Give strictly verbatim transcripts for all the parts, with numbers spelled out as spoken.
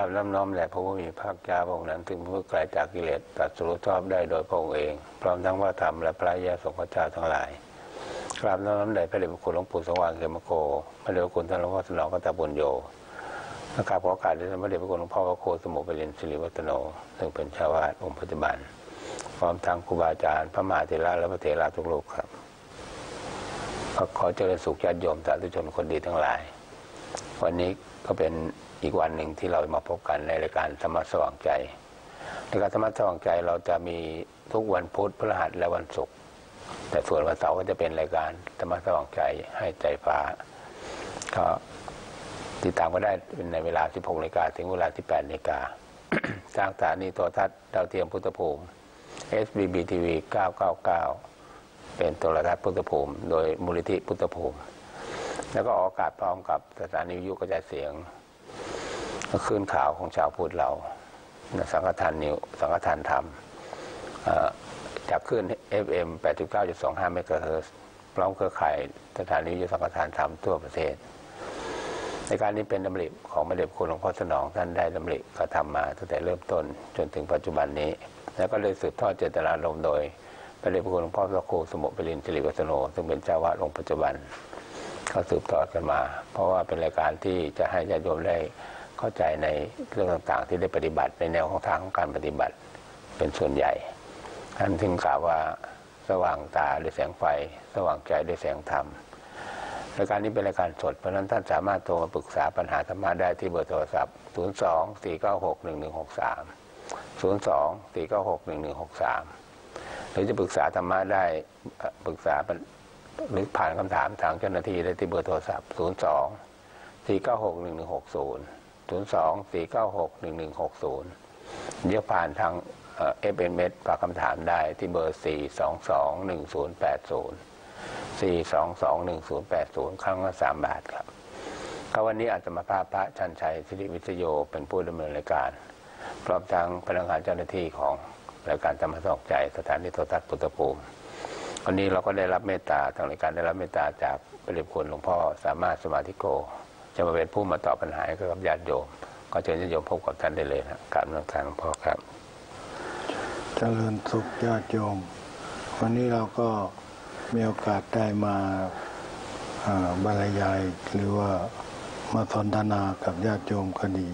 ราบน้ำน้อมแด่พระผู้มีพระภาคเจ้าพระองค์นั้นถึงผู้ไกลจากกิเลสตรัสรู้ชอบได้โดยพระองค์เองพร้อมทั้งว่าธรรมและพระยาสงฆ์เจ้าทั้งหลายกราบน้อมแด่พระเดชพระคุณหลวงปู่สว่างเขมโกพระเดชพระคุณท่านหลวงพ่อสนองกัตตบุญโยนะครับขอโอกาสได้พระเดชพระคุณหลวงพ่อพระโคสมุปเปรินสิริวัฒโนซึ่งเป็นชาวาสองค์ปัจจุบันพร้อมทั้งครูบาอาจารย์พระมหาเถระและพระเถระทุกรูปครับขอเจริญสุขญาติโยมสาธุชนคนดีทั้งหลายวันนี้ก็เป็นอีกวันหนึ่งที่เรามาพบกันในรายการธรรมะสว่างใจรายการธรรมะสว่างใจเราจะมีทุกวันพุธพฤหัสและวันศุกร์แต่ส่วนวันเสาร์ก็จะเป็นรายการธรรมะสว่างใจให้ใจฟ้าก็ติดตามก็ได้ในเวลาสิบหกนาฬิกาถึงเวลาสิบแปดนาฬิกาทางสถานีโทรทัศน์ดาวเทียมพุทธภูมิ เอส บี บี ที วี เก้าเก้าเก้าเป็นโทรทัศน์พุทธภูมิโดยมูลนิธิพุทธภูมิแล้วก็ออกอากาศพร้อมกับสถานีวิทยุกระจายเสียงคลื่นข่าวของชาวพุทธเราสังฆทานนิวสังฆทานธรรมจากคลื่น เอฟ เอ็ม แปดสิบเก้าจุดสองห้า เมกะเฮิรตซ์พร้อมเครือข่ายสถานีวิทยุสังฆทานธรรมทั่วประเทศในการนี้เป็นดำริของพระเดชพระคุณหลวงพ่อสนองท่านได้ดำริกระทำมาตั้งแต่เริ่มต้นจนถึงปัจจุบันนี้แล้วก็เลยสืบทอดเจตนารมณ์โดยพระเดชพระคุณหลวงพ่อพระครูสมุปเปรินสิริวัฒโนซึ่งเป็นเจ้าวาดองค์ปัจจุบันเขาสืบทอดกันมาเพราะว่าเป็นรายการที่จะให้ญาติโยมได้เข้าใจในเรื่องต่างๆที่ได้ปฏิบัติในแนวของทางของการปฏิบัติเป็นส่วนใหญ่ท่านถึงกล่าวว่าสว่างตาด้วยแสงไฟสว่างใจด้วยแสงธรรมรายการนี้เป็นรายการสดเพราะนั้นท่านสามารถโทรมาปรึกษาปัญหาธรรมะได้ที่เบอร์โทรศัพท์ศูนย์ สอง สี่ เก้า หก หนึ่ง หนึ่ง หก สาม ศูนย์ สอง สี่ เก้า หก หนึ่ง หนึ่ง หก สามหรือจะปรึกษาธรรมะได้ปรึกษาหรือผ่านคำถามทางเจ้าหน้าที่ได้ที่เบอร์โทรศัพท์ศูนย์ สอง สี่ เก้า หก หนึ่ง หนึ่ง หก ศูนย์ ศูนย์ สอง สี่ เก้า หก หนึ่ง หนึ่ง หก ศูนย์เดี๋ยวผ่านทางเอฟเอ็มเอสฝากคำถามได้ที่เบอร์สี่ สอง สอง หนึ่ง ศูนย์ แปด ศูนย์ สี่ สอง สอง หนึ่ง ศูนย์ แปด ศูนย์ครั้งละสามบาทครับก็วันนี้อาจจะมาพาพระชันชัยสิริวิทโยเป็นผู้ดำเนินรายการพร้อมทั้งพนักงานเจ้าหน้าที่ของรายการธรรมะสว่างใจสถานีโทรทัศน์พุทธภูมิวันนี้เราก็ได้รับเมตตาทางรายการได้รับเมตตาจากพระเดชพระคุณหลวงพ่อสามารถสมาธิโกจะมาเป็นผู้มาตอบปัญหาให้กับญาติโยมก็เชิญญาติโยมพบกับท่านได้เลยนะกราบนมัสการหลวงพ่อครับเจริญสุขญาติโยมวันนี้เราก็มีโอกาสได้มาบรรยายหรือว่ามาสนทนากับญาติโยมก็ดี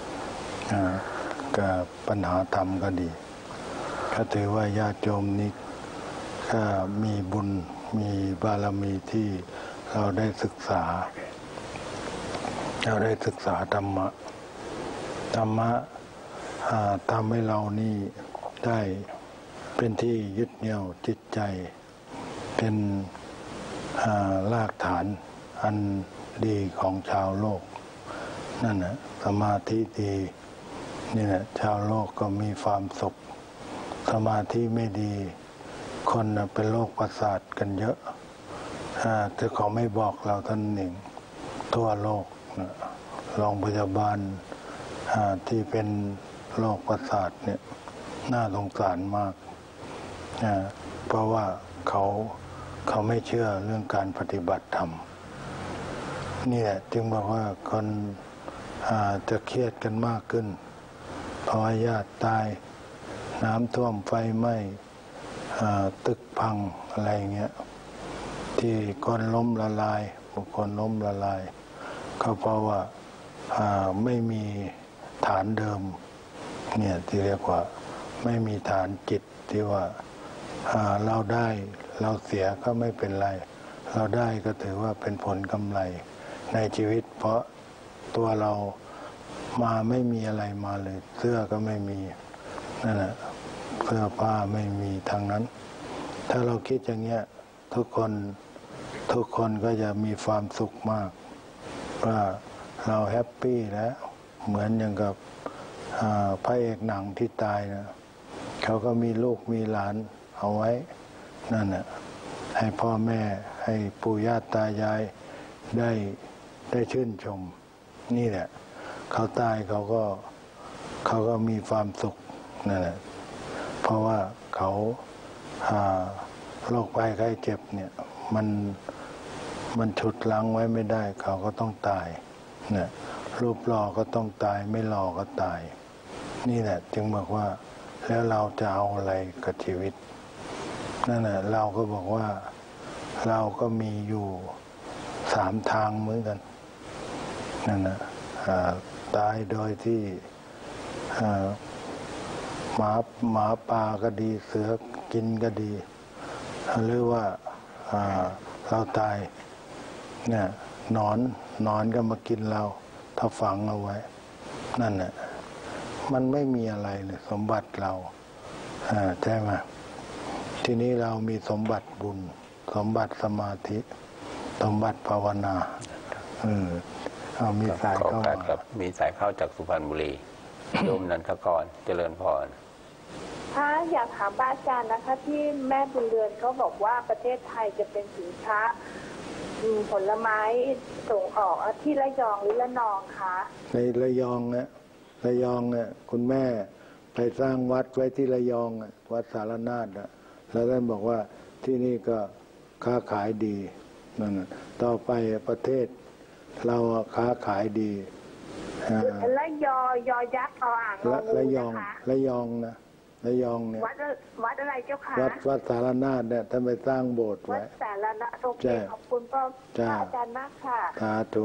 กับปัญหาธรรมก็ดีก็ถือว่าญาติโยมนี้ก็มีบุญมีบารมีที่เราได้ศึกษาเราได้ศึกษาธรรมะธรรมะทำให้เรานี่ได้เป็นที่ยึดเหนี่ยวจิตใจเป็นรากฐานอันดีของชาวโลกนั่นนะสมาธิดีนี่แหละชาวโลกก็มีความสุขสมาธิไม่ดีคนเป็นโรคประสาทกันเยอะแต่เขาไม่บอกเราท่านหนึ่งทั่วโลกโรงพยาบาลที่เป็นโรคประสาทเนี่ยน่าสงสารมากเพราะว่าเขาเขาไม่เชื่อเรื่องการปฏิบัติธรรมนี่แหละจึงบอกว่าคนจะเครียดกันมากขึ้นเพราะญาติตายน้ำท่วมไฟไหม้ตึกพังอะไรเงี้ยที่คนล้มละลายบุคคลล้มละลายก็เพราะว่าไม่มีฐานเดิมเนี่ยที่เรียกว่าไม่มีฐานจิตที่ว่าเราได้เราเสียก็ไม่เป็นไรเราได้ก็ถือว่าเป็นผลกำไรในชีวิตเพราะตัวเรามาไม่มีอะไรมาเลยเสื้อก็ไม่มีนั่นแหละเสื้อผ้าไม่มีทางนั้นถ้าเราคิดอย่างเงี้ยทุกคนทุกคนก็จะมีความสุขมากว่าเราแฮปปี้แล้วเหมือนอย่างกับพระเอกหนังที่ตายนะเขาก็มีลูกมีหลานเอาไว้นั่นน่ะให้พ่อแม่ให้ปู่ย่าตายายได้ได้ชื่นชมนี่แหละเขาตายเขาก็เขาก็มีความสุขนั่นแหละเพราะว่าเขาโรคภัยไข้เจ็บเนี่ยมันมันฉุดลั้งไว้ไม่ได้เขาก็ต้องตายเนี่ยรูปหล่อก็ต้องตายไม่หล่อก็ตาย นี่แหละจึงบอกว่าแล้วเราจะเอาอะไรกับชีวิตนั่นแหละเราก็บอกว่าเราก็มีอยู่สามทางเหมือนกันนั่นนะตายโดยที่หมาหมาป่าก็ดีเสือกินก็ดีหรือว่าเราตายเนี่ยนอนนอนก็มากินเราถ้าฝังเอาไว้นั่นแหละมันไม่มีอะไรเลยสมบัติเราใช่ไหมทีนี้เรามีสมบัติบุญสมบัติสมาธิสมบัติภาวนาเออเอามีสายเข้ามาครับมีสายเข้าจากสุพรรณบุรีโยมนันทกรเจริญพรถ้าอยากถามอาจารย์นะคะที่แม่บุญเรือนเขาบอกว่าประเทศไทยจะเป็นสินค้าผลไม้ส่งออกที่ระยองหรือระนองคะในระยองเนี่ยระยองเนี่ยคุณแม่ไปสร้างวัดไว้ที่ระยองวัดสารนาถนะแล้วท่านบอกว่าที่นี่ก็ค้าขายดีนั่นต่อไปประเทศเราค้าขายดีและยอยอยักษ์เอาอ่างระยองระยองนะระยองเนี่ยวัดวัดอะไรเจ้าค่ะวัดวัดสารนาถเนี่ยท่านไปสร้างโบสถ์ไว้วัดสารนาถโอเคขอบคุณพ่ออาจารย์มากค่ะสาธุ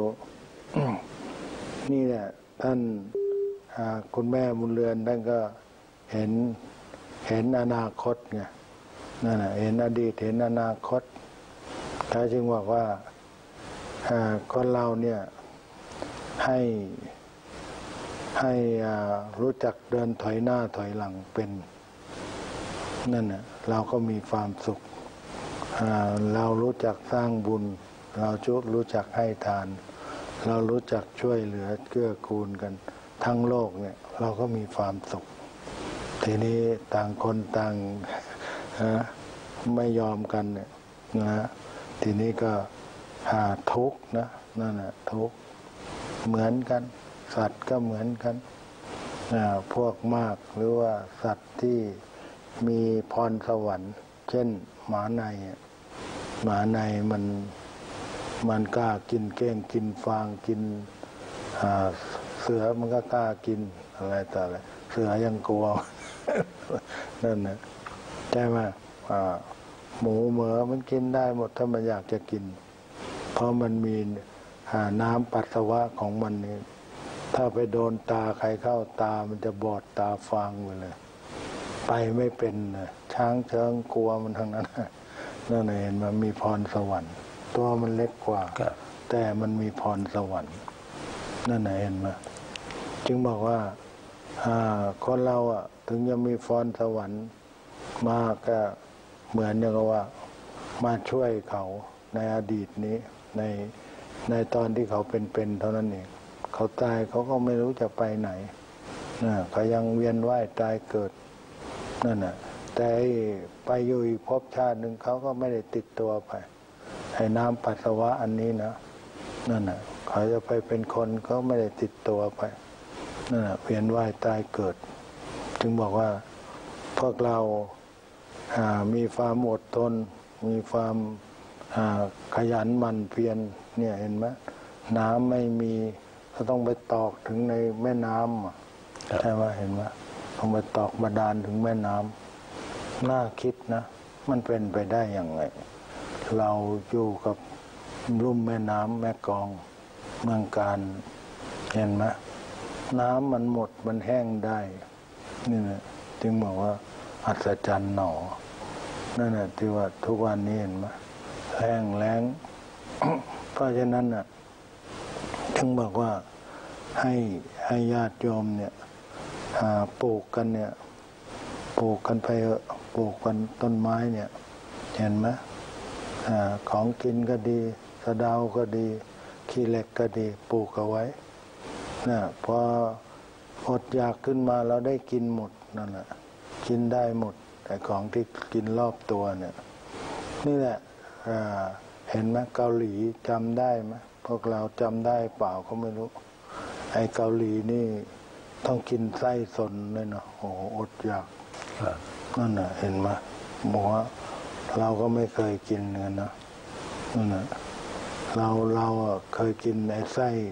นี่แหละท่านคุณแม่บุญเรือนท่านก็เห็นเห็นอนาคตไงนั่นแหละเห็นอดีตเห็นอนาคตถ้าจึงบอกว่าคนเราเนี่ยให้ให้รู้จักเดินถอยหน้าถอยหลังเป็นนั่นน่ะเราก็มีความสุขเรารู้จักสร้างบุญเราจุรู้จักให้ทานเรารู้จักช่วยเหลือเกื้อกูลกันทั้งโลกเนี่ยเราก็มีความสุขทีนี้ต่างคนต่างไม่ยอมกันเนี่ยนะทีนี้ก็หาทุกข์นะนั่นแหละทุกข์เหมือนกันสัตว์ก็เหมือนกันพวกมากหรือว่าสัตว์ที่มีพรสวรรค์เช่นหมาในหมาในมันมันกล้ากินเก้งกินฟางกินเสือมันก็กล้ากินอะไรต่ออะไรเสือยังกลัวนั่นนะใช่ไหมหมูเหมือมันกินได้หมดถ้ามันอยากจะกินเพราะมันมีน้ำปัสสาวะของมันนี่ถ้าไปโดนตาใครเข้าตามันจะบอดตาฟางไปเลยไปไม่เป็นนะช้างเชิงกลัวมันทั้งนั้นนั่นเห็นมันมีพรสวรรค์ตัวมันเล็กกว่าแต่มันมีพรสวรรค์นั่นเห็นไหมจึงบอกว่าคนเราอ่ะถึงจะมีพรสวรรค์มากก็เหมือนอย่างว่ามาช่วยเขาในอดีตนี้ในในตอนที่เขาเป็นๆเท่านั้นเองเขาตายเขาก็ไม่รู้จะไปไหนนะเขายังเวียนว่ายตายเกิดนั่นน่ะแต่ไปอยู่อีกภพชาติหนึ่งเขาก็ไม่ได้ติดตัวไปไอ้น้ำปัสสาวะอันนี้นะนั่นน่ะเขาจะไปเป็นคนเขาไม่ได้ติดตัวไปนั่นน่ะเวียนว่ายตายเกิดจึงบอกว่าพวกเรามีความอดทนมีความขยันหมั่นเพียรเนี่ยเห็นไหมน้ำไม่มีก็ต้องไปตอกถึงในแม่น้ำใช่ไหมเห็นไหมต้องไปตอกบาดาลถึงแม่น้ำน่าคิดนะมันเป็นไปได้อย่างไรเราอยู่กับลุ่มแม่น้ำแม่กลองเมืองการเห็นไหมน้ำมันหมดมันแห้งได้นี่นะจึงบอกว่าอัศจรรย์หนอนั่นแหละที่ว่าทุกวันนี้เห็นไหมแห้งแล้ง เพราะฉะนั้นน่ะจึงบอกว่าให้ให้ญาติโยมเนี่ยปลูกกันเนี่ยปลูกกันไปปลูกกันต้นไม้เนี่ยเห็นไหมของกินก็ดีสะเดาก็ดีขี้เหล็กก็ดีปลูกเอาไว้นะพออดอยากขึ้นมาเราได้กินหมดนั่นแหละกินได้หมดแต่ของที่กินรอบตัวเนี่ยนี่แหละเห็นไหมเกาหลีจำได้ไหมพวกเราจำได้เปล่าก็ไม่รู้ไอ้เกาหลีนี่ต้องกินไส้สนเลยเนาะโอ้อดอยากนั่นน่ะเห็นไหมหมูเราก็ไม่เคยกินกันนะนั่นน่ะเราเราเคยกินไอ้ไส้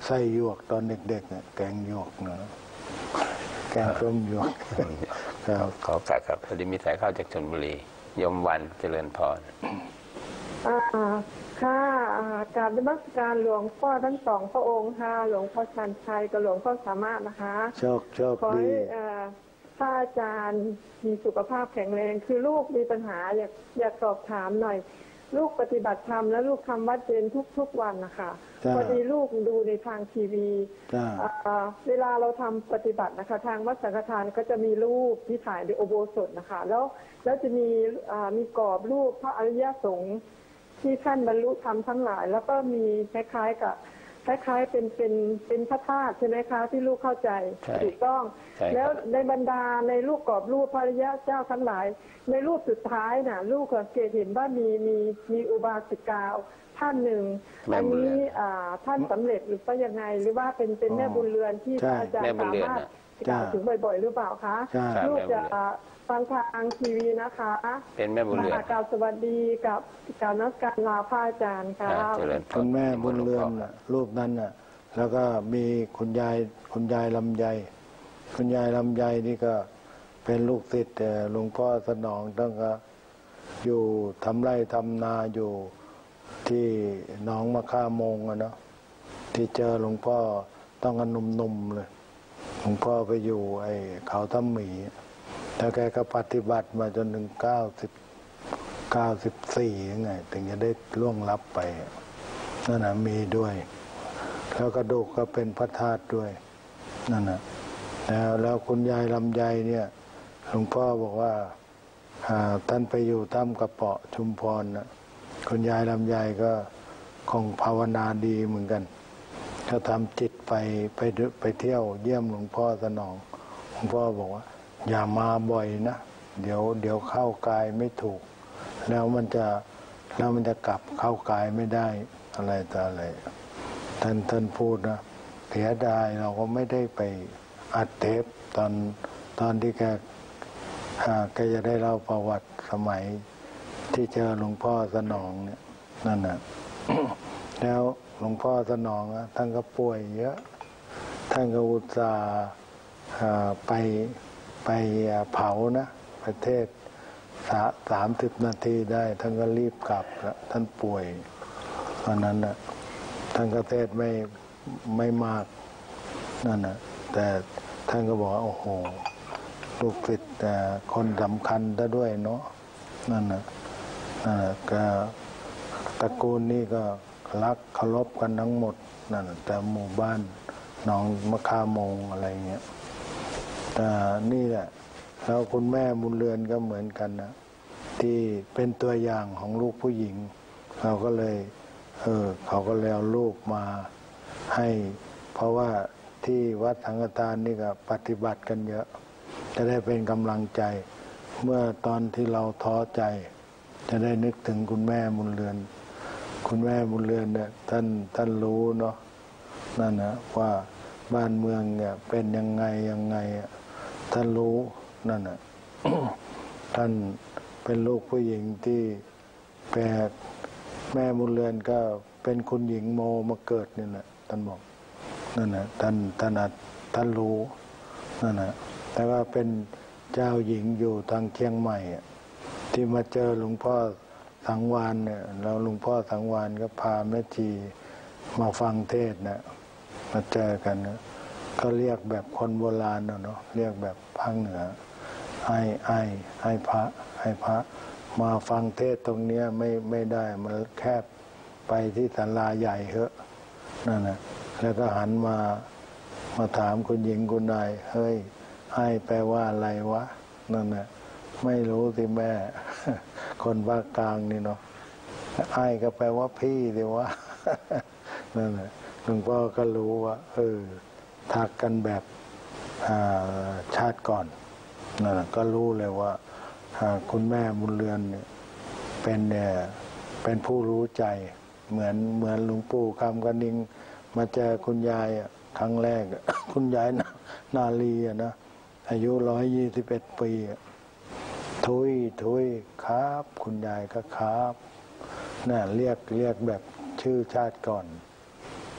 ไส้หยวกตอนเด็กๆเนี่ยแกงหยวกนะแกงต้มหยวกครับขอฝากครับพอดีมีสายเข้าจากชลบุรียมวันเจริญพรอ่าค่ะอ่ากราบนมัสการหลวงพ่อทั้งสองพระองค์ค่ะหลวงพ่อชันชัยกับหลวงพ่อสามารถนะคะโชคโชคขอดีให้อ่าพระอาจารย์มีสุขภาพแข็งแรงคือลูกมีปัญหาอยากอยากสอบถามหน่อย ลูกปฏิบัติธรรมและลูกทำวัดเย็นทุกๆวันนะคะพอดีลูกดูในทางทีวีเวลาเราทำปฏิบัตินะคะทางวัดสังฆทานก็จะมีรูปที่ถ่ายในอุโบสถนะคะแล้วแล้วจะมีมีกรอบรูปพระอริยสงฆ์ที่ท่านบรรลุธรรมทั้งหลายแล้วก็มีคล้ายๆกับคล้ายๆเป็นเป็นเป็นพระธาตุใช่ไหมคะที่ลูกเข้าใจถูกต้องแล้วในบรรดาในรูปกรอบรูปพระอริยเจ้าทั้งหลายในรูปสุดท้ายน่ะลูกสังเกตเห็นว่ามีมีมีอุบาสิกาท่านหนึ่งอันนี้ท่านสำเร็จหรือว่ายังไงหรือว่าเป็นเป็นแม่บุญเรือนที่พระอาจารย์สามารถกล่าวถึงบ่อยๆหรือเปล่าคะลูกจะฟังทางทีวีนะคะเป็นแม่บุญเรือนกล่าวสวัสดีกับการนักการลาพระอาจารย์ค่ะคุณแม่บุญเรือนรูปนั้นน่ะแล้วก็มีคุณยายคุณยายลำไยคุณยายลำไยนี่ก็เป็นลูกศิษย์หลวงพ่อสนองตั้งแต่อยู่ทำไร่ทำนาอยู่ที่หนองมะค่าโมงอะเนาะที่เจอหลวงพ่อต้องกันนุ่มๆเลยหลวงพ่อไปอยู่ไอ้เขาทำหมีแล้วแกก็ปฏิบัติมาจนถึงเก้าสิบเก้าสิบสี่ยังไงถึงจะได้ล่วงลับไปนั่นนะมีด้วยแล้วกระดูกก็เป็นพระธาตุด้วยนั่นนะแล้วแล้วคุณยายลำไยเนี่ยหลวงพ่อบอกว่าท่านไปอยู่ถ้ำกระเปาะชุมพรนะคุณยายลำไยก็คงภาวนาดีเหมือนกันเขาทำจิตไปไปไปเที่ยวเยี่ยมหลวงพ่อสนองหลวงพ่อบอกว่าอย่ามาบ่อยนะเดี๋ยวเดี๋ยวเข้ากายไม่ถูกแล้วมันจะแล้วมันจะกลับเข้ากายไม่ได้อะไรต่ออะไรท่านท่านพูดนะเสียดายเราก็ไม่ได้ไปอัดเทปตอนตอนที่แกแกจะได้เล่าประวัติสมัยที่เจอหลวงพ่อสนองเนี่ยนั่นน่ะ แล้วหลวงพ่อสนองท่านก็ป่วยเยอะท่านก็อุตส่าห์ไปไปเผานะประเทศสามสิบนาทีได้ท่านก็รีบกลับแล้วท่านป่วยเพราะนั้นน่ะท่านก็เทศไม่ไม่มากนั่นน่ะแต่ท่านก็บอกโอ้โหลูกศิษย์แต่คนสำคัญซะด้วยเนาะนั่นน่ะนั่นน่ะก็ตระกูลนี้ก็รักเคารพกันทั้งหมดนั่นแต่หมู่บ้านหนองมะค่าโมงอะไรเงี้ยแต่นี่แหละแล้วคุณแม่บุญเรือนก็เหมือนกันนะที่เป็นตัวอย่างของลูกผู้หญิงเราก็เลยเออเขาก็เลยเอาลูกมาให้เพราะว่าที่วัดสังฆทานนี่ก็ปฏิบัติกันเยอะจะได้เป็นกำลังใจเมื่อตอนที่เราท้อใจจะได้นึกถึงคุณแม่บุญเรือนคุณแม่บุญเรือนเนี่ยท่านท่านรู้เนาะนั่นนะว่าบ้านเมืองเนี่ยเป็นยังไงยังไงท่านรู้นั่นนะ ท่านเป็นลูกผู้หญิงที่แปลกแม่บุญเรือนก็เป็นคุณหญิงโมมาเกิดนี่แหละท่านบอกนั่นนะท่านท่านท่านรู้นั่นนะแต่ว่าเป็นเจ้าหญิงอยู่ทางเชียงใหม่ที่มาเจอหลวงพ่อสังวานเนี่ยเราหลวงพ่อสังวานก็พาแม่ชีมาฟังเทศนะมาเจอกันนะก็เรียกแบบคนโบราณเนาะเรียกแบบภาคเหนือไอ้ไอ้ไอ้พระไอ้พระมาฟังเทศตรงเนี้ยไม่ไม่ได้มันแคบไปที่ศาลาใหญ่เหอะนั่นนะแล้วก็หันมามาถามคุณหญิงคุณนายเฮ้ยไอ้แปลว่าอะไรวะนั่นนะไม่รู้สิแม่ คนภาคกลางนี่เนาะไอ้ก็แปลว่าพี่สิวะ นั่นแหละหลวงพ่อก็รู้ว่าเออทักกันแบบชาติก่อนนั่นแหละก็รู้เลยว่าคุณแม่บุญเรือนเนี่ยเป็นเนี่ยเป็นผู้รู้ใจเหมือนเหมือนหลวงปู่คำกระนิงมาเจอคุณยายครั้งแรก คุณยายนาลีนะอายุร้อยยี่สิบเอ็ดปีทุยทุยครับคุณยายก็ครับน่ะเรียกเรียกแบบชื่อชาติก่อน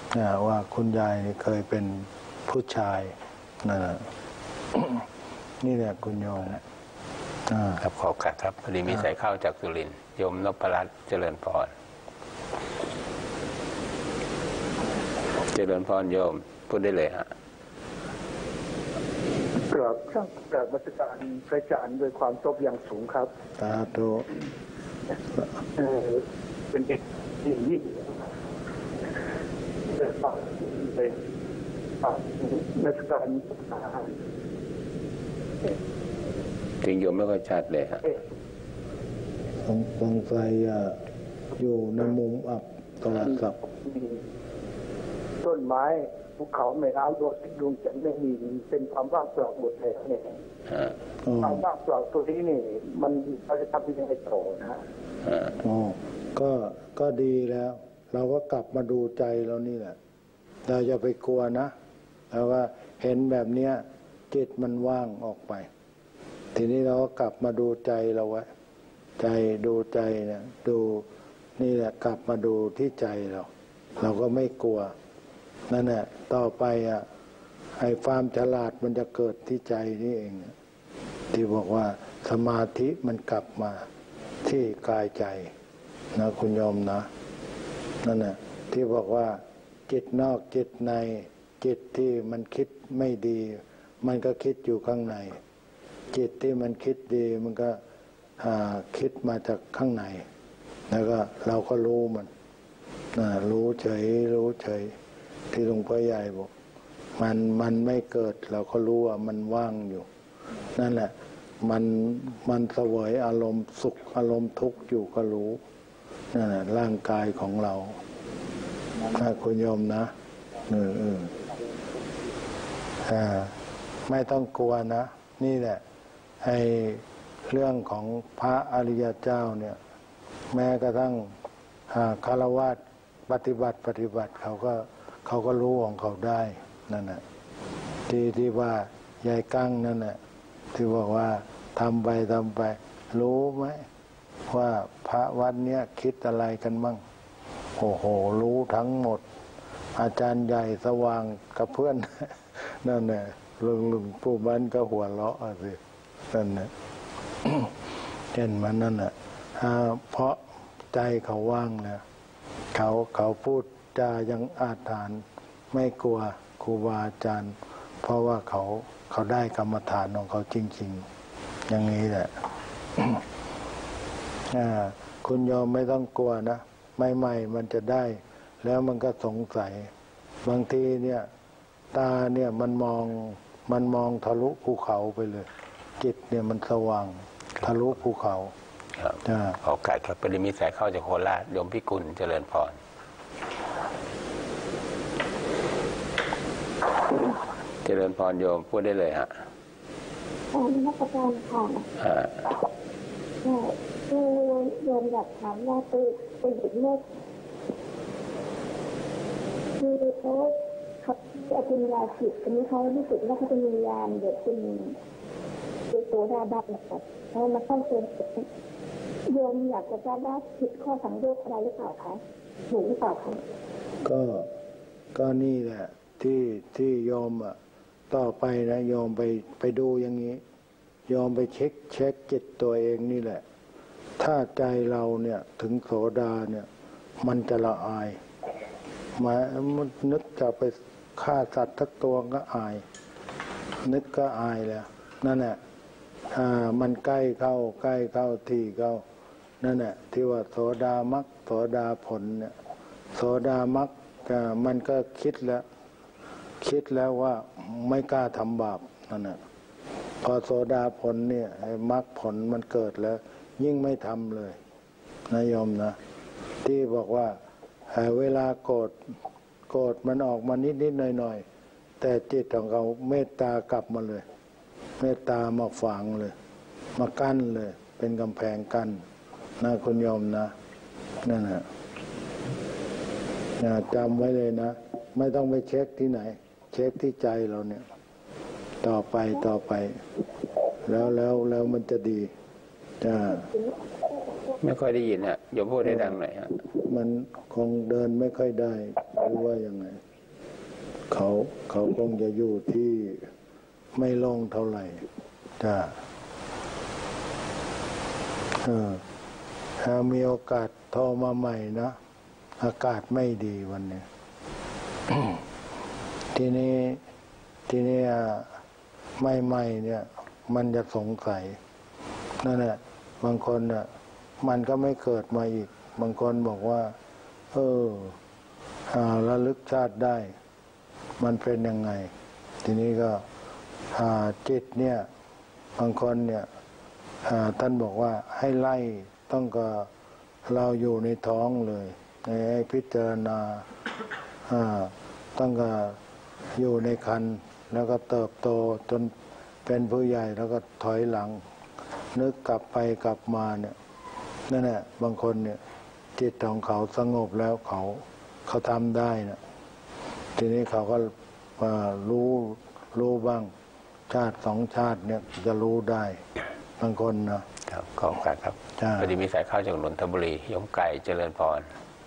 นะว่าคุณยายนี่เคยเป็นผู้ชายนั่นแหละ นี่แหละคุณโยมครับขอบคุณครับพอดีมีสายเข้าจากสุรินทร์โยมนพรัตน์เจริญพรเจริญพรโยมพูดได้เลยฮะกราบข้างกราบมัสการพระอาจารย์ด้วยความเคารพอย่างสูงครับสาธุเออเป็นเด็กที่ยิ่งเลยฝากเลยฝากมัสการถึงโยมไม่ค่อยชัดเลยฮะสงสัยอยู่ในมุมอับโทรศัพท์ต้นไม้ภูเขาแม่น้ำดวงดวงจันทร์ไม่มีเป็นความว่างเปล่าหมดเลยเนี่ยความว่างเปล่าตัวนี้นี่มันเราจะทำยังไงต่อนะฮะอ๋อก็ก็ดีแล้ว เราก็กลับมาดูใจเรานี่แหละเราอย่าไปกลัวนะเราว่าเห็นแบบเนี้ยจิตมันว่างออกไปทีนี้เราก็กลับมาดูใจเราไว้ใจดูใจเนี่ยดูนี่แหละกลับมาดูที่ใจเราเราก็ไม่กลัวนั่นแหละต่อไปอ่ะไอ้ความฉลาดมันจะเกิดที่ใจนี่เองที่บอกว่าสมาธิมันกลับมาที่กายใจนะคุณโยมนะนั่นแหละที่บอกว่าจิตนอกจิตในจิตที่มันคิดไม่ดีมันก็คิดอยู่ข้างในจิตที่มันคิดดีมันก็คิดมาจากข้างในแล้วก็เราก็รู้มันนะรู้เฉยรู้เฉยที่หลวงพ่อใหญ่บอกมันมันไม่เกิดเราก็รู้ว่ามันว่างอยู่นั่นแหละมันมันเสวยอารมณ์สุขอารมณ์ทุกข์อยู่ก็รู้นั่นแหละร่างกายของเราถ้าคุณโยมนะเออเอออ่าไม่ต้องกลัวนะนี่แหละไอ้เรื่องของพระอริยเจ้าเนี่ยแม้กระทั่งคฤหัสถ์ปฏิบัติปฏิบัติเขาก็เขาก็รู้ของเขาได้นั่นแหละที่ที่ว่ายายกั้งนั่นแหละที่บอกว่าทำไปทำไปรู้ไหมว่าพระวัดเนี้ยคิดอะไรกันมั่งโอ้โหรู้ทั้งหมดอาจารย์ใหญ่สว่างกับเพื่อนนั่นแหละลุงลุงผู้มันก็หัวเราะสินั่นแหละเช่นมันนั่นแหละเพราะใจเขาว่างนะเขาเขาพูดจายังอาถรรพ์ไม่กลัวครูบาอาจารย์เพราะว่าเขาเขาได้กรรมฐานของเขาจริงๆอย่างนี้แหละ คุณยอมไม่ต้องกลัวนะใหม่ๆมันจะได้แล้วมันก็สงสัยบางทีเนี่ยตาเนี่ยมันมองมันมองทะลุภูเขาไปเลยจิตเนี่ยมันสว่างทะลุภูเขาครับโอกาสครับพอดีมีสายเข้าจากโคราชโยมพิกุลเจริญพรเจริญพรโยมพูดได้เลยฮะอ๋อนักการค่ะอ่าคือโยมอยากถามว่าคือคือหยุดเมื่อคือเขาเขาจะเป็นยาจิตอันนี้เขารู้สึกว่าเขาจะมียานเด็กเป็นเป็นตัวดาบัตนะครับแล้วมาเข้าเซนโยมอยากจะทราบว่าผิดข้อสังโยชน์อะไรหรือเปล่าคะถูกหรือเปล่าคะก็ก็นี่แหละที่ที่โยมอ่ะต่อไปนะโยมไปไปดูอย่างนี้โยมไปเช็คเช็คจิตตัวเองนี่แหละถ้าใจเราเนี่ยถึงโสดาเนี่ยมันจะละอายมานึกจะไปฆ่าสัตว์ทักตัวก็อายนึกก็อายแล้วนั่นแหละอ่ามันใกล้เข้าใกล้เข้าที่เข้านั่นแหละที่ว่าโสดามรรคโสดาผลเนี่ยโสดามรรคมันก็คิดแล้วคิดแล้วว่าไม่กล้าทำบาปนั่นแหละพอโสดาผลเนี่ยมรรคผลมันเกิดแล้วยิ่งไม่ทำเลยนะโยมนะที่บอกว่าเวลาโกรธโกรธมันออกมานิดนิดหน่อยหน่อยแต่จิตของเขาเมตตากลับมาเลยเมตตามาฝังเลยมากั้นเลยเป็นกำแพงกั้นนะคุณโยมนะนั่นแหละจำไว้เลยนะไม่ต้องไปเช็คที่ไหนเช็คที่ใจเราเนี่ยต่อไปต่อไปแล้วแล้วแล้วมันจะดีจะไม่ค่อยได้ยินฮะโยมพูดได้ดังหน่อยฮะมันคงเดินไม่ค่อยได้หรือว่ายังไงเขาเขาคงจะอยู่ที่ไม่ลงเท่าไหร่จ้าเออถ้ามีโอกาสโทรมาใหม่นะอากาศไม่ดีวันนี้ ทีนี้ทีนี้ไม่ใหม่เนี่ยมันจะสงสัยนั่นแหละบางคนน่ะมันก็ไม่เกิดมาอีกบางคนบอกว่าเออระลึกชาติได้มันเป็นยังไงทีนี้ก็จิตเนี่ยบางคนเนี่ยท่านบอกว่าให้ไล่ต้องก็เราอยู่ในท้องเลยให้พิจารณาต้องก็อยู่ในครรภ์แล้วก็เติบโตจนเป็นผู้ใหญ่แล้วก็ถอยหลังนึกกลับไปกลับมาเนี่ยนั่นแหละบางคนเนี่ยจิตของเขาสงบแล้วเขาเขาทำได้นะทีนี้เขาก็รู้รู้บ้างชาติสองชาติเนี่ยจะรู้ได้บางคนนะครับขอบคุณครับพอดีมีสายเข้าจากนนทบุรียมไก่เจริญพร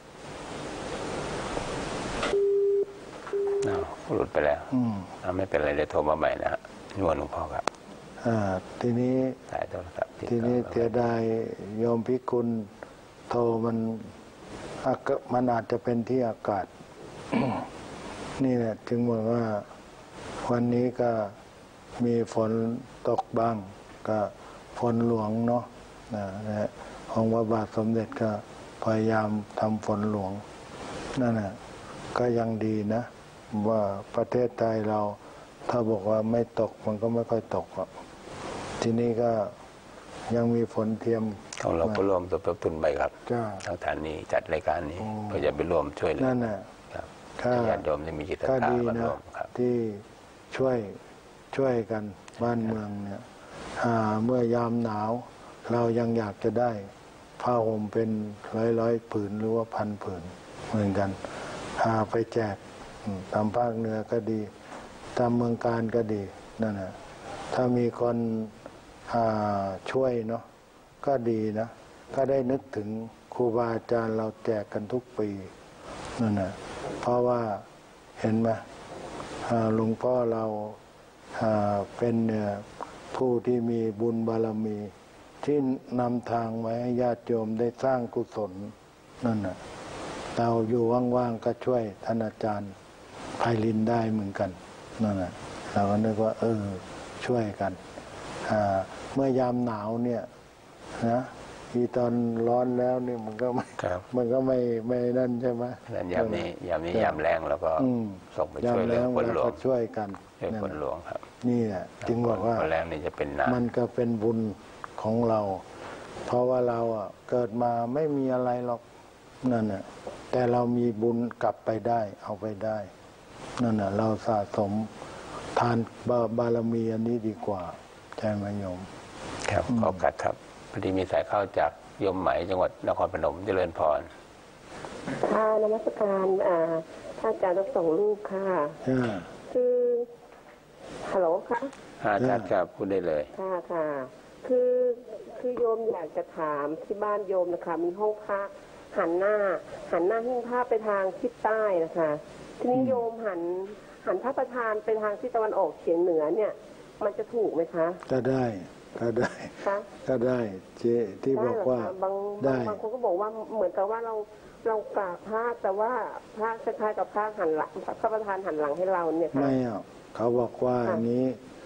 อ้าวหลุดไปแล้วอืมไม่เป็นไรเดี๋ยวโทรมาใหม่นะฮะนิมนต์หลวงพ่อครับอ่าทีนี้สายโทรศัพท์ทีนี้เสียดายโยมพิกุลโทรมันอากาศมันอาจจะเป็นที่อากาศ นี่แหละจึงบอกว่าวันนี้ก็มีฝนตกบ้างก็ฝนหลวงเนาะนะนะของพระบาทสมเด็จก็พยายามทำฝนหลวงนั่นแหละก็ยังดีนะว่าประเทศไทยเราถ้าบอกว่าไม่ตกมันก็ไม่ค่อยตกหรอกทีนี้ก็ยังมีฝนเทียมของเราก็ร่วมสมทบทุนไปครับทางฐานนี้จัดรายการนี้เพื่อจะไปร่วมช่วยเหลือนั่นแหละถ้าญาติโยมที่มีจิตศรัทธามาร่วมครับที่ช่วยช่วยกันบ้านเมืองเนี่ยเมื่อยามหนาวเรายังอยากจะได้ผ้าห่มเป็นร้อยร้อยผืนหรือว่าพันผืนเหมือนกันพาไปแจกตามภาคเหนือก็ดีตามเมืองการก็ดีนั่นแหละถ้ามีคนช่วยเนาะก็ดีนะก็ได้นึกถึงครูบาอาจารย์เราแจกกันทุกปีนั่นแหละเพราะว่าเห็นไหมหลวงพ่อเราเป็นผู้ที่มีบุญบารมีที่นำทางไว้ให้ญาติโยมได้สร้างกุศลนั่นน่ะเราอยู่ว่างๆก็ช่วยท่านอาจารย์ไพลินได้เหมือนกันนั่นน่ะเราก็นึกว่าเออช่วยกันเมื่อยามหนาวเนี่ยนะที่ตอนร้อนแล้วนี่มันก็ไม่มันก็ไม่ไม่นั่นใช่ไหมยามนี้ยามนี้ยามแรงแล้วก็ส่งไปช่วยเรื่องฝนหลวงช่วยกันช่วยฝนหลวงครับนี่แหละจึงบอกว่าแรงนี่จะเป็นน้ำมันก็เป็นบุญของเรา เพราะว่าเราอ่ะเกิดมาไม่มีอะไรหรอกนั่นน่ะแต่เรามีบุญกลับไปได้เอาไปได้นั่นน่ะเราสะสมทานบารมีอันนี้ดีกว่าใช่ไหมโยมครับขอบคุณครับพอดีมีสายเข้าจากโยมไหมจังหวัดนครพนมเจริญพรค่ะนมัสการอ่าท่านอาจารย์ทั้งสองลูกค่ะคือฮัลโหลค่ะอาจารย์ครับพูดได้เลยค่ะค่ะคือคือโยมอยากจะถามที่บ้านโยมนะคะมีห้องพระหันหน้าหันหน้าหิ้งพระไปทางทิศใต้นะคะทีนี้โยมหันหันพระประธานไปทางทิศตะวันออกเฉียงเหนือเนี่ยมันจะถูกไหมคะก็ได้ก็ได้ก็ได้เจที่บอกว่าบางบางคนก็บอกว่าเหมือนกับว่าเราเรากราบพระแต่ว่าพระคล้ายๆกับพระหันหลังพระประธานหันหลังให้เราเนี่ยไม่อ่ะเขาบอกว่าอย่างนี้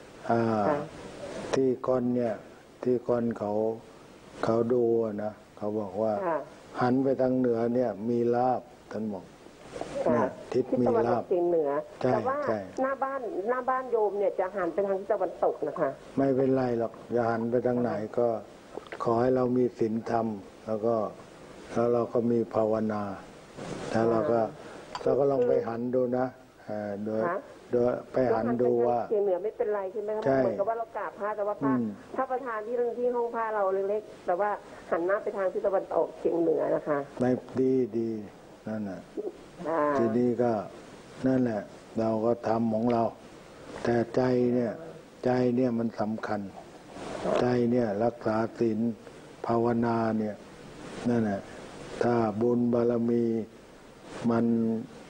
ที่คนเนี่ยที่คนเขาเขาดูนะเขาบอกว่าหันไปทางเหนือเนี่ยมีลาภท่านบอกทิศมีลาภเฉียงเหนือแต่ว่าหน้าบ้านหน้าบ้านโยมเนี่ยจะหันไปทางทิศตะวันตกนะคะไม่เป็นไรหรอกจะหันไปทางไหนก็ขอให้เรามีศีลธรรมแล้วก็แล้วเราก็มีภาวนาแล้วเราก็เราก็ลองไปหันดูนะโดยโดยไปหันดูว่าเฉียงเหนือไม่เป็นไรใช่ไหมครับเหมือนกับว่าเรากราบพระแต่ว่าพระถ้าประธานที่ที่ห้องพระเราเล็กๆแต่ว่าหันหน้าไปทางทิศตะวันตกเฉียงเหนือนะคะไม่ดีดีนั่นน่ะทีนี้ก็นั่นแหละเราก็ทำของเราแต่ใจเนี่ยใจเนี่ยมันสำคัญใจเนี่ยรักษาศีลภาวนาเนี่ยนั่นแหละถ้าบุญบารมีมัน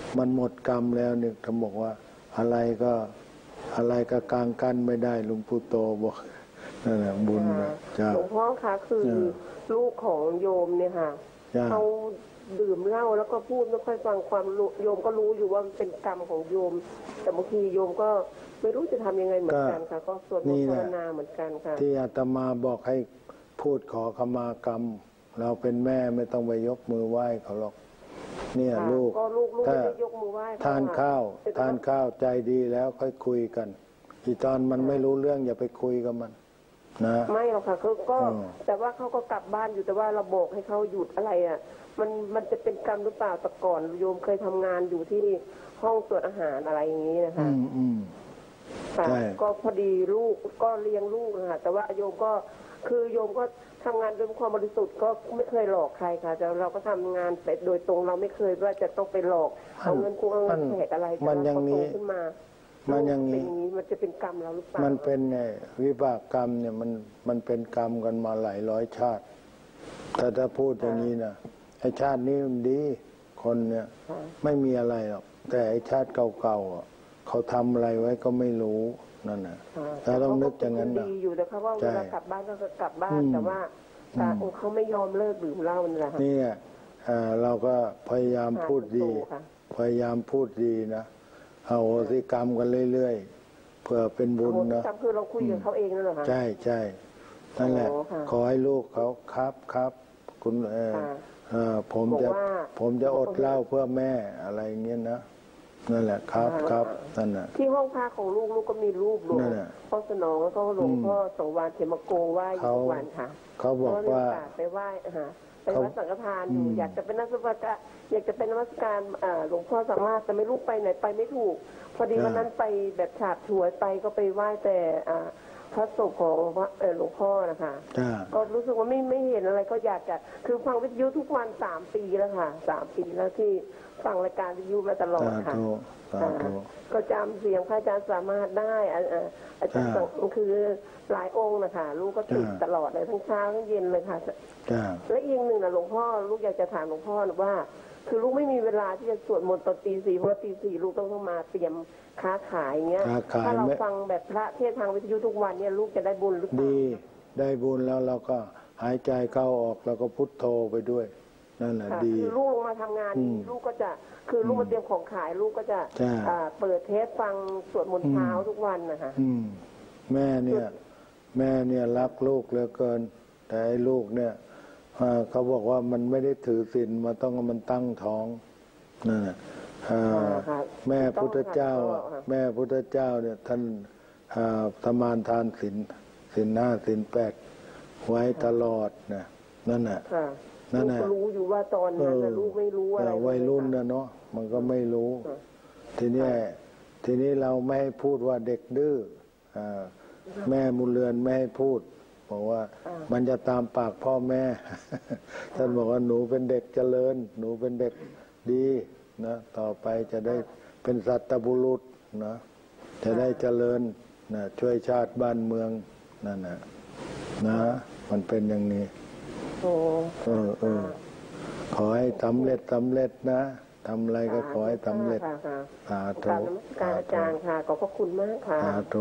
มันหมดกรรมแล้วเนี่ยท่านบอกว่าอะไรก็อะไรก็กลางกันไม่ได้หลวงปู่โตบอกนั่นแหละบุญนะหลวงพ่อคะคือลูกของโยมเนี่ยค่ะเขาดื่มเหล้าแล้วก็พูดไม่ค่อยฟังความโยมก็รู้อยู่ว่ามันเป็นกรรมของโยมแต่บางทีโยมก็ไม่รู้จะทำยังไงเหมือนกันค่ะก็สวดมนต์ภาวนาเหมือนกันค่ะที่อาตมาบอกให้พูดขอขมากรรมเราเป็นแม่ไม่ต้องไปยกมือไหว้เขาหรอกเนี่ยลูกถ้าทานข้าวทานข้าวใจดีแล้วค่อยคุยกันอีตอนมันไม่รู้เรื่องอย่าไปคุยกับมันนะไม่หรอกค่ะเขาก็แต่ว่าเขาก็กลับบ้านอยู่แต่ว่าเราบอกให้เขาหยุดอะไรอ่ะมันมันจะเป็นกรรมหรือเปล่าแต่ก่อนโยมเคยทำงานอยู่ที่ห้องตรวจอาหารอะไรอย่างนี้นะคะค่ะก็พอดีลูกก็เลี้ยงลูกนะคะแต่ว่าโยมก็คือโยมก็ทำงานด้วยความบริสุทธิ์ก็ไม่เคยหลอกใครค่ะแต่เราก็ทำงานไปโดยตรงเราไม่เคยว่าจะต้องไปหลอกเอาเงินกู้เอาเงินแจกอะไรมันอย่างนี้ขึ้นมามันอย่างนี้มันจะเป็นกรรมเราหรือเปล่ามันเป็นไงวิบากกรรมเนี่ยมันมันเป็นกรรมกันมาหลายร้อยชาติแต่ถ้าพูดอย่างนี้นะไอ้ชาตินี้มันดีคนเนี่ยไม่มีอะไรหรอกแต่ไอ้ชาติเก่าๆเขาทำอะไรไว้ก็ไม่รู้นั่นนะเราต้องนึกอย่างนั้นนะดีอยู่แต่เขาว่าเวลากลับบ้านก็กลับบ้านแต่ว่าเขาไม่ยอมเลิกดื่มเหล้านี่แหละนี่เราก็พยายามพูดดีพยายามพูดดีนะเอาโหสิกรรมกันเรื่อยๆเพื่อเป็นบุญนะคือเราคุยกับเขาเองนั่นเหรอคะใช่ใช่นั่นแหละขอให้ลูกเขาครับครับคุณเออผมจะผมจะอดเหล้าเพื่อแม่อะไรเงี้ยนะนั่นแหละครับครับนั่นแหละที่ห้องพักของลูกลูกก็มีรูปหลวงพ่อสนองแล้วก็หลวงพ่อสงวานเขมโกไหว้ทุกวันค่ะเขาบอกว่าไปไหว้ค่ะไปวัดสังฆทานอยู่อยากจะเป็นนักศึกษาอยากจะเป็นนักศึกษาหลวงพ่อสามารถแต่ไม่รู้ไปไหนไปไม่ถูกพอดีวันนั้นไปแบบฉาบฉวยไปก็ไปไหว้แต่พระศพของหลวงพ่อนะคะก็รู้สึกว่าไม่ไม่เห็นอะไรก็อยากจะคือฟังวิทยุทุกวันสามปีแล้วค่ะสามปีแล้วที่ฟังรายการวิทยุมาตลอดค่ะก็จำเสียงพระอาจารย์สามารถได้อาจารย์คือหลายองค์นะคะลูกก็ติดตลอดเลยทั้งเช้าทั้งเย็นเลยค่ะและอีกหนึ่งนะหลวงพ่อลูกอยากจะถามหลวงพ่อว่าคือลูกไม่มีเวลาที่จะสวดมนต์ตอนตีสี่เพราะตีสี่ลูกต้องต้องมาเตรียมค้าขายเงี้ยถ้าเราฟังแบบพระเทศทางวิทยุทุกวันเนี่ยลูกจะได้บุญหรือเปล่าดีได้บุญแล้วเราก็หายใจเข้าออกแล้วก็พุทโธไปด้วยนั่นแหละดีคือลูกลงมาทำงานลูกก็จะคือลูกมาเตรียมของขายลูกก็จะเปิดเทปฟังสวดมนต์เช้าทุกวันนะคะแม่เนี่ยแม่เนี่ยรักลูกเหลือเกินแต่ไอ้ลูกเนี่ยเขาบอกว่ามันไม่ได้ถือศีลมาต้องมันตั้งท้องนั่นแหละแม่พุทธเจ้าแม่พุทธเจ้าเนี่ยท่านทำานทานศีลศีลห้าศีลแปดไว้ตลอดนะนั่นแหละนั่นแหละรู้อยู่ว่าตอนนั้นลูกไม่รู้อะไรวัยรุ่นนะเนาะมันก็ไม่รู้ทีนี้ทีนี้เราไม่ให้พูดว่าเด็กดื้อแม่มุเรือนไม่ให้พูดบอกว่ามันจะตามปากพ่อแม่ท่านบอกว่าหนูเป็นเด็กเจริญหนูเป็นเด็กดีนะต่อไปจะได้เป็นสัตบุรุษนะจะได้เจริญนะช่วยชาติบ้านเมืองนั่นนะนะมันเป็นอย่างนี้โอ้เออเออขอให้สำเร็จสำเร็จนะทำอะไรก็ขอให้สำเร็จสาธุการอาจารย์ค่ะขอบพระคุณมากค่ะสาธุ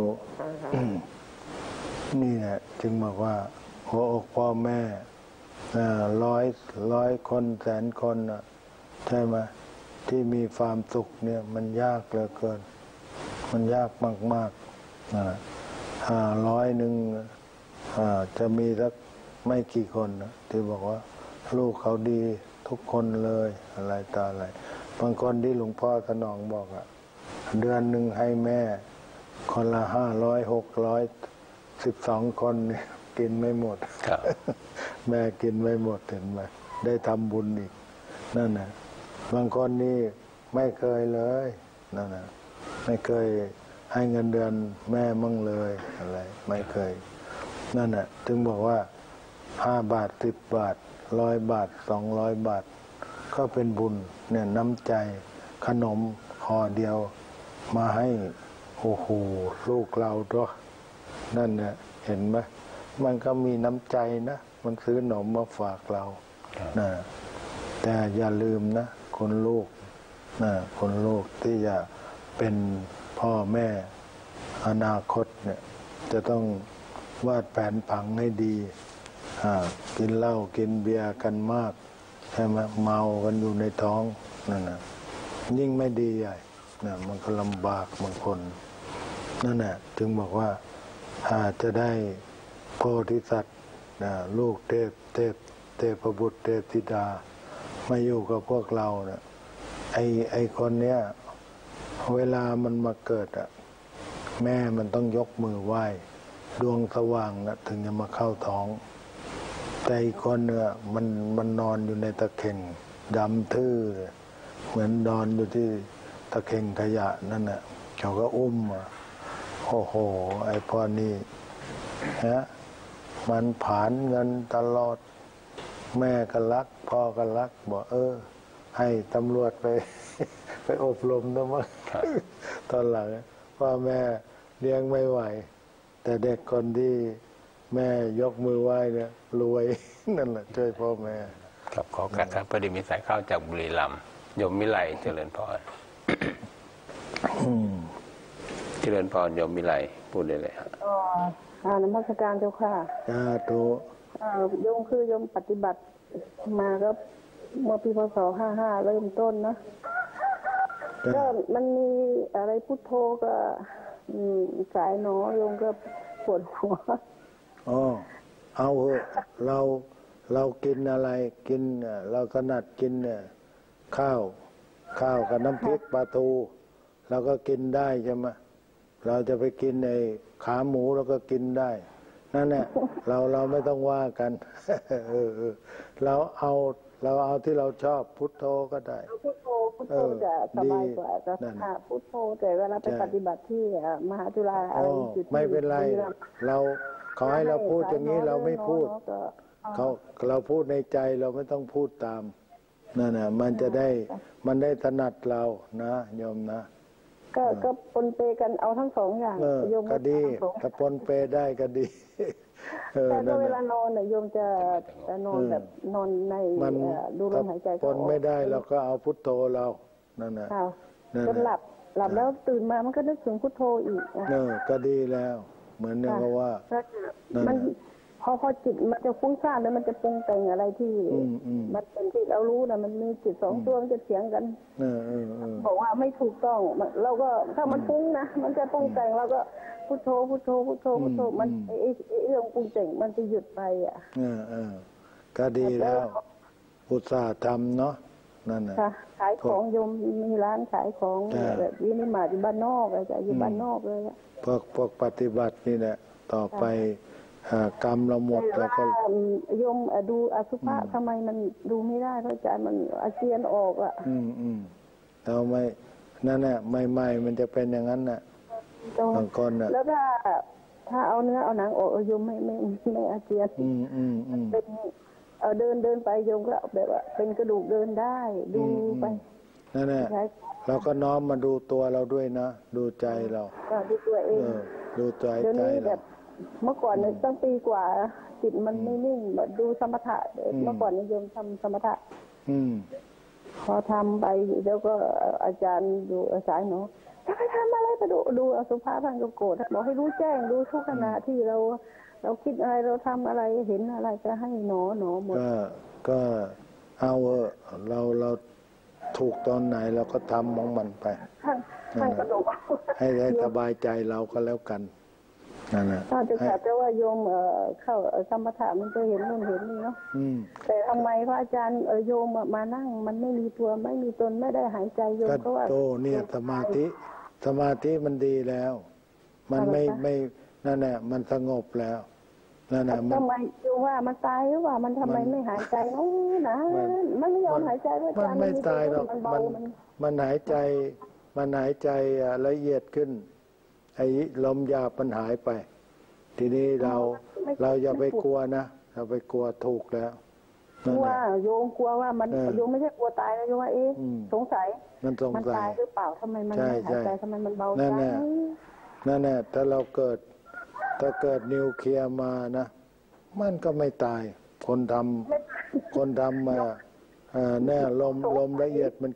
นี่แหละจึงบอกว่าหัวอกพ่อแม่ร้อยร้อยคนแสนคนอ่ะใช่ไหมที่มีความสุขเนี่ยมันยากเหลือเกินมันยากมากๆนะห้าร้อยหนึ่งจะมีสักไม่กี่คนนะที่บอกว่าลูกเขาดีทุกคนเลยอะไรต่ออะไรบางคนที่หลวงพ่อสนองบอกอ่ะเดือนหนึ่งให้แม่คนละห้าร้อยหกร้อยสิบสองคนเนี่ยกินไม่หมดแม่กินไม่หมดเห็นไหมได้ทำบุญอีกนั่นนะบางคนนี่ไม่เคยเลยนั่นนะไม่เคยให้เงินเดือนแม่มั่งเลยอะไรไม่เคยนั่นน่ะถึงบอกว่าห้าบาทสิบบาทร้อยบาทสองร้อยบาทก็เป็นบุญเนี่ยน้ำใจขนมห่อเดียวมาให้โอ้โหลูกเราด้วยนั่นเนี่ยเห็นไหมมันก็มีน้ำใจนะมันซื้อขนมมาฝากเรานะแต่อย่าลืมนะคนลูกนะคนลูกที่จะเป็นพ่อแม่อนาคตเนี่ยจะต้องวาดแผนผังให้ดีกินเหล้ากินเบียร์กันมากใช่ไหมเมากันอยู่ในท้องนั่นนะยิ่งไม่ดีใหญ่นะมันก็ลำบากบางคนนั่นแหละจึงบอกว่าอาจจะได้โพธิสัตว์นะลูกเทพเทพเทพบุตรเทพธิดามาอยู่กับพวกเราเนี่ยไอไอคนเนี้ยเวลามันมาเกิดอ่ะแม่มันต้องยกมือไหว้ดวงสว่างนะถึงจะมาเข้าท้องแต่อีกคนเนี่ยมันมันนอนอยู่ในตะเข่งดำทื่อเหมือนนอนอยู่ที่ตะเข่งขยะนั่นน่ะเขาก็อุ้มอ่ะโอ้โหไอพ่อนี่ฮะมันผลาญเงินตลอดแม่ก็รักพ่อก็รักบอกเออให้ตำรวจไป ไปอบรมนะมั้ง ตอนหลังพ่อแม่เลี้ยงไม่ไหวแต่เด็กคนที่แม่ยกมือไหว้เนี่ยรวย นั่นแหละช่วยพ่อแม่ครับขอการครับพอดีมีสายเข้าจากบุรีรัมย์โยมมิไลเจริญพรเจริญพรโยมมิไลพูดได้เลยครับอ๋อานมัสการเจ้าค่ะจ้าตุโยมคือโยมปฏิบัติมาก็เมื่อปีพศห้าห้าเริ่มต้นนะก็มันมีอะไรพุทโธก็สายหนอโยมก็ปวดหัวอ๋อเอาเถอะเราเรากินอะไรกินเราถนัดกินเนี่ยข้าวข้าวกับน้ำพริกปลาทูเราก็กินได้ใช่ไหมเราจะไปกินในขาหมูเราก็กินได้นั่นแหละเราเราไม่ต้องว่ากันเออเออเราเอาเราเอาที่เราชอบพุทโธก็ได้พุทโธพุทโธจะสบายกว่าจะค่ะพุทโธแต่เวลาไปปฏิบัติที่มหาจุฬาอะไรจุดไม่เป็นไรเราเขาให้เราพูดอย่างนี้เราไม่พูดเขาเราพูดในใจเราไม่ต้องพูดตามนั่นน่ะมันจะได้มันได้ถนัดเรานะโยมนะก็ก็ปนเปกันเอาทั้งสองอย่างโยมก็ดีถ้าปนเปได้ก็ดีแต่เวลานอนเนี่ยโยมจะจะนอนแบบนอนในดูลมหายใจปนไม่ได้เราก็เอาพุทโธเรานั่นน่ะจนหลับหลับแล้วตื่นมามันก็นึกถึงพุทโธอีกเออก็ดีแล้วเหมือนเนี่ยก็ว่ามันพอพอจิตมันจะฟุ้งซ่านแล้วมันจะปรุงแต่งอะไรที่มันเป็นที่เรารู้นะมันมีจิตสองตัวมันจะเถียงกันบอกว่าไม่ถูกต้องเราก็ถ้ามันฟุ้งนะมันจะปรุงแต่งเราก็พุทโธพุทโธพุทโธพุทโธมันไอ้เรื่องปรุงแต่งมันจะหยุดไปอ่ะเออเออก็ดีแล้วอุตส่าห์ทำเนาะนั่นน่ะขายของโยมมีร้านขายของแบบวินิมาที่บ้านนอกอะไรจะอยู่บ้านนอกเลยพวกพวกปฏิบัตินี่แหละต่อไปกรรมเราหมดแล้วก็โยมดูอสุภะทำไมมันดูไม่ได้เพราะใจมันอาเจียนออกอ่ะอืมอืมเราไม่นั่นแหละใหม่ๆมันจะเป็นอย่างนั้นน่ะบางคนน่ะแล้วถ้าถ้าเอาเนื้อเอาหนังออกโยมไม่ไม่ไม่อาเจียนอืมอืมอืมเป็นเอาเดินเดินไปโยมก็แบบว่าเป็นกระดูกเดินได้ดูไปนั่นแหละเราก็น้อมมาดูตัวเราด้วยนะดูใจเราดูตัวเองดูใจใจเราเมื่อก่อนเนี่ยตั้งปีกว่าจิตมันไม่นิ่งแบบดูสมถะเมื่อก่อนนิยมทำสมถะพอทำไปแล้วก็อาจารย์ดูอาจารย์เนาะจะไปทำอะไรไปดูดูอสุภะท่านก็โกรธบอกให้รู้แจ้งดูทุกขณะที่เราเราคิดอะไรเราทำอะไรเห็นอะไรก็ให้หนอหนอหมดก็ก็เอาเราเราถูกตอนไหนเราก็ทำมองมันไปให้ให้สบายใจเราก็แล้วกันนั่นแหละถ้าจะขาดแต่ว่าโยมเข้าสมถะมันจะเห็นนู่นเห็นนี่เนาะแต่ทำไมพระอาจารย์โยมมานั่งมันไม่มีตัวไม่มีตนไม่ได้หายใจโยมก็ว่าโตเนี่ยสมาธิสมาธิมันดีแล้ว มันไม่ไม่นั่นแหละมันสงบแล้วนั่นแหละทำไมโยมว่ามันตายหรือว่ามันทำไมไม่หายใจโอ้นะมันไม่ยอมหายใจด้วยมันไม่ตายหรอกมันมันหายใจมันหายใจละเอียดขึ้นไอ้ลมหยาบมันหายไปทีนี้เราเราอย่าไปกลัวนะเราไปกลัวถูกแล้วกลัวโยมกลัวว่ามันโยมไม่ใช่กลัวตายนะโยมว่าเอ๊ะสงสัยมันสงสัยตายหรือเปล่าทำไมมันไม่หายใจทำไมมันเบาจังนั่นแหละนั่นแหละถ้าเราเกิดถ้าเกิดนิวเคลียร์มานะมันก็ไม่ตายคนทำคนทำมาแน่ลมลมละเอียดมันเกิด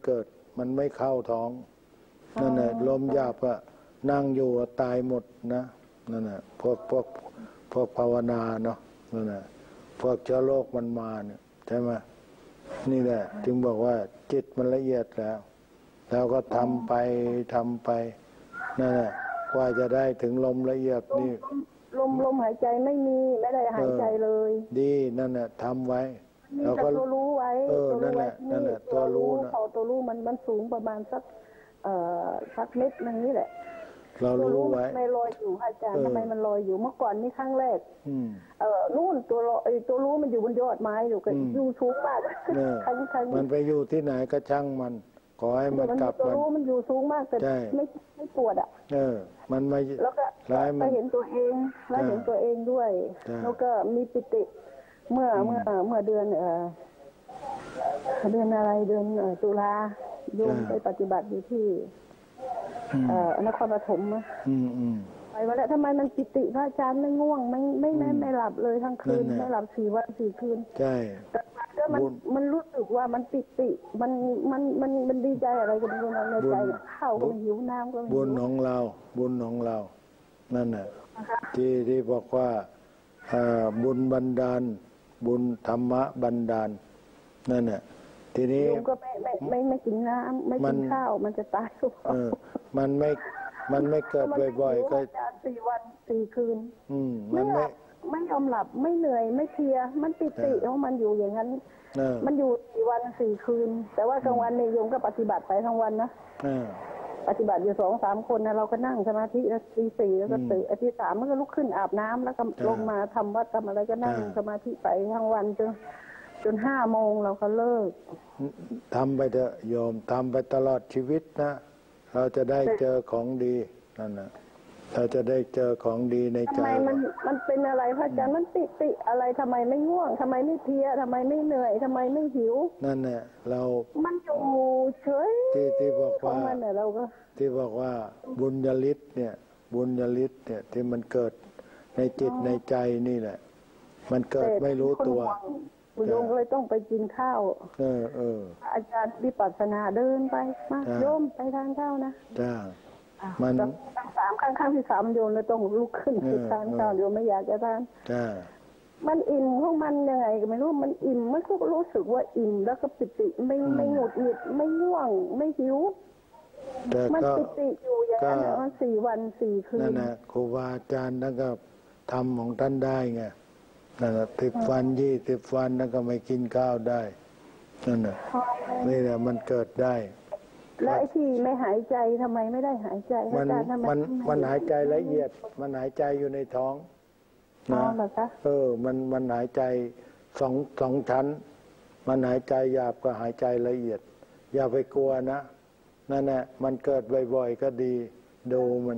มันไม่เข้าท้องนั่นแหละลมหยาบอะนั่งอยู่ตายหมดนะนั่นแหละพวกพวกพวกภาวนาเนาะนั่นแหละพวกเชื้อโรคมันมาเนี่ยใช่ไหมนี่แหละจึงบอกว่าจิตมันละเอียดแล้วแล้วก็ทำไปทำไปนั่นแหละกว่าจะได้ถึงลมละเอียดนี่ลมลมหายใจไม่มีไม่ได้หายใจเลยดีนั่นแหละทำไว้แล้วก็ตัวรู้ไว้ตัวรู้ไว้นั่นแหละตัวรู้นะตัวรู้มันมันสูงประมาณสักเอ่อสักเม็ดนึงนี่แหละเรารู้ไว้ไม่ลอยอยู่อาจารย์ทำไมมันลอยอยู่เมื่อก่อนนี่ครั้งแรกเออนู่นตัวไอ้ตัวรู้มันอยู่บนยอดไม้อยู่กันอยู่สูงมากครั้งครั้งมันไปอยู่ที่ไหนก็ช่างมันขอให้มันกลับตัวรู้มันอยู่สูงมากแต่ไม่ไม่ปวดอ่ะเออมันไม่แล้วก็ไปเห็นตัวเองแล้วเห็นตัวเองด้วยแล้วก็มีปิติเมื่อเมื่อเมื่อเดือนเออเดือนอะไรเดือนตุลาโยมไปปฏิบัติอยู่ที่เอ่อนครปฐมอ่ะไปวันแล้วทำไมมันปิติพระอาจารย์ไม่ง่วงไม่ไม่ไม่ไม่หลับเลยทั้งคืนไม่หลับสี่วันสี่คืนใช่ก็มันมันรู้สึกว่ามันปิติมันมันมันมันดีใจอะไรกันไม่รู้ในใจข้าวก็ไม่หิวน้ำก็ไม่หิวบุญของเราบุญของเรานั่นน่ะที่ที่บอกว่าบุญบันดาลบุญธรรมะบันดาลนั่นน่ะทีนี้ก็ไม่ไม่ไม่ไม่กินน้ำไม่กินข้าวมันจะตายเออมันไม่มันไม่เกิดบ่อยๆก็สี่วันสี่คืนอืมมันไม่ไม่ยอมหลับไม่เหนื่อยไม่เพลียมันปิติของมันอยู่อย่างนั้นมันอยู่สี่วันสี่คืนแต่ว่ากลางวันในโยมก็ปฏิบัติไปทั้งวันนะปฏิบัติอยู่สองสามคนนะเราก็นั่งสมาธิแล้วตีสี่แล้วก็ตื่นอาทิตย์สามมันก็ลุกขึ้นอาบน้ำแล้วก็ลงมาทำวัดทำอะไรก็นั่งสมาธิไปทั้งวันจนจนห้าโมงเราก็เลิกทำไปเถอะโยมทำไปตลอดชีวิตนะเราจะได้เจอของดีนั่นนะเราจะได้เจอของดีในใจทำไมมันมันเป็นอะไรพระอาจารย์มันติติอะไรทำไมไม่ง่วงทำไมไม่เพลียทำไมไม่เหนื่อยทำไมไม่หิวนั่นแหละเรามันอยู่เฉยที่ที่บอกว่าเราก็ที่บอกว่าบุญญาฤทธิ์เนี่ยบุญญาฤทธิ์เนี่ยที่มันเกิดในจิตในใจนี่แหละมันเกิดไม่รู้ตัวคุณโยมก็เลยต้องไปกินข้าวเออเอออาจารย์วิปัสสนาเดินไปมาโยมไปทานข้าวนะจ้ามันตั้งสามครั้งครั้งที่สามโยมเลยต้องลุกขึ้นไปทานข้าวโยมไม่อยากจะทานจ้ามันอิ่มของมันยังไงก็ไม่รู้มันอิ่มมันก็รู้สึกว่าอิ่มแล้วก็ปิติไม่ไม่หงุดหงิดไม่ง่วงไม่หิวมันปิติอยู่อย่างนั้นสี่วันสี่คืนนั่นนะครูบาอาจารย์นั่นก็ทำของท่านได้ไงนั่นแหละสิบวันยี่สิบวันนั่นก็ไม่กินข้าวได้นั่นแหละนี่แหละมันเกิดได้แล้วไอ้ที่ไม่หายใจทำไมไม่ได้หายใจมันมันมันหายใจละเอียดมันหายใจอยู่ในท้องนะเออมันมันหายใจสองสองชั้นมันหายใจหยาบก็หายใจละเอียดอย่าไปกลัวนะนั่นแหละมันเกิดบ่อยๆก็ดีดูมัน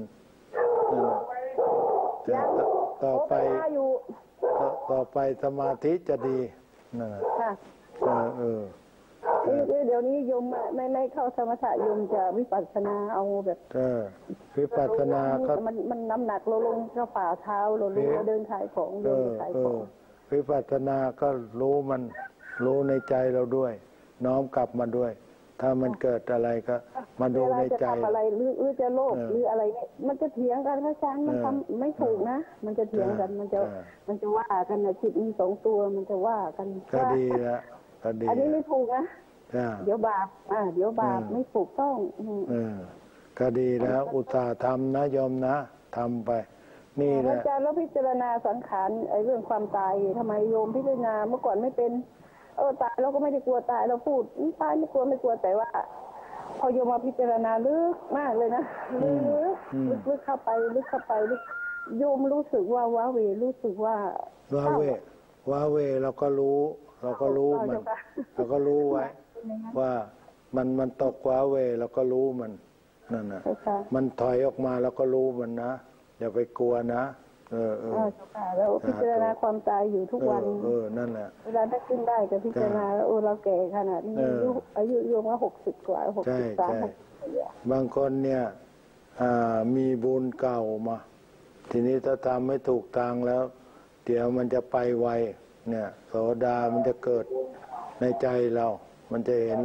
นั่นแหละต่อไปต่อไปสมาธิจะดีนะเออเออเดี๋ยวนี้โยมไม่ไม่เข้าสมถะโยมจะวิปัสสนาเอาแบบเออวิปัสสนาก็มันมันน้ำหนักเราลงก็ฝ่าเท้าเราลงเราเดินขายของเดินขายของวิปัสสนาก็รู้มันรู้ในใจเราด้วย น้อมกลับมาด้วยถ้ามันเกิดอะไรก็มาดูในใจจะทำอะไรหรือหรือจะโลภหรืออะไรเนี่ยมันจะเถียงกันพระอาจารย์มันทำไม่ถูกนะมันจะเถียงกันมันจะมันจะว่ากันนะจิตมีสองตัวมันจะว่ากันก็ดีละก็ดีอันนี้ไม่ถูกนะเดี๋ยวบาปอ่าเดี๋ยวบาปไม่ถูกต้องเออก็ดีแล้วอุตส่าห์ทำนะโยมนะทำไปนี่แหละอาจารย์แล้วพิจารณาสังขารไอ้เรื่องความตายทำไมโยมพิจารณาเมื่อก่อนไม่เป็นเออตายเราก็ไม่ได้กลัวตายเราพูดตายไม่กลัวไม่กลัวแต่ว่าพอโยมมาพิจารณาลึกมากเลยนะลึกลึกลึกเข้าไปลึกเข้าไปลึกโยมรู้สึกว่าว้าเวรู้สึกว่าว้าเวว้าเวเราก็รู้เราก็รู้มันเราก็รู้ไว้ว่ามันมันตกว้าเวเราก็รู้มันนั่นน่ะมันถอยออกมาเราก็รู้มันนะอย่าไปกลัวนะเออเออแล้วพิจารณาความตายอยู่ทุกวันเออนั่นแหละเวลาถ้าขึ้นได้ก็พิจารณาแล้วโอ้เราแก่ขนาดนี้อายุอายุโยมก็หกสิบกว่าหกสิบสามบางคนเนี่ยมีบุญเก่ามาทีนี้ถ้าทำไม่ถูกทางแล้วเดี๋ยวมันจะไปไวเนี่ยโสดามันจะเกิดในใจเรามันจะเห็น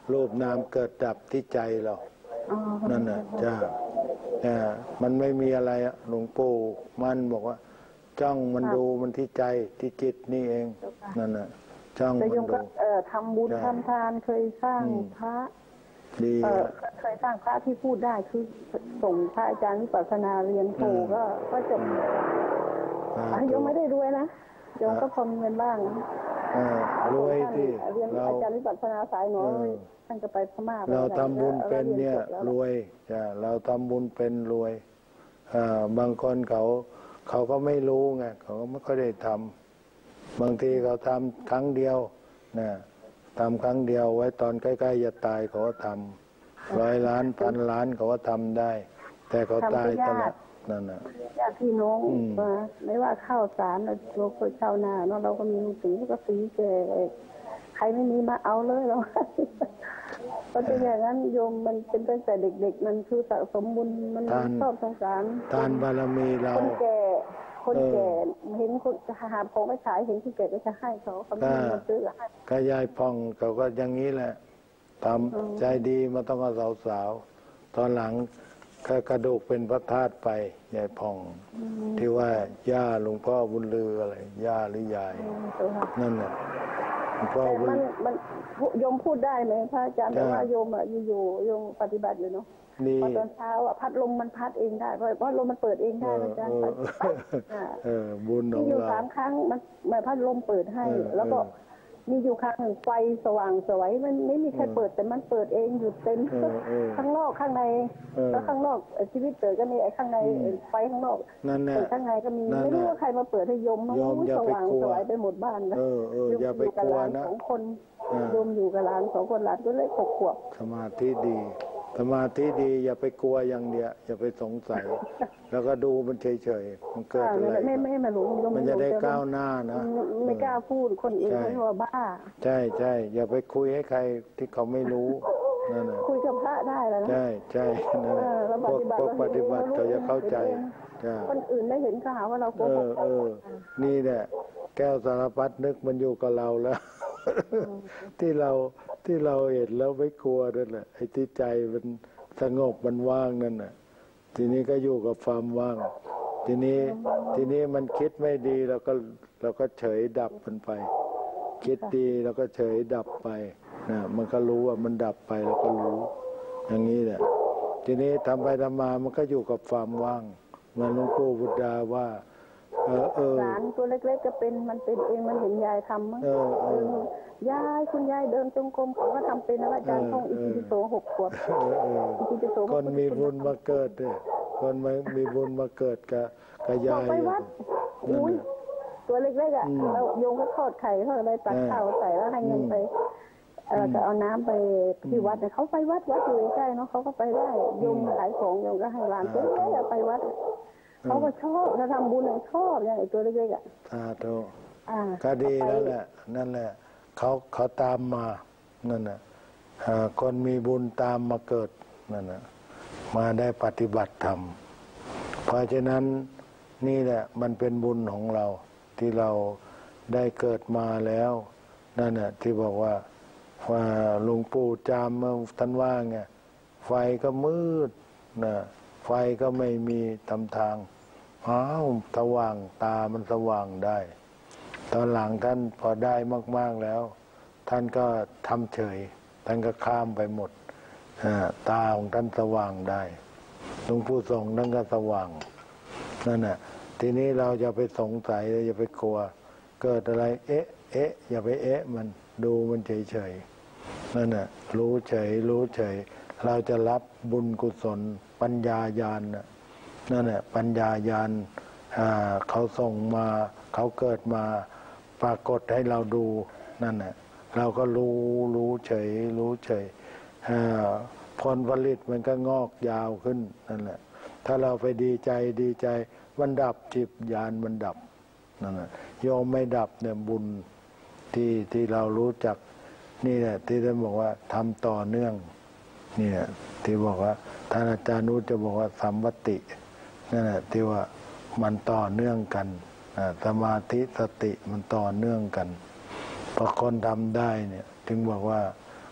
รูปนามเกิดดับที่ใจเรานั่นน่ะจ้าเนี่ยมันไม่มีอะไรอะหลวงปู่มันบอกว่าจ้องมันดูมันที่ใจที่จิตนี่เองนั่นน่ะจ้องมันดูเอ่อทำบุญทำทานเคยสร้างพระดีเคยสร้างพระที่พูดได้คือส่งพระอาจารย์วิปัสสนาเรียนโทก็ก็จบยังไม่ได้รวยนะยังก็พอมีเงินบ้างรวยที่เรียนอาจารย์วิปัสสนาสายหนอท่านก็ไปพม่าเราทำบุญเป็นเนี่ยรวยจ้ะเราทำบุญเป็นรวยบางคนเขาเขาก็ไม่รู้ไงเขาก็ไม่ค่อยได้ทำบางทีเขาทำครั้งเดียวนะทำครั้งเดียวไว้ตอนใกล้ๆจะตายเขาก็ทำร้อยล้านพันล้านเขาก็ทำได้ แต่เขาตายตลอดนั่นน่ะญาติพี่น้องมาไม่ว่าข้าวสารเราเคยชาวนาเนาะเราก็มีสีก็สีแก่ใครไม่มีมาเอาเลยเราก็เป็นอย่างนั้นโยมมันเป็นตั้งแต่เด็กๆมันคือสะสมบุญมันชอบสงสารทานบารมีเราคนแก่คนแก่เห็นคนหาของไม่ขายเห็นที่แก่ก็จะให้เขาเขาไม่มีเงินซื้อให้ก็ยายพองเขาก็อย่างนี้แหละทำใจดีมาต้องเอาสาวๆตอนหลังก็กระดูกเป็นพระธาตุไปยายพองที่ว่าย่าหลวงพ่อบุญลืออะไรย่าหรือยายนั่นแหละหลวงพ่อบุญมันโยมพูดได้ไหมพระอาจารย์แต่ว่าโยมอ่ะอยู่โยมปฏิบัติอยู่เนาะพอตอนเช้าอ่ะพัดลมมันพัดเองได้เพราะว่าลมมันเปิดเองได้อาจารย์เออบุญของเรามีอยู่สามครั้งมันมันพัดลมเปิดให้แล้วก็มีอยู่ครั้งหนึ่งไฟสว่างสวยมันไม่มีใครเปิดแต่มันเปิดเองอยู่เต็มข้างนอกข้างในแล้วข้างนอกชีวิตเปิดก็มีไอ้ข้างในไฟข้างนอกเปิดข้างในก็มีไม่รู้ว่าใครมาเปิดให้โยมมันสว่างสวยไปหมดบ้านเลยอย่าไปกลัวนะสองคนโยมอยู่กับหลานสองคนหลานก็เลยหกขวบสมาธิดีสมาธิดีอย่าไปกลัวอย่างเดียวอย่าไปสงสัยแล้วก็ดูมันเฉยๆมันเกิดอะไรไม่ไม่มาหลงมันจะได้ก้าวหน้านะไม่กล้าพูดคนอื่นเขาว่าบ้าใช่ใช่อย่าไปคุยให้ใครที่เขาไม่รู้นั่นแหละคุยกับพระได้แล้วนะใช่ใช่นั่นแหละพวกพวกปฏิบัติเขาจะเข้าใจคนอื่นได้เห็นก็หาว่าเราโกหกเออนี่แหละแก้วสารพัดนึกมันอยู่กับเราแล้วที่เราที่เราเห็นแล้วไม่กลัวนั่นแหละไอ้ที่ใจมันสงบมันว่างนั่นน่ะทีนี้ก็อยู่กับความว่างทีนี้ทีนี้มันคิดไม่ดีเราก็เราก็เฉยดับมันไปคิดดีเราก็เฉยดับไปนะมันก็รู้ว่ามันดับไปแล้วก็รู้อย่างนี้แหละทีนี้ทำไปทำมามันก็อยู่กับความว่างเหมือนหลวงปู่บุตรดาว่าเออเออหลานตัวเล็กๆก็เป็นมันเป็นเองมันเห็นยายทำมั้งยายคุณยายเดินจงกรมเขาก็ทำเป็นนะอาจารย์ท่องอิติปิโสหกขวบอิติปิโสคนมีบุญมาเกิดเนี่ยคนมามีบุญมาเกิดกับกับยายไปวัดอุ้ยตัวเล็กๆอ่ะเราโยงก็ทอดไข่ทอดอะไรตักข้าวใส่แล้วให้เงินไปเออจะเอาน้ำไปที่วัดเนี่ยเขาไปวัดวัดอยู่ใกล้เนาะเขาก็ไปได้โยมขายของโยมก็ให้หลานเพื่อนไปวัดเขาก็ชอบถ้าทำบุญชอบอย่างไอ้ตัวเล็กๆอ่ะสาธุก็ดีแล้วแหละนั่นแหละเขาเขาตามมานั่นน่ะคนมีบุญตามมาเกิดนั่นน่ะมาได้ปฏิบัติธรรมเพราะฉะนั้นนี่แหละมันเป็นบุญของเราที่เราได้เกิดมาแล้วนั่นน่ะที่บอกว่าว่าหลวงปู่จามเมื่อท่านว่าไงไฟก็มืดนะไฟก็ไม่มีทำทางอ้าวสว่างตามันสว่างได้ตอนหลังท่านพอได้มากๆแล้วท่านก็ทำเฉยท่านก็ข้ามไปหมดตาของท่านสว่างได้หลวงปู่ทรงท่านก็สว่างนั่นน่ะทีนี้เราอย่าไปสงสัยอย่าไปกลัวเกิดอะไรเอ๊ะเอ๊ะอย่าไปเอ๊ะมันดูมันเฉยเฉยนั่นน่ะรู้เฉยรู้เฉยเราจะรับบุญกุศลปัญญาญาณน่ะนั่นแหละปัญญาญาณเขาส่งมาเขาเกิดมาปรากฏให้เราดูนั่นแหละเราก็รู้รู้เฉยรู้เฉยผลผลิตมันก็งอกยาวขึ้นนั่นแหละถ้าเราไปดีใจดีใจมันดับจิตญาณมันดับนั่นแหละยอมไม่ดับเนี่ยบุญที่ที่เรารู้จักนี่แหละที่ท่านบอกว่าทำต่อเนื่องนี่แหละที่บอกว่าท่านอาจารย์นุชจะบอกว่าสัมปตินั่นแหละที่ว่ามันต่อเนื่องกันสมาธิสติมันต่อเนื่องกันพอคนทำได้เนี่ยถึงบอกว่า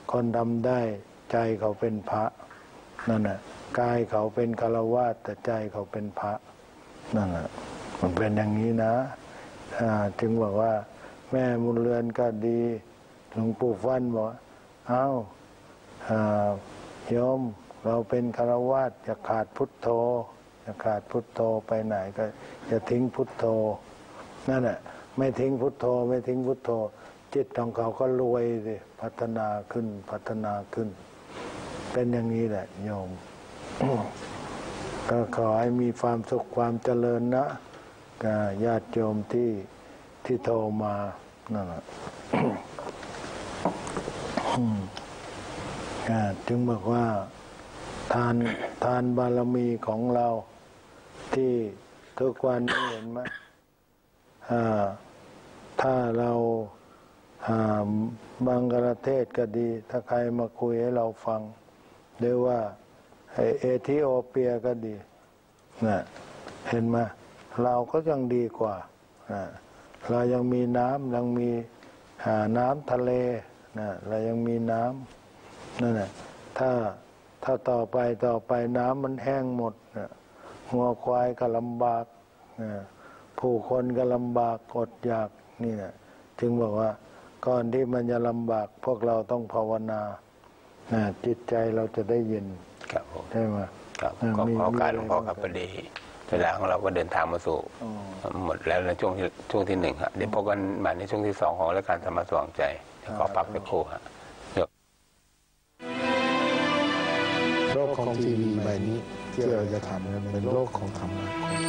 คนทำได้ใจเขาเป็นพระนั่นน่ะกายเขาเป็นฆราวาสแต่ใจเขาเป็นพระนั่นน่ะมันเป็นอย่างนี้นะจึงบอกว่าแม่บุญเรือนก็ดีหลวงปู่ฟั่นบอกเอ้าโยมเราเป็นฆราวาสจะขาดพุทโธจะขาดพุทโธไปไหนก็จะทิ้งพุทโธนั่นแหละไม่ทิ้งพุทโธไม่ทิ้งพุทโธจิตของเขาก็รวยสิพัฒนาขึ้นพัฒนาขึ้นเป็นอย่างนี้แหละโยม ก็ขอให้มีความสุขความเจริญนะญาติโยมที่ที่โทรมานั่นแหละ จึงบอกว่าทานทานบารมีของเราที่ทุกวันนี้เห็นไหมถ้าเราบังกลาเทศก็ดีถ้าใครมาคุยให้เราฟังหรือว่าเอธิโอเปียก็ดีนะเห็นไหมเราก็ยังดีกว่านะเรายังมีน้ำยังมีหาน้ำทะเลนะเรายังมีน้ำนั่นแหละถ้าถ้าต่อไปต่อไปน้ำมันแห้งหมดนะงัวควายก็ลำบากนะผู้คนก็ลำบากอดอยากนี่นะจึงบอกว่าก่อนที่มันจะลำบากพวกเราต้องภาวนานะจิตใจเราจะได้เย็นใช่ไหมครับขอขอการหลวงพ่อครับพอดีเวลาของเราก็เดินทางมาสู่หมดแล้วในช่วงช่วงที่หนึ่งครับเดี๋ยวพบกันใหม่ในช่วงที่สองของรายการธรรมะสว่างใจขอพักสักครู่ครับโลกของทีวีใบนี้ที่เราจะทำเป็นโลกของธรรมะ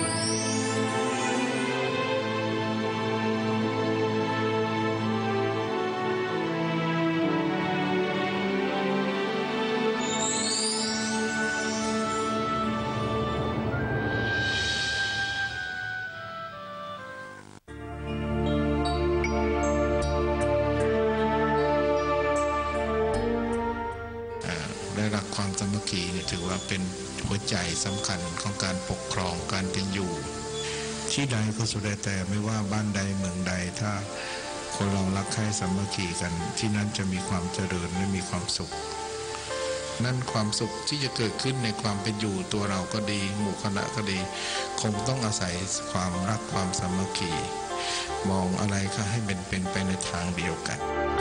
ถือว่าเป็นหัวใจสำคัญของการปกครองการเป็นอยู่ที่ใดก็สุดแต่ไม่ว่าบ้านใดเมืองใดถ้าคนเรารักใคร่สามัคคีกันที่นั่นจะมีความเจริญและมีความสุขนั่นความสุขที่จะเกิดขึ้นในความเป็นอยู่ตัวเราก็ดีหมู่คณะก็ดีคงต้องอาศัยความรักความสามัคคีมองอะไรก็ให้เป็นเป็นไปในทางเดียวกัน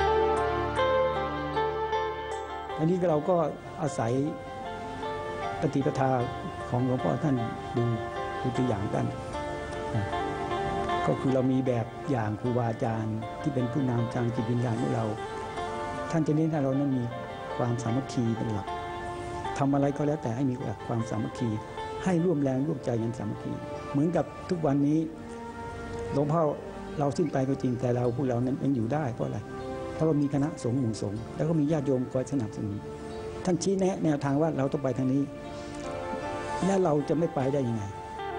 อันนี้เราก็อาศัยปฏิปทาของหลวงพ่อท่านดูดูตัวอย่างกันก็คือเรามีแบบอย่างครูบาอาจารย์ที่เป็นผู้นำทางจิตวิญญาณของเราท่านจะเน้นให้เรานั้นมีความสามัคคีเป็นหลักทำอะไรก็แล้วแต่ให้มีหลักความสามัคคีให้ร่วมแรงร่วมใจกันสามัคคีเหมือนกับทุกวันนี้หลวงพ่อเราสิ้นไปก็จริงแต่เราพวกเรานั้นยังอยู่ได้เพราะอะไรเพราะเรามีคณะสงฆ์หมู่สงฆ์แล้วก็มีญาติโยมคอยสนับสนุนท่านชี้แนะแนวทางว่าเราต้องไปทางนี้และเราจะไม่ไปได้ยังไง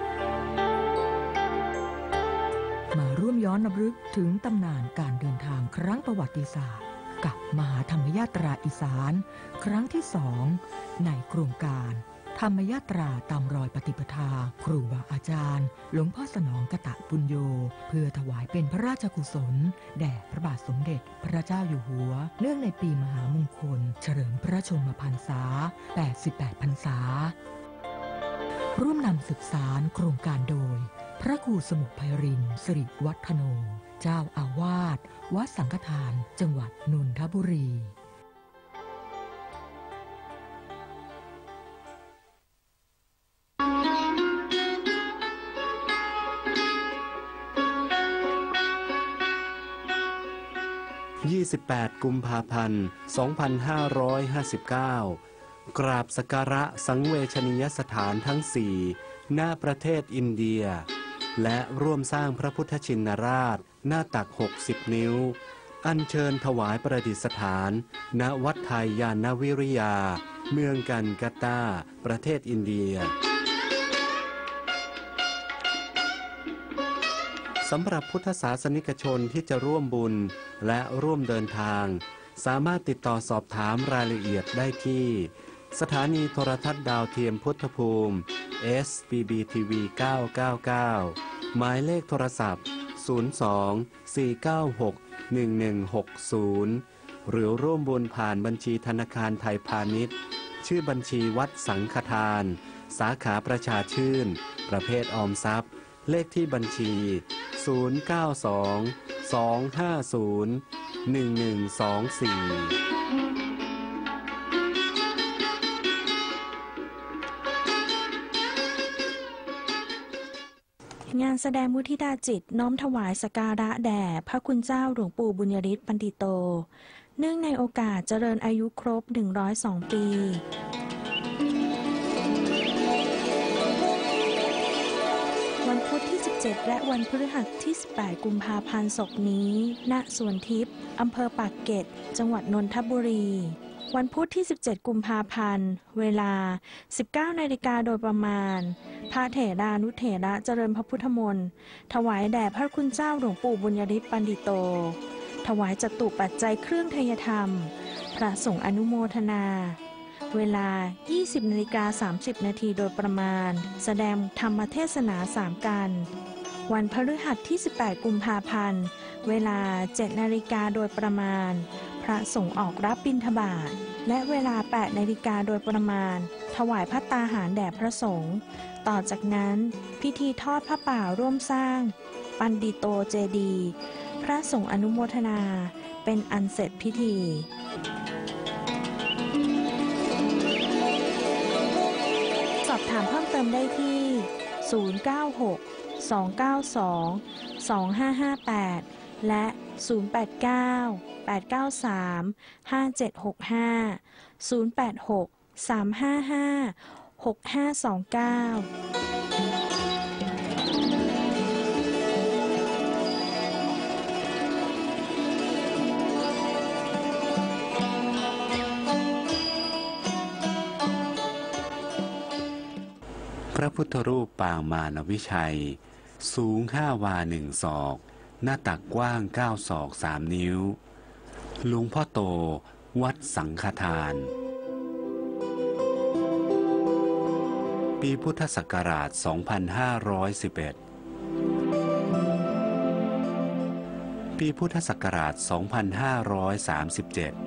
มาร่วมย้อนรำลึกถึงตำนานการเดินทางครั้งประวัติศาสตร์กับมหาธรรมยาตราอีสานครั้งที่สองในโครงการธรรมยาตราตามรอยปฏิปทาครูบาอาจารย์หลวงพ่อสนองกตปุญโญเพื่อถวายเป็นพระราชกุศลแด่พระบาทสมเด็จพระเจ้าอยู่หัวเนื่องในปีมหามงคลเฉลิมพระชนมพรรษาแปดสิบแปดพรรษาร่วมนำสืบสารโครงการโดยพระครูสมุขไพรินทร์สิริวัฒโนเจ้าอาวาสวัดสังฆทานจังหวัดนนทบุรียี่สิบแปดกุมภาพันธ์สองพันห้าร้อยห้าสิบเก้ากราบสักการะสังเวชนียสถานทั้งสี่ณประเทศอินเดียและร่วมสร้างพระพุทธชินราชหน้าตักหกสิบนิ้วอัญเชิญถวายประดิษฐานณวัดไทยยานวิริยาเมืองกันกัตตาประเทศอินเดียสำหรับพุทธศาสนิกชนที่จะร่วมบุญและร่วมเดินทางสามารถติดต่อสอบถามรายละเอียดได้ที่สถานีโทรทัศน์ดาวเทียมพุทธภูมิ เอส พี บี ที วี เก้าเก้าเก้าหมายเลขโทรศัพท์ศูนย์ สอง สี่ เก้า หก หนึ่ง หนึ่ง หก ศูนย์หรือร่วมบุญผ่านบัญชีธนาคารไทยพาณิชย์ชื่อบัญชีวัดสังฆทานสาขาประชาชื่นประเภทออมทรัพย์เลขที่บัญชีศูนย์ เก้า สอง สอง ห้า ศูนย์ หนึ่ง หนึ่ง สอง สี่งานแสดงมุทิตาจิตน้อมถวายสักการะแด่พระคุณเจ้าหลวงปู่บุญยฤทธิ์ปันติโตเนื่องในโอกาสเจริญอายุครบหนึ่งร้อยสองปีวันพุธที่สิบเจ็ดและวันพฤหัสที่สิบแปดกุมภาพันธ์ศกนี้ณสวนทิพย์อำเภอปากเกร็ดจังหวัดนนทบุรีวันพุธที่สิบเจ็ดกุมภาพันธ์เวลา สิบเก้านาฬิกาโดยประมาณพระเถรานุเถระเจริญพระพุทธมนต์ถวายแด่พระคุณเจ้าหลวงปู่บุญยฤทธิ์ปันติโตถวายจตุปัจจัยเครื่องไทยธรรมพระสงฆ์อนุโมทนาเวลา ยี่สิบนาฬิกาสามสิบนาทีโดยประมาณแสดงธรรมเทศนาสามกันวันพฤหัสที่สิบแปดกุมภาพันธ์เวลา เจ็ดนาฬิกาโดยประมาณพระสงฆ์ออกรับบิณฑบาตและเวลา แปดนาฬิกาโดยประมาณถวายภัตตาหารแด่พระสงฆ์ต่อจากนั้นพิธีทอดผ้าป่าร่วมสร้างปันติโตเจดีย์พระสงฆ์อนุโมทนาเป็นอันเสร็จพิธีสอบถามเพิ่มเติมได้ที่ศูนย์ เก้า หก สอง เก้า สอง สอง ห้า ห้า แปดและศูนย์ แปด เก้า แปด เก้า สาม ห้า เจ็ด หก ห้า ศูนย์ แปด หก สาม ห้า ห้า หก ห้า สอง เก้าพระพุทธรูปปางมารวิชัยสูงห้าวาหนึ่งศอกหน้าตักกว้างเก้าศอกสามนิ้วหลวงพ่อโตวัดสังฆทานปีพุทธศักราช สองพันห้าร้อยสิบเอ็ด ปีพุทธศักราช สองพันห้าร้อยสามสิบเจ็ด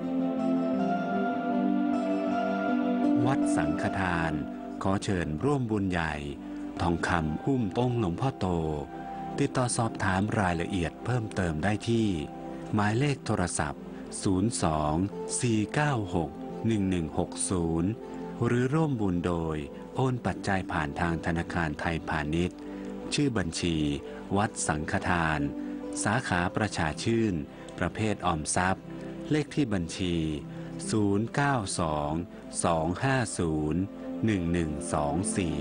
วัดสังฆทานขอเชิญร่วมบุญใหญ่ทองคำหุ้มองค์หลวงพ่อโตติดต่อสอบถามรายละเอียดเพิ่มเติมได้ที่หมายเลขโทรศัพท์ ศูนย์ สอง สี่ เก้า หก หนึ่ง หนึ่ง หก ศูนย์ หรือร่วมบุญโดยโอนปัจจัยผ่านทางธนาคารไทยพาณิชย์ชื่อบัญชีวัดสังฆทานสาขาประชาชื่นประเภทออมทรัพย์เลขที่บัญชี ศูนย์ เก้า สอง สอง ห้า ศูนย์ หนึ่ง หนึ่ง สอง สี่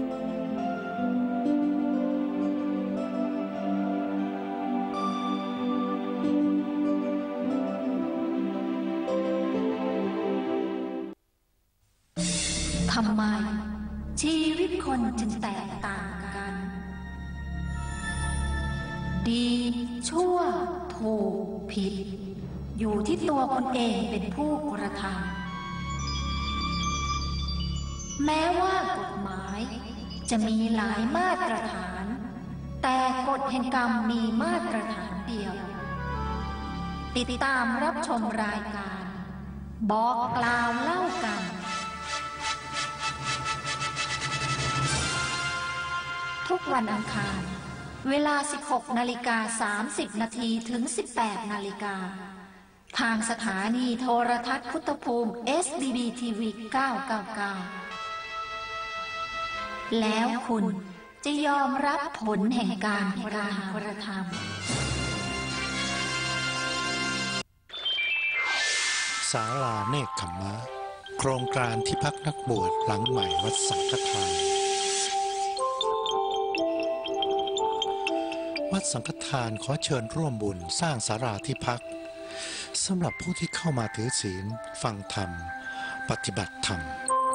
ทำไมชีวิตคนจึงแตกต่างกันดีชั่วถูกผิดอยู่ที่ตัวคนเองเป็นผู้กระทำแม้ว่ากฎหมายจะมีหลายมาตรฐานแต่กฎแห่งกรรมมีมาตรฐานเดียวติดตามรับชมรายการบอกกล่าวเล่ากันทุกวันอังคารเวลา สิบหกนาฬิกาสามสิบนาที ถึง สิบแปดนาฬิกาทางสถานีโทรทัศน์พุทธภูมิ เอส บี บี ที วี เก้า เก้า เก้า แล้วคุณจะยอมรับผลแห่งการกระทำศาลาเนกขัมมะโครงการที่พักนักบวชหลังใหม่วัดสังฆทานวัดสังฆทานขอเชิญร่วมบุญสร้างศาลาที่พักสำหรับผู้ที่เข้ามาถือศีลฟังธรรมปฏิบัติธรรม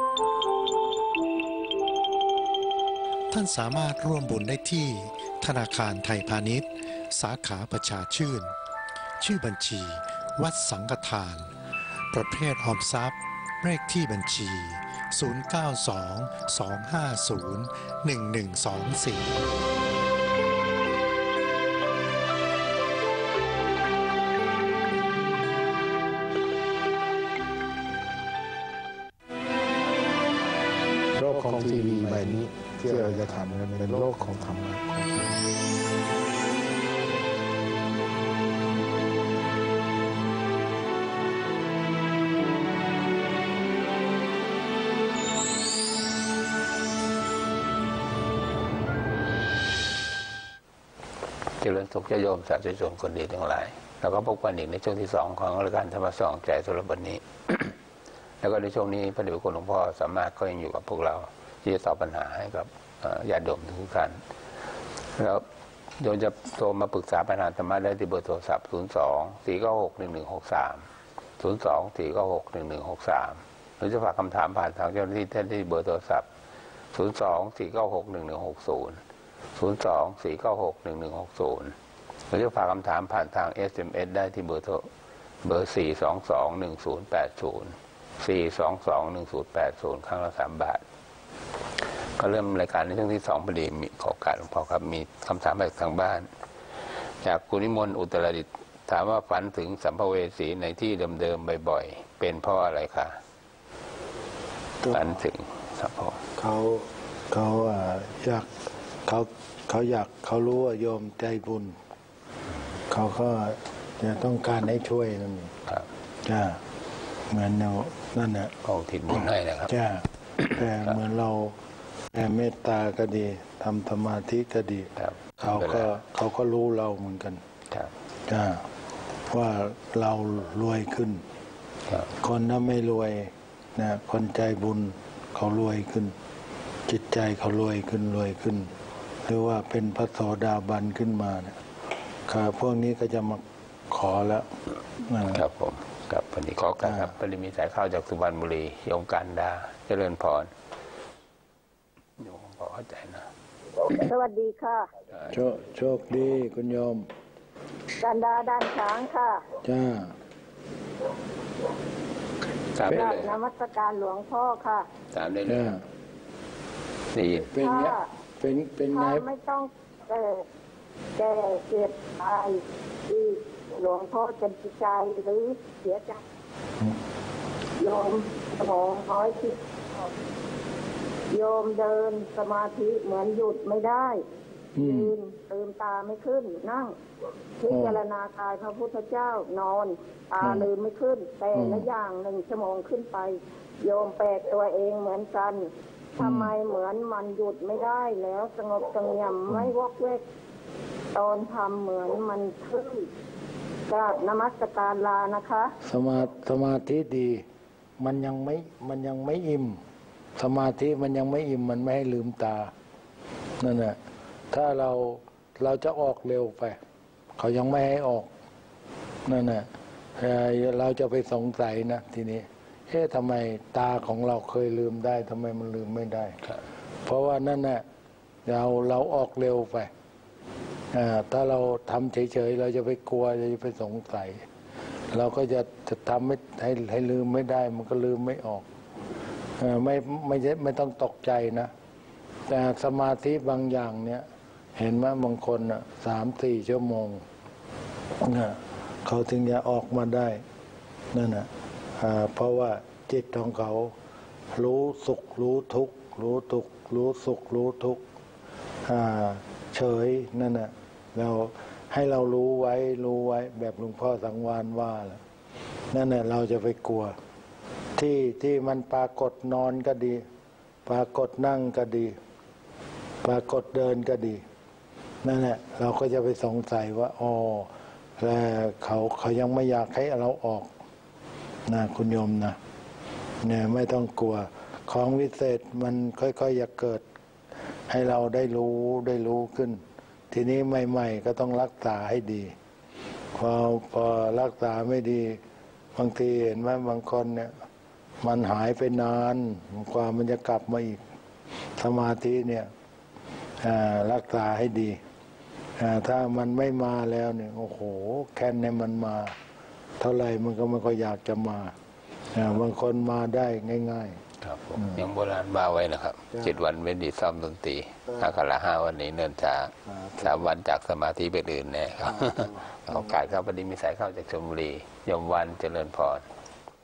ท่านสามารถร่วมบุญได้ที่ธนาคารไทยพาณิชย์สาขาประชาชื่นชื่อบัญชีวัดสังฆทานประเภทออมทรัพย์เลขที่บัญชี ศูนย์ เก้า สอง สอง ห้า ศูนย์ หนึ่ง หนึ่ง สอง สี่ของทีวีใบนี้ที่เราจะทำกันเป็นโลกของธรรมะเจริญสุขจะโยมสาธุชนคนดีทั้งหลายแล้วก็พบกันอีกในช่วงที่สองของรายการธรรมะส่องใจสำหรับวันนี้ แล้วก็ในช่วงนี้พระเดชพระคุณหลวงพ่อสามารถก็ยังอยู่กับพวกเราที่จะตอบปัญหาให้กับญาติโยมทุกท่านแล้วโยมจะโทรมาปรึกษาปัญหาธรรมะได้ที่เบอร์โทรศัพท์ศูนย์ สอง สี่ เก้า หก หนึ่ง หนึ่ง หก สาม ศูนย์ สอง สี่ เก้า หก หนึ่ง หนึ่ง หก สามหรือจะฝากคำถามผ่านทางเจ้าหน้าที่ที่เบอร์โทรศัพท์ศูนย์ สอง สี่ เก้า หก หนึ่ง หนึ่ง หก ศูนย์ ศูนย์ สอง สี่ เก้า หก หนึ่ง หนึ่ง หก ศูนย์หรือจะฝากคำถามผ่านทาง เอส เอ็ม เอส ได้ที่เบอร์โทรเบอร์ สี่ สอง สอง หนึ่ง ศูนย์ แปด ศูนย์ สี่ สอง สอง หนึ่ง ศูนย์ แปด ศูนย์ครั้งละสามบาทก็เริ่มรายการในช่วงที่สองพอดีมีขอการหลวงพ่อครับมีคำถามจากทางบ้านจากคุณนิมนต์อุตรดิตถ์ถามว่าฝันถึงสัมภเวสีในที่เดิมๆบ่อยๆเป็นเพราะอะไรคะฝันถึงครับพ่อเขาเขาอยากเขาเขาอยากเขารู้ว่าโยมใจบุญเขาก็จะต้องการให้ช่วยนั่นครับจ้าเหมือนเรานั่นแหละเขาทิศบุญให้นะครับจ้าแต่เหมือนเราแต่เมตตาก็ดีทำสมาธิก็ดีเขาก็เขาก็รู้เราเหมือนกันจ้าว่าเรารวยขึ้นคนถ้าไม่รวยนะคนใจบุญเขารวยขึ้นจิตใจเขารวยขึ้นรวยขึ้นหรือว่าเป็นพระโสดาบันขึ้นมาเนี่ยค่ะพวกนี้ก็จะมาขอแล้วครับผมกับพอดีขอการครับพอดีมีสายเข้าจากสุพรรณบุรีโยมการดาเจริญพรโยมขอเข้าใจนะสวัสดีค่ะโชคโชคดีคุณโยมการดาด้านช้างค่ะจ้าถามได้เลยนมัสการหลวงพ่อค่ะถามได้เลยนี่เป็นเนี้ยเป็นเป็นไงไม่ต้องแก่แก่เจ็บตายที่หลวงพ่อจะดีใจหรือเสียใจโยมสมองน้อยที่โยมเดินสมาธิเหมือนหยุดไม่ได้ยืนลืมตาไม่ขึ้นนั่งพิจารณากายพระพุทธเจ้านอนตาลืมไม่ขึ้นแต่ละอย่างหนึ่งชั่วโมงขึ้นไปโยมแปลกตัวเองเหมือนกันทำไมเหมือนมันหยุดไม่ได้แล้วสงบสงบไม่วอกเวกตอนทำเหมือนมันขึ้นกราบนมัสการลานะคะสมาสมาธิดีมันยังไม่มันยังไม่อิ่มสมาธิมันยังไม่อิ่มมันไม่ให้ลืมตานั่นแหละถ้าเราเราจะออกเร็วไปเขายังไม่ให้ออกนั่นแหละเราจะไปสงสัยนะทีนี้เอ๊ะทำไมตาของเราเคยลืมได้ทำไมมันลืมไม่ได้เพราะว่านั่นแหละเราเราออกเร็วไปถ้าเราทำเฉยๆเราจะไปกลัวจะไปสงสัยเราก็จะจะทำให้ให้ให้ลืมไม่ได้มันก็ลืมไม่ออกไม่ไม่ไม่ต้องตกใจนะแต่สมาธิบางอย่างเนี่ยเห็นไหมบางคนอ่ะสามสี่ชั่วโมงนะเขาถึงจะออกมาได้นั่นน่ะเพราะว่าจิตของเขารู้สุขรู้ทุกข์รู้ทุกข์รู้สุขรู้ทุกข์เฉยนั่นน่ะเราให้เรารู้ไว้รู้ไว้แบบหลวงพ่อสังวานว่าแหละนั่นน่ะเราจะไปกลัวที่ที่มันปรากฏนอนก็ดีปรากฏนั่งก็ดีปรากฏเดินก็ดีนั่นแหละเราก็จะไปสงสัยว่าอ๋อแล้วเขาเขายังไม่อยากให้เราออกนะคุณโยมนะเนี่ยไม่ต้องกลัวของวิเศษมันค่อยๆอยากเกิดให้เราได้รู้ได้รู้ขึ้นทีนี้ใหม่ๆก็ต้องรักษาให้ดีพอพอรักษาไม่ดีบางทีเห็นไหมบางคนเนี่ยมันหายไปนานกว่ามันจะกลับมาอีกสมาธิเนี่ยรักษาให้ดีถ้ามันไม่มาแล้วเนี่ยโอ้โหแค่นี้มันมาเท่าไหร่มันก็ไม่ค่อยอยากจะมาบางคนมาได้ง่ายๆครับผมยังโบราณบาไว้นะครับเจ็ดวันเว้นดีซ้อมดนตรีอาคาละห้าวันนี้เนินช้าสามวันจากสมาธิไปอื่นแน่ครับโอกาสครับพอดีมีสายเข้าจากชลบุรียมวันเจริญพร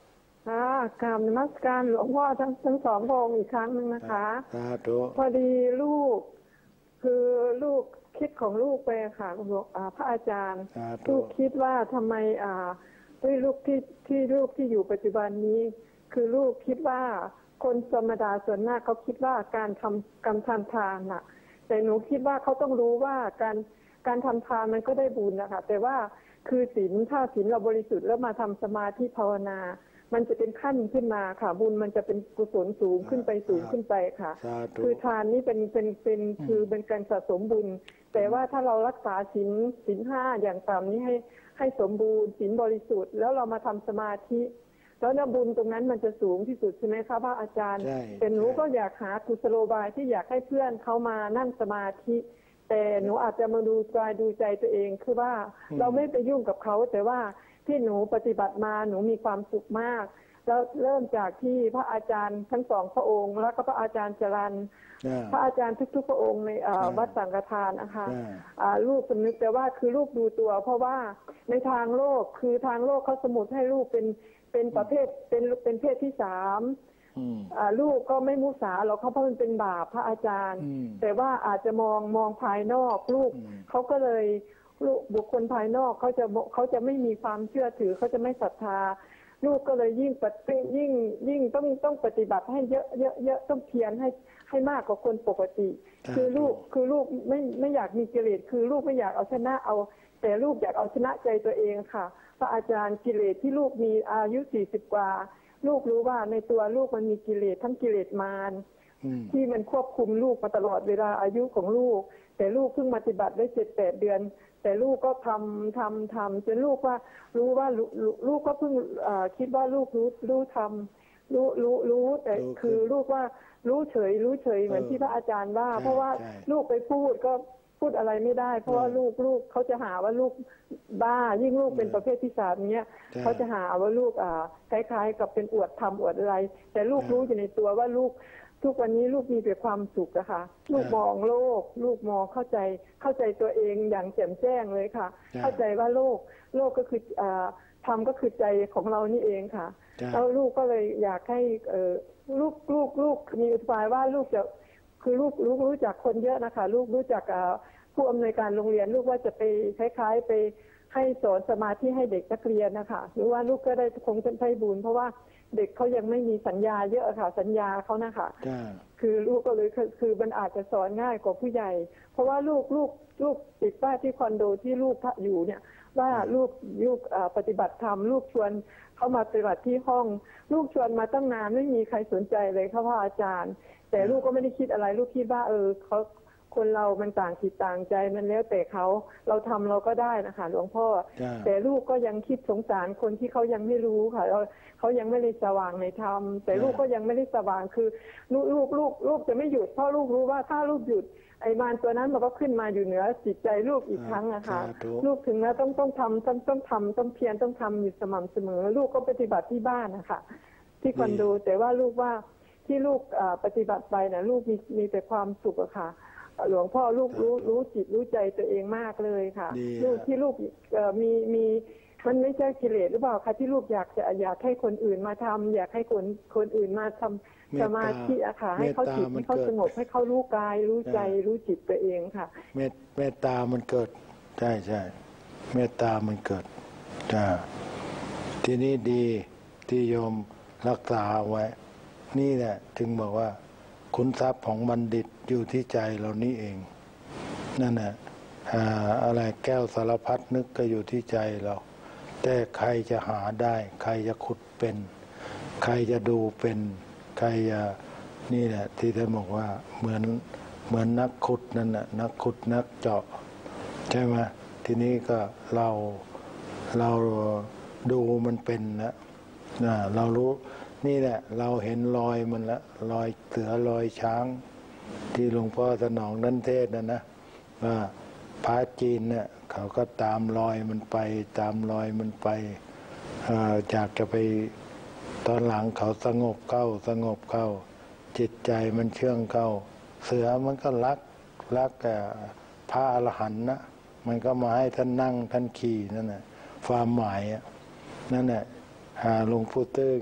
ค่ะกราบนมัสการหลวงพ่อทั้งทั้งสองพระองค์อีกครั้งหนึ่งนะคะพอดีลูกคือลูกคิดของลูกไปค่ะหลวงพระอาจารย์ลูกคิดว่าทำไมอ่าด้วยลูกที่ที่ลูกที่อยู่ปัจจุบันนี้ คือลูกคิดว่าคนธรรมดาส่วนมากเขาคิดว่าการทำกรรมทำทานน่ะแต่หนูคิดว่าเขาต้องรู้ว่าการการทำทานมันก็ได้บุญนะคะแต่ว่าคือศีลถ้าศีลเราบริสุทธิ์แล้วมาทำสมาธิภาวนามันจะเป็นขั้นขึ้นมาค่ะบุญมันจะเป็นกุศลสูงขึ้นไปสูงขึ้นไปค่ะคือทานนี้เป็นเป็นเป็นคือเป็นการสะสมบุญแต่ว่าถ้าเรารักษาศีลศีลห้าอย่างต่ำนี้ให้ให้สมบูรณ์ศีลบริสุทธิ์แล้วเรามาทำสมาธิแล้วนบุญตรงนั้นมันจะสูงที่สุดใช่ไหมคะพระอาจารย์แต่หนูก็อยากหากุศโลบายที่อยากให้เพื่อนเขามานั่งสมาธิแต่หนูอาจจะมาดูกายดูใจตัวเองคือว่าเราไม่ไปยุ่งกับเขาแต่ว่าที่หนูปฏิบัติมาหนูมีความสุขมากแล้วเริ่มจากที่พระอาจารย์ทั้งสองพระองค์แล้วก็พระอาจารย์จรัญพระอาจารย์ทุกๆพระองค์ในวัดสังฆทานนะคะลูกสำนึกแต่ว่าคือลูกดูตัวเพราะว่าในทางโลกคือทางโลกเขาสมมุติให้ลูกเป็นเป็นประเภทเป็นเป็นเพศที่สามลูกก็ไม่มุสาหรอกเขาเพราะมันเป็นบาปพระอาจารย์แต่ว่าอาจจะมองมองภายนอกลูกเขาก็เลยลูกบุคคลภายนอกเขาจะเขาจะไม่มีความเชื่อถือเขาจะไม่ศรัทธาลูกก็เลยยิ่งปฏิยิ่งยิ่งต้องต้องปฏิบัติให้เยอะเยอะเยอะต้องเพียรให้ให้มากกว่าคนปกติคือลูกคือลูกไม่ไม่อยากมีกิเลสคือลูกไม่อยากเอาชนะเอาแต่ลูกอยากเอาชนะใจตัวเองค่ะพระอาจารย์กิเลสที่ลูกมีอายุสี่สิบกว่าลูกรู้ว่าในตัวลูกมันมีกิเลสทั้งกิเลสมารที่มันควบคุมลูกมาตลอดเวลาอายุของลูกแต่ลูกเพิ่งปฏิบัติได้เจ็ดแปดเดือนแต่ลูกก็ทำทำทำจนลูกว่ารู้ว่าลูกก็เพิ่งคิดว่าลูกรู้รู้ทำรู้รู้รู้แต่คือลูกว่ารู้เฉยรู้เฉยเหมือนที่พระอาจารย์ว่าเพราะว่าลูกไปพูดก็พูดอะไรไม่ได้เพราะว่าลูกลูกเขาจะหาว่าลูกบ้ายิ่งลูกเป็นประเภทที่สามเนี้ยเขาจะหาว่าลูกอ่าคล้ายๆกับเป็นอวดทำอวดอะไรแต่ลูกรู้อยู่ในตัวว่าลูกทุกวันนี้ลูกมีแต่ความสุขอะค่ะลูกมองโลกลูกมองเข้าใจเข้าใจตัวเองอย่างแจ่มแจ้งเลยค่ะเข้าใจว่าโลกโลกก็คืออ่าธรรมก็คือใจของเรานี่เองค่ะแล้วลูกก็เลยอยากให้เอ่อลูกลูกลูกมีอุปายว่าลูกจะคือลูกลูกรู้จักคนเยอะนะคะลูกรู้จักผู้อำนวยการโรงเรียนลูกว่าจะไปคล้ายๆไปให้สอนสมาธิให้เด็กนักเรียนนะคะหรือว่าลูกก็ได้คงเป็นไพบูลย์เพราะว่าเด็กเขายังไม่มีสัญญาเยอะค่ะสัญญาเขานะคะคือลูกก็เลยคือมันอาจจะสอนง่ายกว่าผู้ใหญ่เพราะว่าลูกลูกลูกติดป้ายที่คอนโดที่ลูกอยู่เนี่ยว่าลูกลูกปฏิบัติธรรมลูกชวนเขามาปฏิบัติที่ห้องลูกชวนมาตั้งนานไม่มีใครสนใจเลยค่ะพ่ออาจารย์แต่ลูกก็ไม่ได้คิดอะไรลูกคิดว่าเออเขาคนเรามันต่างจิตต่างใจมันแล้วแต่เขาเราทำเราก็ได้นะคะหลวงพ่อแต่ลูกก็ยังคิดสงสารคนที่เขายังไม่รู้ค่ะเราเขายังไม่ได้สว่างในธรรมแต่ลูกก็ยังไม่ได้สว่างคือลูกลูกลูกลูกจะไม่หยุดเพราะลูกรู้ว่าถ้าลูกหยุดไอ้มารตัวนั้นมันก็ขึ้นมาอยู่เหนือจิตใจลูกอีกครั้งอะค่ะลูกถึงแล้วต้องต้องทำต้องต้องทำต้องเพียรต้องทำอยู่สม่ำเสมอลูกก็ปฏิบัติที่บ้านนะคะที่คอนโดแต่ว่าลูกว่าที่ลูกปฏิบัติไปนะลูกมีมีแต่ความสุขอะค่ะหลวงพ่อลูกรู้รู้จิตรู้ใจตัวเองมากเลยค่ะลูกที่ลูกมีมีมันไม่ใช่กิเลสหรือเปล่าคะที่ลูกอยากจะอยากให้คนอื่นมาทำอยากให้คนคนอื่นมาทำสมาธิอะค่ะให้เขาจิตให้เขาสงบให้เขารู้กายรู้ใจรู้จิตตัวเองค่ะเมตเมตตามันเกิดใช่ใช่เมตตามันเกิดจ้าทีนี้ดีที่โยมรักษาไว้นี่แหละถึงบอกว่าขุนทรัพย์ของบัณฑิตอยู่ที่ใจเรานี่เองนั่นแหละอะไรแก้วสารพัดนึกก็อยู่ที่ใจเราแต่ใครจะหาได้ใครจะขุดเป็นใครจะดูเป็นใครจะนี่แหละที่ท่านบอกว่าเหมือนเหมือนนักขุดนั่นแหละนักขุดนักเจาะใช่ไหมทีนี้ก็เราเราดูมันเป็นแล้วนะเรารู้นี่แหละเราเห็นรอยมันละรอยเสือรอยช้างที่หลวงพ่อสนองนันเทศนะนะว่าพระจีนเนี่ยเขาก็ตามรอยมันไปตามรอยมันไปจากจะไปตอนหลังเขาสงบเข้าสงบเข้าจิตใจมันเชื่องเข้าเสือมันก็รักรักแต่พระอรหันต์นะมันก็มาให้ท่านนั่งท่านขี่นั่นแหละความหมายนั่นแหละหาหลวงปู่ตื้อไง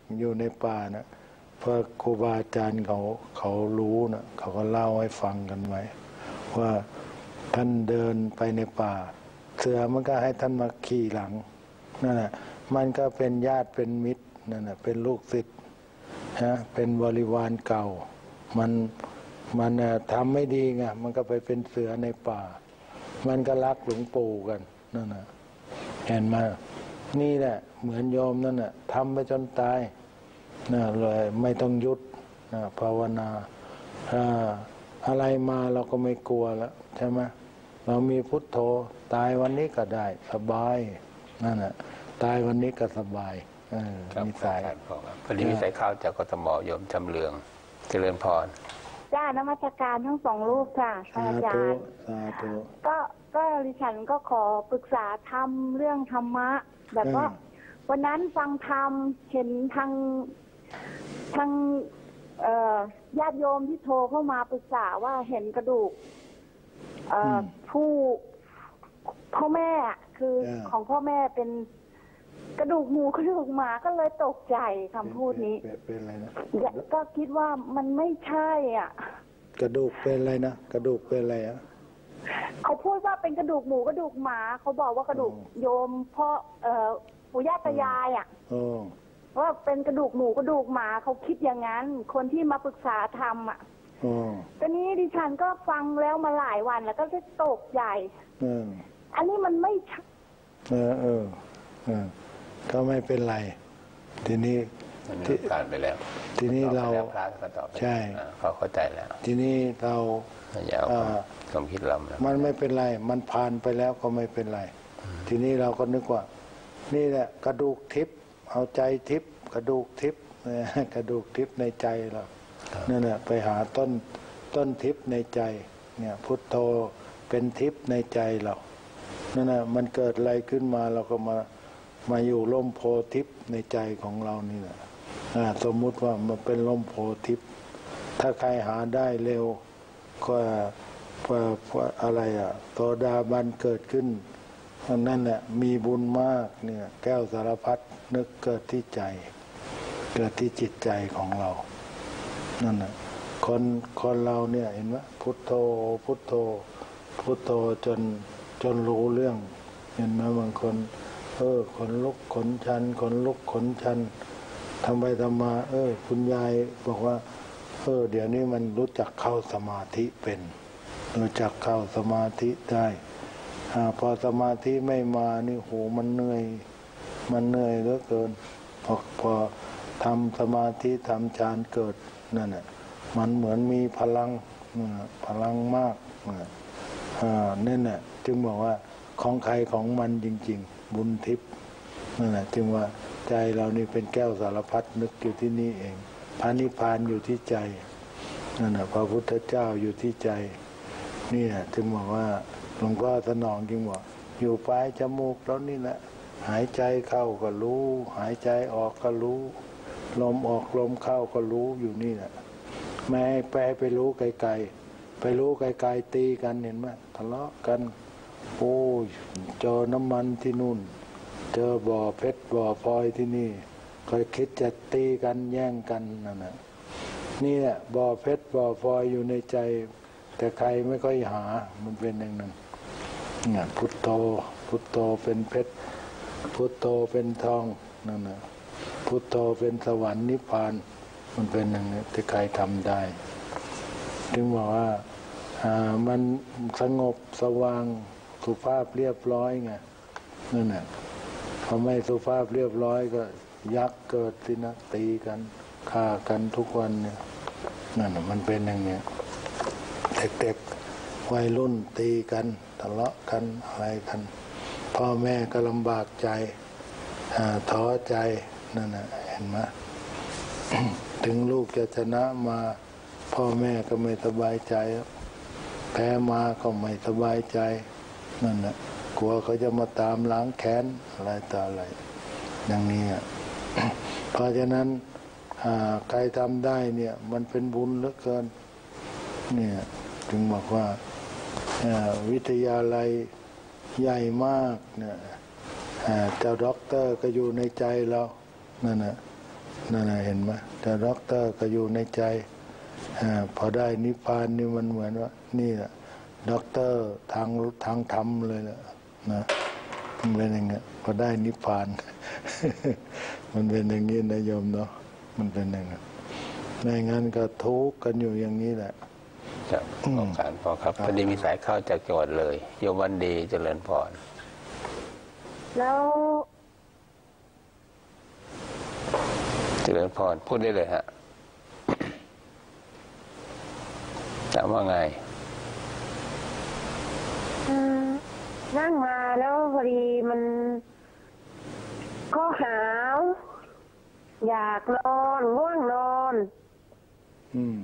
อยู่ในป่านะเพราะครูบาอาจารย์เขาเขารู้นะเขาก็เล่าให้ฟังกันไว้ว่าท่านเดินไปในป่าเสือมันก็ให้ท่านมาขี่หลังนั่นแหละมันก็เป็นญาติเป็นมิตรนั่นแหละเป็นลูกศิษย์ฮะเป็นบริวารเก่ามันมันทำไม่ดีไงมันก็ไปเป็นเสือในป่ามันก็รักหลวงปู่กันนั่นแหละเห็นไหมนี่แหละเหมือนโยมนั่นแหละทำไปจนตายนะเลยไม่ต้องหยุดนะภาวนาอะไรมาเราก็ไม่กลัวแล้วใช่ไหมเรามีพุทโธตายวันนี้ก็ได้สบายนั่นแหละตายวันนี้ก็สบายนิสัยพอดีนิสัยข้าวจากกทมโยมจำเรืองเจริญพรจ้านมัสการทั้งสองรูปค่ะอาจารย์ก็ก็ดิฉันก็ขอปรึกษาธรรมเรื่องธรรมะแบบว่าวันนั้นฟังธรรมเห็นทางทางญาติโยมที่โทรเข้ามาปรึกษาว่าเห็นกระดูกผู้พ่อแม่คือของพ่อแม่เป็นกระดูกหมูกระดูกหมาก็เลยตกใจคำพูดนี้เป็นอะไรนะก็คิดว่ามันไม่ใช่อ่ะกระดูกเป็นอะไรนะกระดูกเป็นอะไรอ่ะเขาพูดว่าเป็นกระดูกหมูกระดูกหมาเขาบอกว่ากระดูกโยมพ่อเอ่อปู่ย่าตายายอ่ะว่าเป็นกระดูกหมูกระดูกหมาเขาคิดอย่างนั้นคนที่มาปรึกษาธรรมอ่ะตอนนี้ดิฉันก็ฟังแล้วมาหลายวันแล้วก็จะตกใจอันนี้มันไม่ใช่เออเออเออก็ไม่เป็นไรทีนี้ที่ผ่านไปแล้วทีนี้เราใช่เขาเข้าใจแล้วทีนี้เราความคิดเรามันไม่เป็นไรมันผ่านไปแล้วก็ไม่เป็นไรทีนี้เราก็นึกว่านี่แหละกระดูกทิพย์เอาใจทิพย์กระดูกทิพย์กระดูกทิพย์ในใจเรานั่นแหละไปหาต้นต้นทิพย์ในใจเนี่ยพุทโธเป็นทิพย์ในใจเรานั่นแหละมันเกิดอะไรขึ้นมาเราก็มามาอยู่ร่มโพทิพย์ในใจของเรานี่แหละสมมุติว่ามันเป็นร่มโพทิพย์ถ้าใครหาได้เร็วก็อะไรอ่ะโสดาบันเกิดขึ้นนั่นแหละมีบุญมากเนี่ยแก้วสารพัดนึกเกิดที่ใจเกิดที่จิตใจของเรานั่นแหละคนคนเราเนี่ยเห็นไหมพุทโธพุทโธพุทโธจนจนรู้เรื่องเห็นไหมบางคนเออขนลุกขนชันขนลุกขนชันทำไปทำมาเออคุณยายบอกว่าเออเดี๋ยวนี้มันรู้จักเข้าสมาธิเป็นรู้จักเข้าสมาธิได้อ่าพอสมาธิไม่มานี่โหมันเหนื่อยมันเหนื่อยเหลือเกินพอพอทำสมาธิทำฌานเกิดนั่นแหละมันเหมือนมีพลังพลังมากอ่านั่นแหละจึงบอกว่าของใครของมันจริงๆบุญทิพย์นั่นแหละจึงว่าใจเรานี่เป็นแก้วสารพัดนึกอยู่ที่นี่เองพระนิพพานอยู่ที่ใจนั่นแหละพระพุทธเจ้าอยู่ที่ใจนี่แหละจึงบอกว่าหลวงพ่อสนองจึงบอกอยู่ปลายจมูกแล้วนี่แหละหายใจเข้าก็รู้หายใจออกก็รู้ลมออกลมเข้าก็รู้อยู่นี่แหละไม่ให้แปลไปรู้ไกลๆไปรู้ไกลๆตีกันเห็นไหมทะเลาะกันโอ้ยเจอน้ำมันที่นู่นเจอบ่อเพชรบ่อพลอยที่นี่เคยคิดจะตีกันแย่งกันนั่นแหละนี่แหละบ่อเพชรบ่อพลอยอยู่ในใจแต่ใครไม่ค่อยหามันเป็นอย่างนั้นเนี่ยพุทโธพุทโธเป็นเพชรพุทโธเป็นทองนั่นแหละพุทโธเป็นสวรรค์นิพพานมันเป็นอย่างนี้แต่ใครทำได้ถึงบอกว่าอ่ามันสงบสว่างสุภาพเรียบร้อยไงนั่นแหละพอไม่สุภาพเรียบร้อยก็ยักษ์เกิดสินะตีกันฆ่ากันทุกวันเนี่ยนั่นน่ะมันเป็นอย่างนี้เด็กๆวัยรุ่นตีกันทะเลาะกันอะไรกันพ่อแม่ก็ลำบากใจท้อใจนั่นน่ะเห็นไหม ถึงลูกจะชนะมาพ่อแม่ก็ไม่สบายใจแพ้มาก็ไม่สบายใจนั่นน่ะกลัวเขาจะมาตามล้างแค้นอะไรต่ออะไรอย่างนี้ เพราะฉะนั้นใครทำได้เนี่ยมันเป็นบุญเหลือเกินเนี่ยถึงบอกว่าวิทยาลัยใหญ่มากเนี่ยเจ้าด็อกเตอร์ก็อยู่ในใจเรานั่นน่ะนั่นแหละเห็นไหมแต่ด็อกเตอร์ก็อยู่ในใจอพอได้นิพพานนี่มันเหมือนว่านี่แหละด็อกเตอร์ทางทางธรรมเลยแหละนะมันเป็นอย่างเงี้ยพอได้นิพพาน มันเป็นอย่างนี้นะโยมเนาะมันเป็นอย่างนั้นไม่งั้นก็ทุกข์กันอยู่อย่างนี้แหละจะขอบการพอครับพอดีมีสายเข้าจากจังหวัดเลยโยมวันดีเจริญพรแล้วเจริญพรพูดได้เลยฮะถามว่าไงนั่งมาแล้วพอดีมันก็หาวอยากนอนง่วงนอนอืม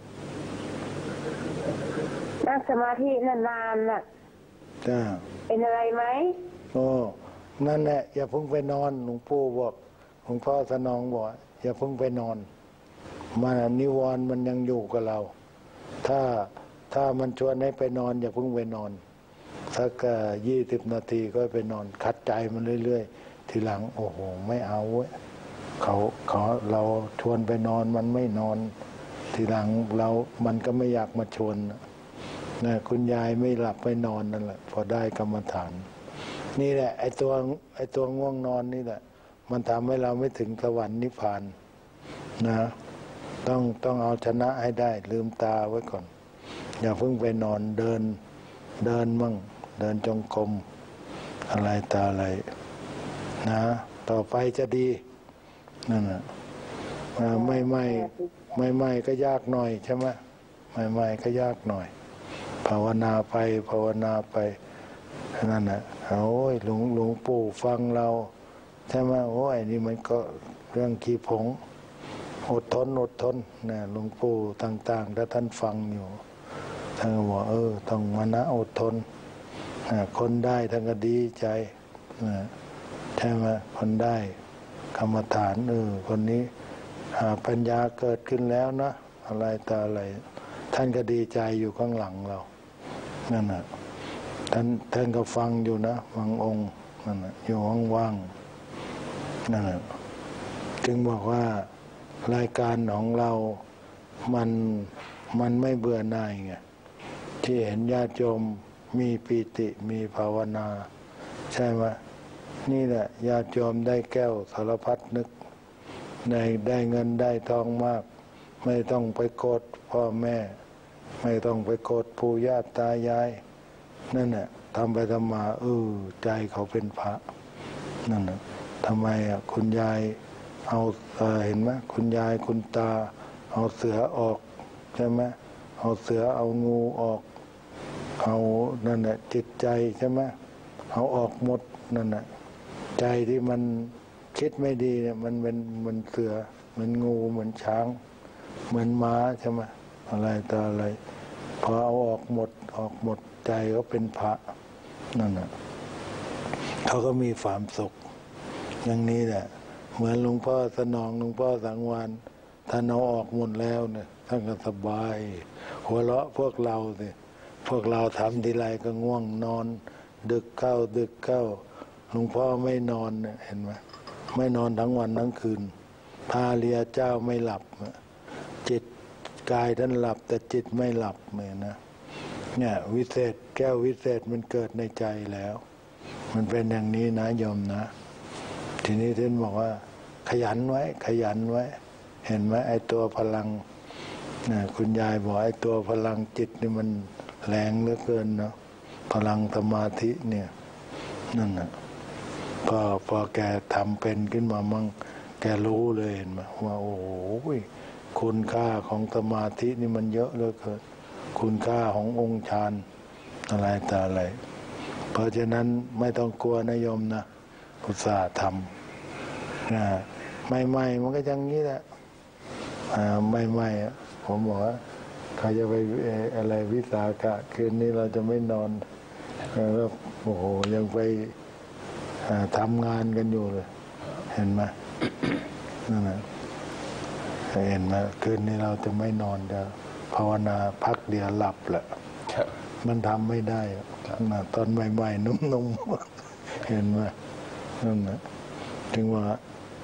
นั่งสมาธินานๆน่ะจ้าเป็นอะไรไหมโอ้นั่นแหละอย่าเพิ่งไปนอนหลวงปู่บอกหลวงพ่อสนองบอกอย่าเพิ่งไปนอนมันนิวรณ์มันยังอยู่กับเราถ้าถ้ามันชวนให้ไปนอนอย่าเพิ่งไปนอนสักยี่สิบนาทีก็ไปนอนคัดใจมันเรื่อยๆทีหลังโอ้โหไม่เอาเว้ยเขาเขาเราชวนไปนอนมันไม่นอนทีหลังเรามันก็ไม่อยากมาชวนนะคุณยายไม่หลับไม่นอนนั่นแหละพอได้กรรมฐานนี่แหละไอ้ตัวไอ้ตัวง่วงนอนนี่แหละมันทำให้เราไม่ถึงสวรรค์นิพพานนะต้องต้องเอาชนะให้ได้ลืมตาไว้ก่อนอย่าเพิ่งไปนอนเดินเดินมั่งเดินจงกรมอะไรตาอะไรนะต่อไปจะดีนั่นน่ะไม่ไม่ไม่ไม่ก็ยากหน่อยใช่ไหมไม่ไม่ก็ยากหน่อยภาวนาไปภาวนาไปนั่นน่ะโอ้ยหลวงหลวงปู่ฟังเราใช่ไหมโอ้ยนี่มันก็เรื่องขี้ผงอดทนอดทนนะหลวงปู่ต่างๆถ้าท่านฟังอยู่ท่านก็บอกเออต้องมานะอดทนคนได้ท่านก็ดีใจใช่ไหมคนได้กรรมฐานเออคนนี้ปัญญาเกิดขึ้นแล้วนะอะไรตาอะไรท่านก็ดีใจอยู่ข้างหลังเรานั่นน่ะท่านท่านก็ฟังอยู่นะบางองค์นั่นน่ะอยู่ว่างๆนั่นน่ะจึงบอกว่ารายการของเรามันมันไม่เบื่อหน่ายไงที่เห็นญาติโยมมีปีติมีภาวนาใช่ไหมนี่แหละญาติโยมได้แก้วสารพัดนึกได้ได้เงินได้ทองมากไม่ต้องไปโกรธพ่อแม่ไม่ต้องไปโกรธปู่ย่าตายายนั่นแหละทำไปทำมาเออใจเขาเป็นพระนั่นแหละทำไมอ่ะคุณยายเอาเอ่อเห็นไหมคุณยายคุณตาเอาเสือออกใช่ไหมเอาเสือเอางูออกเอานั่นแหละจิตใจใช่ไหมเอาออกหมดนั่นแหละใจที่มันคิดไม่ดีเนี่ยมันเป็นมันเสือเหมือนงูเหมือนช้างเหมือนม้าใช่ไหมอะไรต่ออะไรพอเอาออกหมดออกหมดใจก็เป็นพระนั่นแหละเขาก็มีความสุขอย่างนี้แหละเหมือนหลวงพ่อสนองหลวงพ่อสังวานท่านเอาออกหมดแล้วเนี่ยท่านก็สบายหัวเราะพวกเราสิพวกเราทำทีไรก็ง่วงนอนดึกเข้าดึกเข้าหลวงพ่อไม่นอนเนี่ยเห็นไหมไม่นอนทั้งวันทั้งคืนพาเรียเจ้าไม่หลับจิตกายท่านหลับแต่จิตไม่หลับเลยนะเนี่ยวิเศษแก้ววิเศษมันเกิดในใจแล้วมันเป็นอย่างนี้นะโยมนะทีนี้ท่านบอกว่าขยันไว้ขยันไว้เห็นไหมไอ้ตัวพลังนะคุณยายบอกไอ้ตัวพลังจิตนี่มันแรงเหลือเกินเนาะพลังสมาธิเนี่ยนั่นนะพอพอแกทำเป็นขึ้นมามั่งแกรู้เลยเห็นไหมว่าโอ้โหคุณค่าของสมาธินี่มันเยอะเหลือเกินคุณค่าขององค์ฌานอะไรต่ออะไรเพราะฉะนั้นไม่ต้องกลัวนะโยมนะอุตส่าห์ทำนะใหม่ๆมันก็อย่างนี้แหละใหม่ๆผมบอกว่าใครจะไปอะไรวิสาขะคืนนี้เราจะไม่นอนแล้วโอ้โหยังไปทำงานกันอยู่เลยเห็นไหมนั่นแหละเห็นไหมคืนนี้เราจะไม่นอนจะภาวนาพักเดียวหลับแหละมันทำไม่ได้ตอนใหม่ๆนุ่มๆเห็นไหมนั่นแหละถึงว่า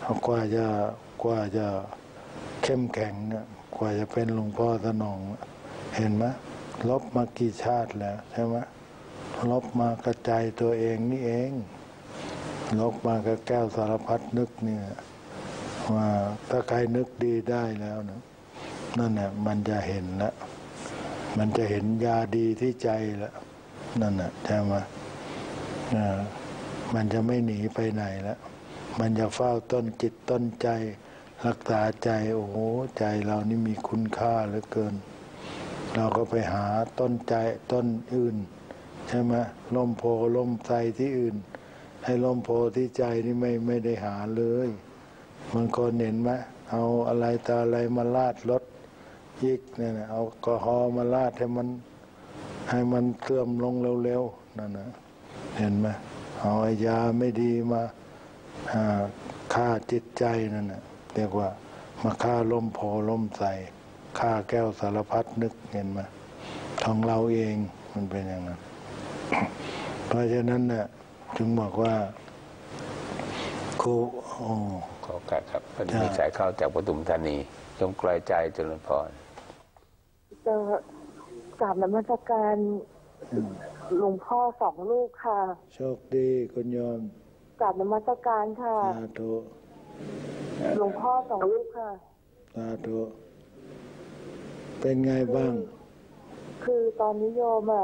กว่าจะกว่าจะเข้มแข็งเนี่ยกว่าจะเป็นหลวงพ่อสนองเห็นไหมลบมากี่ชาติแล้วใช่ไหมลบมากระจายตัวเองนี่เองลบมากับแก้วสารพัดนึกเนี่ยว่าถ้าใครนึกดีได้แล้วนะนั่นแหละมันจะเห็นละมันจะเห็นยาดีที่ใจละนั่นแหละใช่ไหมอ่ามันจะไม่หนีไปไหนแล้วมันจะเฝ้าต้นจิตต้นใจรักษาใจโอ้โหใจเรานี่มีคุณค่าเหลือเกินเราก็ไปหาต้นใจต้นอื่นใช่ไหมล่มโพล่มไทรที่อื่นให้ล่มโพที่ใจนี่ไม่ไม่ได้หาเลยบางคนเห็นไหมเอาอะไรตาอะไรมาลาดรถยิกเนี่ยนะเอาแอลกอฮอล์มาลาดให้มันให้มันเสื่อมลงเร็วๆนั่นนะเห็นไหมเอาไอ้ยาไม่ดีมาฆ่าจิตใจนั่นนะเรียกว่ามาฆ่าล่มโพล่มไทรฆ่าแก้วสารพัดนึกเห็นไหมของเราเองมันเป็นอย่างนั้น เพราะฉะนั้นเนี่ยจึงบอกว่าครูโอ้ขอการครับพอดีมีสายเข้าจากปทุมธานีจงไกลใจเจริญพรจะกราบนมัสการหลวงพ่อสองลูกค่ะโชคดีคุณโยมกราบนมัสการค่ะสาธุหลวงพ่อสองลูกค่ะสาธุเป็นไงบ้างคือตอนนี้โยมอ่ะ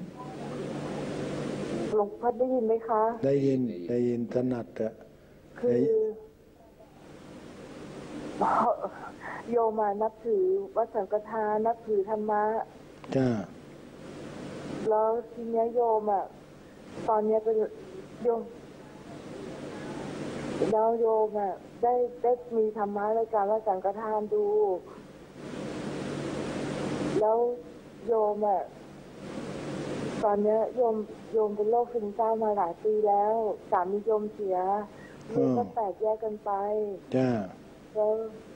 หลวงพ่อได้ยินไหมคะได้ยินได้ยินถนัดอะคือโยมมานับถือวัดสังฆทานนับถือธรรมะจ้าแล้วทีนี้โยมอ่ะตอนนี้เป็นโยมแล้วโยมอ่ะได้ได้มีธรรมะในการวัดสังฆทานดูแล้วโยมอ่ะตอนนี้โยมโยมเป็นโรคซึมเศร้ามาหลายปีแล้วสามีโยมเสียลูกก็แตกแยกกันไปจ้าแล้ว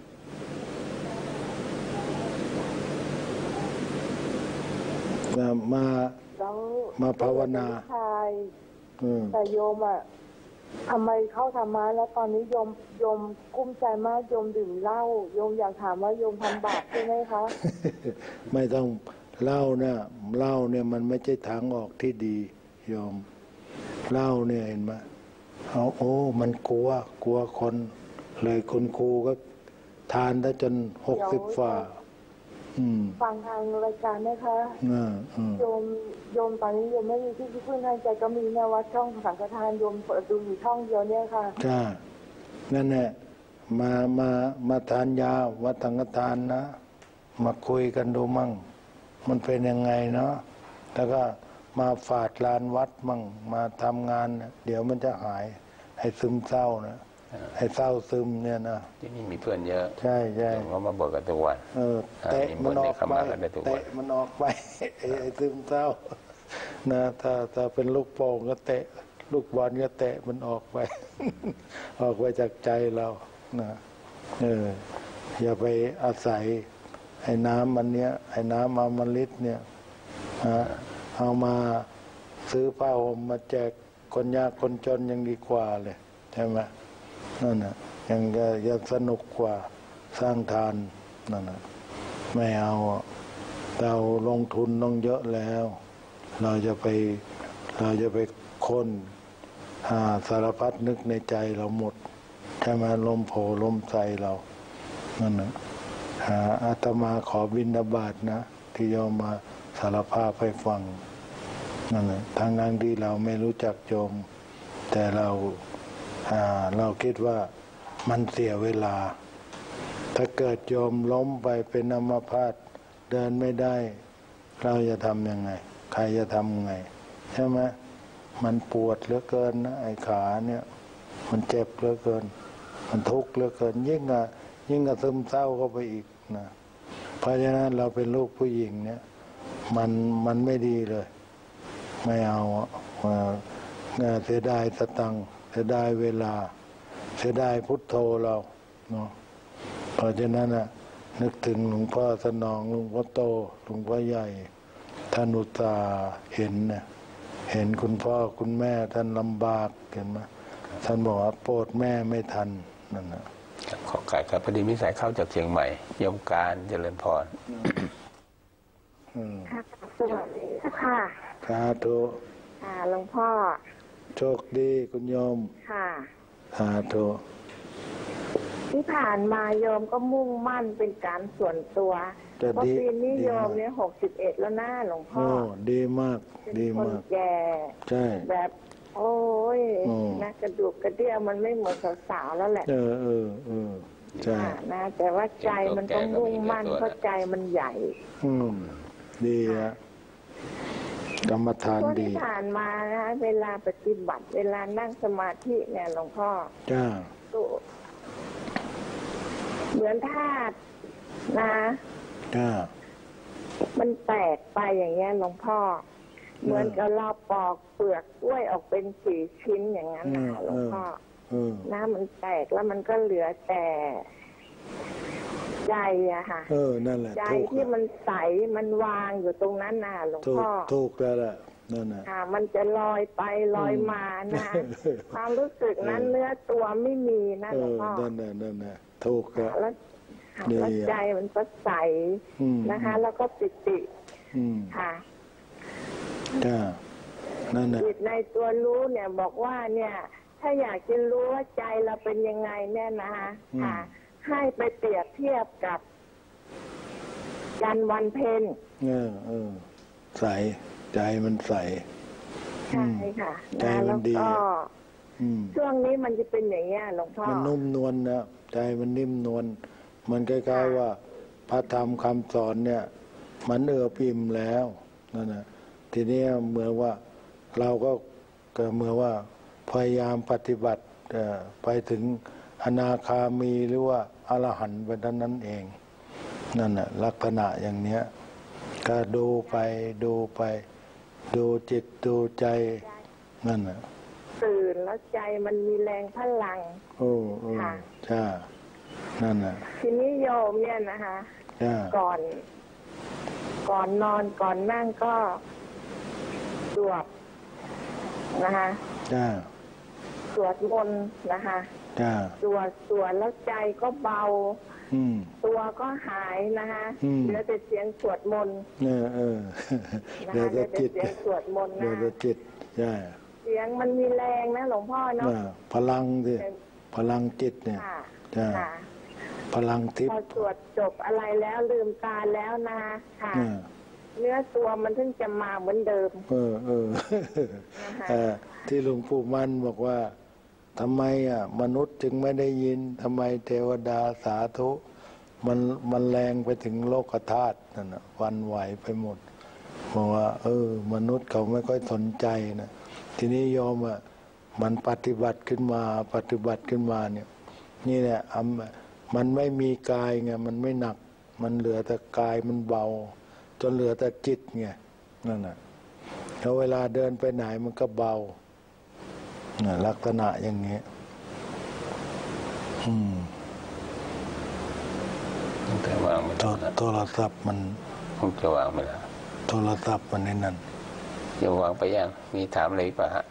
มามาภาวนาแต่โยมอ่ะทำไมเข้าธรรมะแล้วตอนนี้โยมโยมกุ้มใจมากโยมดื่มเหล้าโยมอยากถามว่าโยมทำบาปใช่ไหมคะไม่ต้องเหล้าเนี่ยเหล้าเนี่ยมันไม่ใช่ทางออกที่ดีโยมเหล้าเนี่ยเห็นไหมเอาโอ้มันกลัวกลัวคนเลยคุณครูก็ทานได้จนหกสิบฝ่าฟังทางรายการนะคะโยมโยมตอนนี้โยมไม่มีที่พึ่งทางใจก็มีแนววัดช่องสังฆทานโยมเปิดดูอยู่ช่องเดียวเนี่ยค่ะจ้านั่นแหละมามามาทานยาวัดสังฆทานนะมาคุยกันดูมั่งมันเป็นยังไงเนาะแล้วก็มาฝาดลานวัดมั่งมาทำงานเดี๋ยวมันจะหายให้ซึมเศร้านะให้เศร้าซึมเนี่ยนะที่นี่มีเพื่อนเยอะใช่ใช่เขามาบอกกันทุกวันเออเตะมันออกไปเตะมันออกไปไอ้ซึมเศร้านะถ้าถ้าเป็นลูกโป่งก็เตะลูกบอลก็เตะมันออกไปออกไปจากใจเรานะเอออย่าไปอาศัยไอ้น้ำมันเนี้ยไอ้น้ำอมฤตเนี่ยเอามาซื้อผ้าห่มมาแจกคนยากคนจนยังดีกว่าเลยใช่ไหมนั่นน่ะยังจะยังสนุกกว่าสร้างทานนั่นน่ะไม่เอาเราลงทุนต้องเยอะแล้วเราจะไปเราจะไปค้นหาสารพัดนึกในใจเราหมดใช่ไหมลมโผลมใจเรานั่นน่ะหาอาตมาขอบิณฑบาตนะที่โยมมาสารภาพให้ฟังนั่นแหละทางนั้นที่เราไม่รู้จักโยมแต่เราเราคิดว่ามันเสียเวลาถ้าเกิดโยมล้มไปเป็นอัมพาตเดินไม่ได้เราจะทำยังไงใครจะทำไงใช่ไหมมันปวดเหลือเกินนะไอ้ขาเนี่ยมันเจ็บเหลือเกินมันทุกข์เหลือเกินยิ่งอ่ะยิ่งกระซึมเศร้าเข้าไปอีกนะเพราะฉะนั้นเราเป็นลูกผู้หญิงเนี่ยมันมันไม่ดีเลยไม่เอาเสียดายสตังค์เสียดายเวลาเสียดายพุทโธเราเนาะเพราะฉะนั้นน่ะนึกถึงหลวงพ่อสนองหลวงพ่อโตหลวงพ่อใหญ่ท่านอุตส่าห์เห็นเนี่ยเห็นคุณพ่อคุณแม่ท่านลำบากเห็นไหมท่านบอกว่าโปรดแม่ไม่ทันนั่นนะขอไก่ครับพอดีมิสายเข้าจากเชียงใหม่ยมการเจริญพรค่ะสวัสดีค่ะสาธุค่ะหลวงพ่อโชคดีคุณโยมค่ะสาธุที่ผ่านมาโยมก็มุ่งมั่นเป็นการส่วนตัวเพราะปีนี้โยมเนี่ยหกสิบเอ็ดแล้วนะหลวงพ่อโอ้ดีมากดีมากแก่ใช่แบบโอ้ยนะกระดูกกระเดี่ยวมันไม่เหมือนสาวๆแล้วแหละเออเออเออใช่นะแต่ว่าใจมันต้องมุ่งมั่นเพราะใจมันใหญ่อืมดีอะกรรมฐานดีที่ผ่านมานะเวลาปฏิบัติเวลานั่งสมาธิเนี่ยหลวงพ่อจ้าเหมือนธาตุนะจ้ามันแตกไปอย่างเงี้ยหลวงพ่อเหมือนกับเราปอกเปลือกกล้วยออกเป็นสี่ชิ้นอย่างนั้นนะหลวงพ่อน้ำมันแตกแล้วมันก็เหลือแต่ใจอะค่ะเออนั่นแหละใจที่มันใสมันวางอยู่ตรงนั้นน่ะหลวงพ่อถูกแล้วแหละนั่นน่ะมันจะลอยไปลอยมานะความรู้สึกนั้นเนื้อตัวไม่มีนะหลวงพ่อนั่นน่ะนั่นน่ะถูกแล้วแล้วใจมันก็ใสนะคะแล้วก็ปิติค่ะจ้านั่นน่ะจิตในตัวรู้เนี่ยบอกว่าเนี่ยถ้าอยากจะรู้ว่าใจเราเป็นยังไงเนี่ยนะคะค่ะให้ไปเปรียบเทียบกับจันทร์วันเพ็ญเออเออใสใจมันใสใช่ค่ะใจมันดีช่วงนี้มันจะเป็นอย่างนี้หลวงพ่อมันนุ่มนวลนะใจมันนิ่มนวลมันคล้ายๆว่าพระธรรมคำสอนเนี่ยมันเอื้อพิมพ์แล้วนั่นนะทีนี้เหมือนว่าเราก็เหมือนว่าพยายามปฏิบัติไปถึงอนาคามีหรือว่าอรหันต์ไปเท่านั้นเองนั่นน่ะลักษณะอย่างเนี้ยก็ดูไปดูไปดูจิตดูใจนั่นน่ะตื่นแล้วใจมันมีแรงพลังโอ้ค่ะจ้านั่นน่ะทีนี้โยมเนี่ยนะคะก่อนก่อนนอนก่อนนั่งก็สวดนะคะจ้าสวดมนต์นะคะจ้าสวดสวดแล้วใจก็เบาตัวก็หายนะคะเหลือแต่เสียงสวดมนต์เออเออเหลือแต่จิตเสียงสวดมนต์นะเหลือแต่จิตใช่เสียงมันมีแรงนะหลวงพ่อเนาะพลังสิพลังจิตเนี่ยจ้าพลังทิพย์พอสวดจบอะไรแล้วลืมตาแล้วนะค่ะเนื้อตัวมันถึงจะมาเหมือนเดิมเออเออที่หลวงปู่มั่นบอกว่าทำไมอ่ะมนุษย์จึงไม่ได้ยินทำไมเทวดาสาธุมันมันแรงไปถึงโลกธาตุนั่นน่ะวันไหวไปหมดบอกว่าเออมนุษย์เขาไม่ค่อยสนใจนะทีนี้ยอมอ่ะมันปฏิบัติขึ้นมาปฏิบัติขึ้นมาเนี่ยนี่แหละมันไม่มีกายไงมันไม่หนักมันเหลือแต่กายมันเบาจนเหลือแต่จิตไงนั่นน่ะแล้วเวลาเดินไปไหนมันก็เบาเนี่ยลักษณะอย่างนี้อืมแต่วางไม่ได้โทรศัพท์มันคงจะวางไม่ได้โทรศัพท์มันในนั้นจะวางไปยังมีถามอะไรป่ะฮะ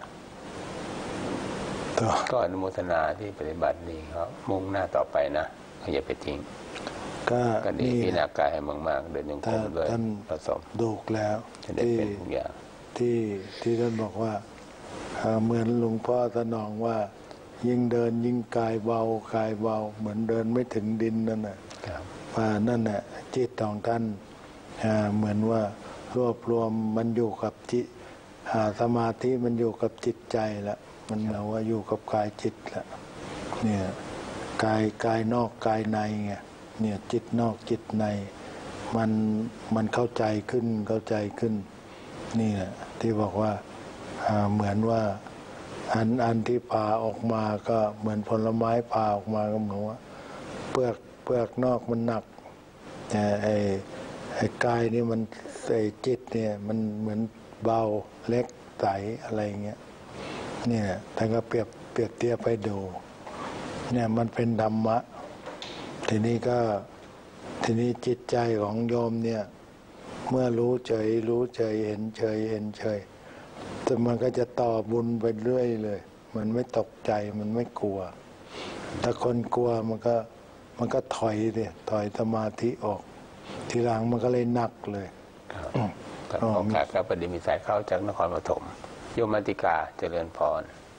ก็อนุโมทนาที่ปฏิบัติดีเขามุ่งหน้าต่อไปนะอย่าไปทิ้งก็ดีพิจารณากายให้มากๆเดินยังคงด้วยผสมดูกแล้วจะได้เป็นทุกอย่างที่ที่ท่านบอกว่าเหมือนหลวงพ่อสนองว่ายิ่งเดินยิ่งกายเบากายเบาเหมือนเดินไม่ถึงดินนั่นน่ะว่านั่นน่ะจิตของท่านเหมือนว่ารวบรวมมันอยู่กับจิตสมาธิมันอยู่กับจิตใจละมันเหมือนว่าอยู่กับกายจิตละเนี่ยกายกายนอกกายในไงเนี่ยจิตนอกจิตในมันมันเข้าใจขึ้นเข้าใจขึ้นนี่แหละที่บอกว่าเหมือนว่าอันอันที่ผ่าออกมาก็เหมือนผลไม้ผ่าออกมาก็เหมือนว่าเปลือกเปลือกนอกมันหนักแต่ไอ้ไอ้กายนี่มันไอ้จิตเนี่ยมันเหมือนเบาเล็กใสอะไรเงี้ยเนี่ยท่านก็เปรียบเปรียบเทียบไปดูเนี่ยมันเป็นธรรมะทีนี้ก็ทีนี้จิตใจของโยมเนี่ยเมื่อรู้เฉยรู้เฉยเห็นเฉยเห็นเฉยแต่มันก็จะต่อบุญไปเรื่อยเลยมันไม่ตกใจมันไม่กลัวถ้าคนกลัวมันก็มันก็ถอยเลยถอยสมาธิออกทีหลังมันก็เลยหนักเลยครับโอกาสครับประเดี๋ยวมีสายเข้าจากนครปฐมโยมมัติกาเจริญพร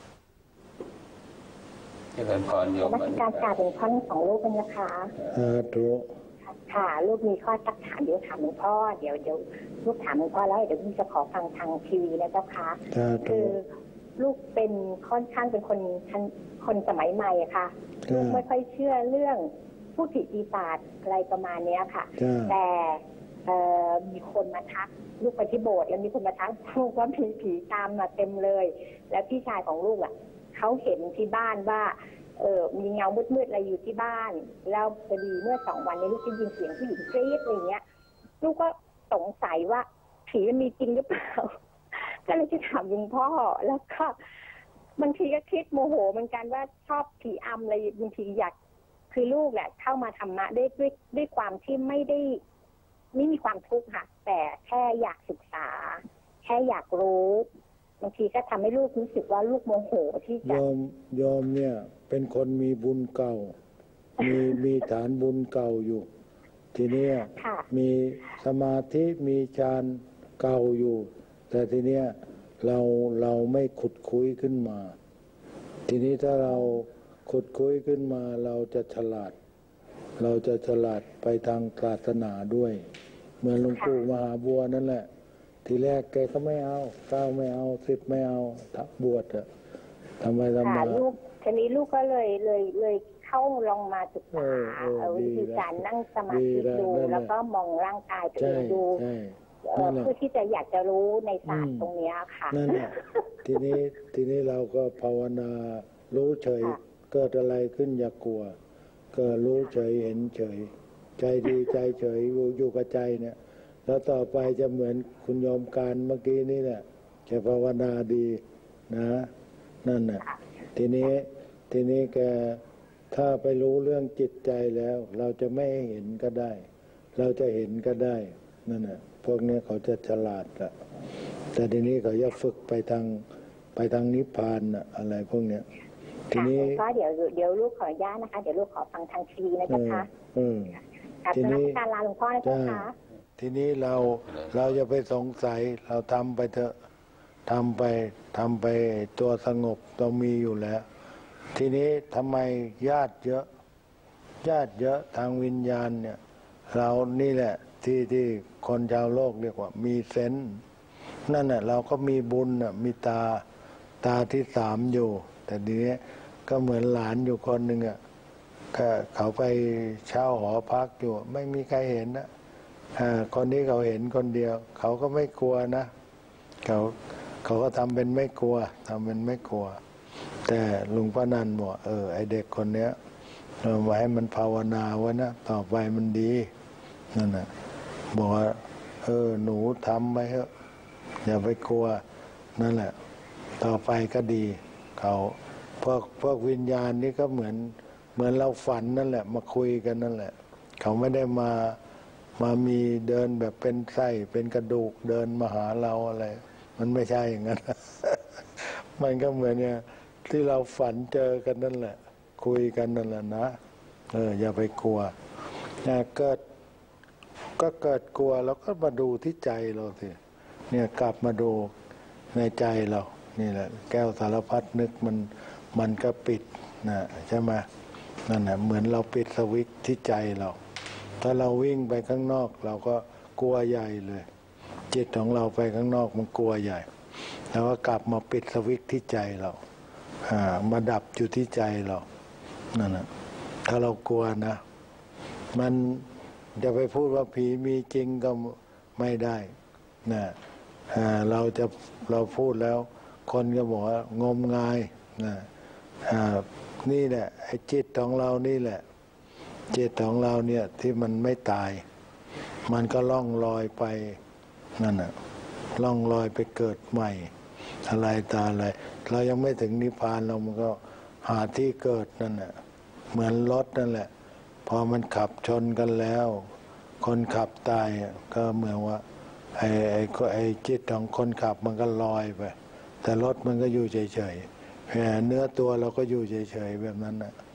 เจริญพรโยมมัติกาการเป็นข้อของลูกเป็นนะคะเออถูกค่ะลูกมีข้อสักถามเดี๋ยวถามหลวงพ่อเดี๋ยวเดี๋ยวลูกถามหลวงพ่อแล้วเดี๋ยวลูกจะขอฟังทางทีวีนะเจ้าค่ะคือลูกเป็นค่อนข้างเป็นคนคนสมัยใหม่อะค่ะลูกไม่ค่อยเชื่อเรื่องผู้ผีปีศาจอะไรประมาณนี้ค่ะแต่มีคนมาทักลูกไปที่โบสถ์แล้วมีคนมาทักลูกว่าผีผีตามมาเต็มเลยแล้วพี่ชายของลูกอ่ะเขาเห็นที่บ้านว่าเออมีเงามืดๆอะไรอยู่ที่บ้านแล้วพอดีเมื่อสองวันนี้ลูกได้ยินเสียงผู้หญิงกรี๊ดอะไรเงี้ยลูกก็สงสัยว่าผีมันมีจริงหรือเปล่าก็เลยจะถามหลวงพ่อแล้วก็บางทีก็คิดโมโหเหมือนกันว่าชอบผีอำอะไรบางทีอยากคือลูกแหละเข้ามาธรรมะด้วยด้วยด้วยความที่ไม่ได้ไม่มีความทุกข์ค่ะแต่แค่อยากศึกษาแค่อยากรู้บางทีก็ทำให้ลูกรู้สึกว่าลูกโมโหที่จะยอมยอมเนี่ยเป็นคนมีบุญเก่ามีมีฐานบุญเก่าอยู่ทีนี้มีสมาธิมีฌานเก่าอยู่แต่ทีเนี้ยเราเราไม่ขุดคุยขึ้นมาทีนี้ถ้าเราขุดคุยขึ้นมาเราจะฉลาดเราจะฉลาดไปทางศาสนาด้วยเหมือนหลวงปู่มหาบัวนั่นแหละทีแรกแกก็ไม่เอาเก้าไม่เอาสิบไม่เอาทับบวชอะทำไมทำไมลูกทีนี้ลูกก็เลยเลยเลยเข้าลงมาศึกษาวิธีการนั่งสมาธิดูแล้วก็มองร่างกายตัวเองดูเพื่อที่จะอยากจะรู้ในศาสตร์ตรงนี้ค่ะนั่นแหละทีนี้ทีนี้เราก็ภาวนารู้เฉยเกิดอะไรขึ้นอย่ากลัวก็รู้เฉยเห็นเฉยใจดีใจเฉยอยู่กับใจเนี่ยแล้วต่อไปจะเหมือนคุณโยมการเมื่อกี้นี่แหละแกภาวนาดีนะนั่นน่ะทีนี้ทีนี้แกถ้าไปรู้เรื่องจิตใจแล้วเราจะไม่เห็นก็ได้เราจะเห็นก็ได้นั่นน่ะพวกนี้เขาจะฉลาดละแต่ทีนี้เขาจะฝึกไปทางไปทางนิพพานน่ะอะไรพวกเนี้ยทีนี้ก็เดี๋ยวเดี๋ยวลูกขออนุญาตนะคะเดี๋ยวลูกขอฟังทางทีวีนะเจ้าค่ะทีนี้การลาหลวงพ่อนะเจ้าค่ะทีนี้เราเราจะไปสงสัยเราทำไปเถอะทำไปทำไปตัวสงบเรามีอยู่แล้วทีนี้ทำไมญาติเยอะญาติเยอะทางวิญญาณเนี่ยเรานี่แหละที่ที่คนชาวโลกเรียกว่ามีเซนส์นั่นแหละเราก็มีบุญน่ะมีตาตาที่สามอยู่แต่ทีนี้ก็เหมือนหลานอยู่คนหนึ่งอ่ะเขาไปเช่าหอพักอยู่ไม่มีใครเห็นนะคนนี้เขาเห็นคนเดียวเขาก็ไม่กลัวนะเขาเขาก็ทำเป็นไม่กลัวทำเป็นไม่กลัวแต่ลุงป้านันบอกเออไอเด็กคนเนี้ยเราไว้ให้มันภาวนาไว้นะต่อไปมันดีนั่นน่ะบอกว่าเออหนูทำไปเถอะอย่าไปกลัวนั่นแหละต่อไปก็ดีเขาพวกพวกวิญญาณนี่ก็เหมือนเหมือนเราฝันนั่นแหละมาคุยกันนั่นแหละเขาไม่ได้มามามีเดินแบบเป็นไส้เป็นกระดูกเดินมาหาเราอะไรมันไม่ใช่อย่างนั้น มันก็เหมือนเนี่ยที่เราฝันเจอกันนั่นแหละคุยกันนั่นแหละนะเอออย่าไปกลัวเนี่ยเกิดก็เกิดกลัวแล้วก็มาดูที่ใจเราสิเนี่ยกลับมาดูในใจเรานี่แหละแก้วสารพัดนึกมันมันก็ปิดนะใช่ไหมนั่นแหละเหมือนเราปิดสวิตช์ที่ใจเราถ้าเราวิ่งไปข้างนอกเราก็กลัวใหญ่เลยจิตของเราไปข้างนอกมันกลัวใหญ่แล้วก็กลับมาปิดสวิตช์ที่ใจเราอ่ามาดับอยู่ที่ใจเรานั่นแหละถ้าเรากลัวนะมันจะไปพูดว่าผีมีจริงก็ไม่ได้นะอ่าเราจะเราพูดแล้วคนก็บอกว่างมงายนะอ่านี่แหละไอ้จิตของเรานี่แหละจิตของเราเนี่ยที่มันไม่ตายมันก็ล่องลอยไปนั่นน่ะล่องลอยไปเกิดใหม่อะไรตาอะไรเรายังไม่ถึงนิพพานเรามันก็หาที่เกิดนั่นแหละเหมือนรถนั่นแหละพอมันขับชนกันแล้วคนขับตายก็เหมือนว่าไอ้ไอ้ไอ้จิตของคนขับมันก็ลอยไปแต่รถมันก็อยู่เฉยๆเนื้อตัวเราก็อยู่เฉยๆแบบนั้นนะ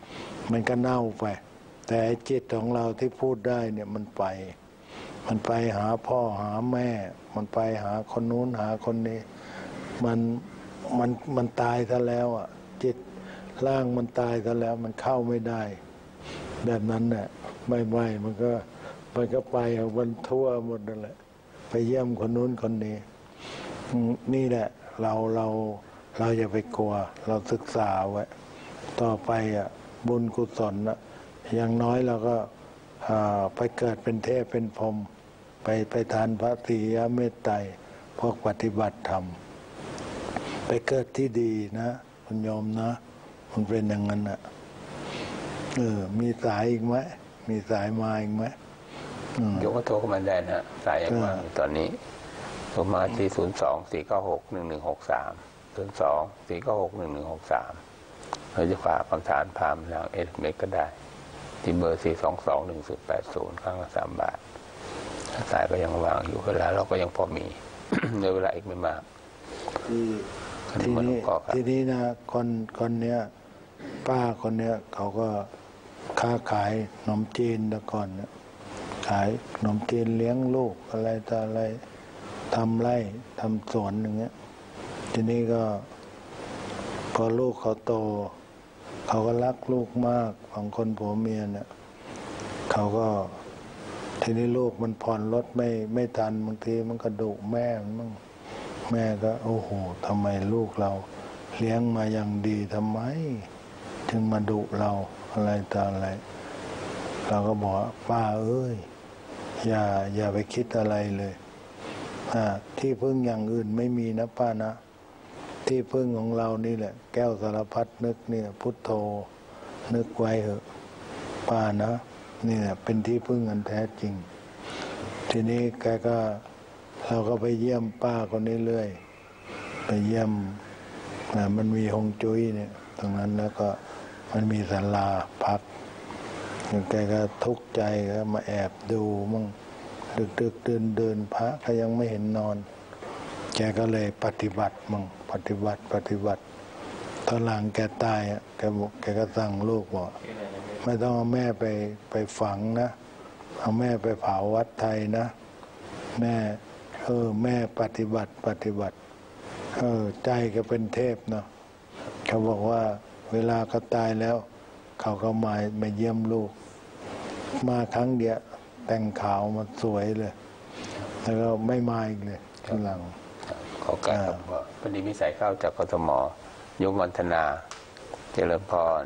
มันก็เน่าไปแต่จิตของเราที่พูดได้เนี่ยมันไปมันไปหาพ่อหาแม่ มันไปหาคนนู้นหาคนนี้มันมันมันตายซะแล้วอ่ะจิตร่างมันตายซะแล้วมันเข้าไม่ได้แบบนั้นเนี่ยไม่ไม่มันก็มันก็ไปมันทั่วหมดนั่นแหละไปเยี่ยมคนนู้นคนนี้นี่แหละเราเราเราอย่าไปกลัวเราศึกษาไว้ต่อไปอ่ะบุญกุศลนะอย่างน้อยเราก็ไปเกิดเป็นเทพเป็นพรหมไปไปทานพระศรีเมตไตรพวกปฏิบัติธรรมไปเกิดที่ดีนะคุณโยมนะมันเป็นอย่างนั้นอ่ะเออมีสายอีกไหมมีสายมาอีกไหมยกก็โทรเข้ามาได้นะสายยังว่างตอนนี้โทรมาที่ศูนย์สองสี่เก้าหกหนึ่งหนึ่งหกสามศูนย์สองสี่เก้าหกหนึ่งหนึ่งหกสามเราจะฝากคำถามพามทางเอสเมก็ได้ที่เบอร์สี่สองสองหนึ่งศูนย์แปดศูนย์ครั้งละสามบาทสายก็ยังว่างอยู่เวลาเราก็ยังพอมีในเวลาอีกไม่มากทีนี้ทีนี้นะคนคนเนี้ยป้าคนเนี้ยเขาก็ค้าขายขนมจีนแต่ก่อนเนี่ยขายขนมจีนเลี้ยงลูกอะไรต่ออะไรทำไร่ทำสวนอย่างเงี้ยทีนี้ก็พอลูกเขาโตเขาก็รักลูกมากของคนผัวเมียเนี่ยเขาก็ทีนี้ลูกมันผ่อนรถไม่ไม่ทันบางทีมันก็ดุแม่มั่งแม่ก็โอ้โหทำไมลูกเราเลี้ยงมาอย่างดีทำไมถึงมาดุเราอะไรต่ออะไรเราก็บอกป้าเอ้ยอย่าอย่าไปคิดอะไรเลยอ่าที่พึ่งอย่างอื่นไม่มีนะป้านะที่พึ่งของเรานี่แหละแก้วสารพัดนึกเนี่ยพุทโธนึกไว้เถอะป้านะนี่แหละเป็นที่พึ่งอันแท้จริงทีนี้แกก็เราก็ไปเยี่ยมป้าคนนี้เรื่อยไปเยี่ยมมันมีฮงจุ้ยเนี่ยตรงนั้นแล้วก็มันมีศาลาพักแกก็ทุกข์ใจก็มาแอบดูมั่งดึกดึกเดินเดินพระก็ยังไม่เห็นนอนแกก็เลยปฏิบัติมั่งปฏิบัติปฏิบัติตอนหลังแกตายอ่ะแกบอกแกก็สั่งลูกบอกไม่ต้องเอาแม่ไปไปฝังนะเอาแม่ไปเผาวัดไทยนะแม่เออแม่ปฏิบัติปฏิบัติเออใจก็เป็นเทพเนาะเขาบอกว่าเวลาเขาตายแล้วเขาก็มามาเยี่ยมลูกมาครั้งเดียวแต่งขาวมาสวยเลยแล้วก็ไม่มาอีกเลยทีหลังขอการพอดีวิสัยเข้าจากกทมยมวันธนาเจริญพร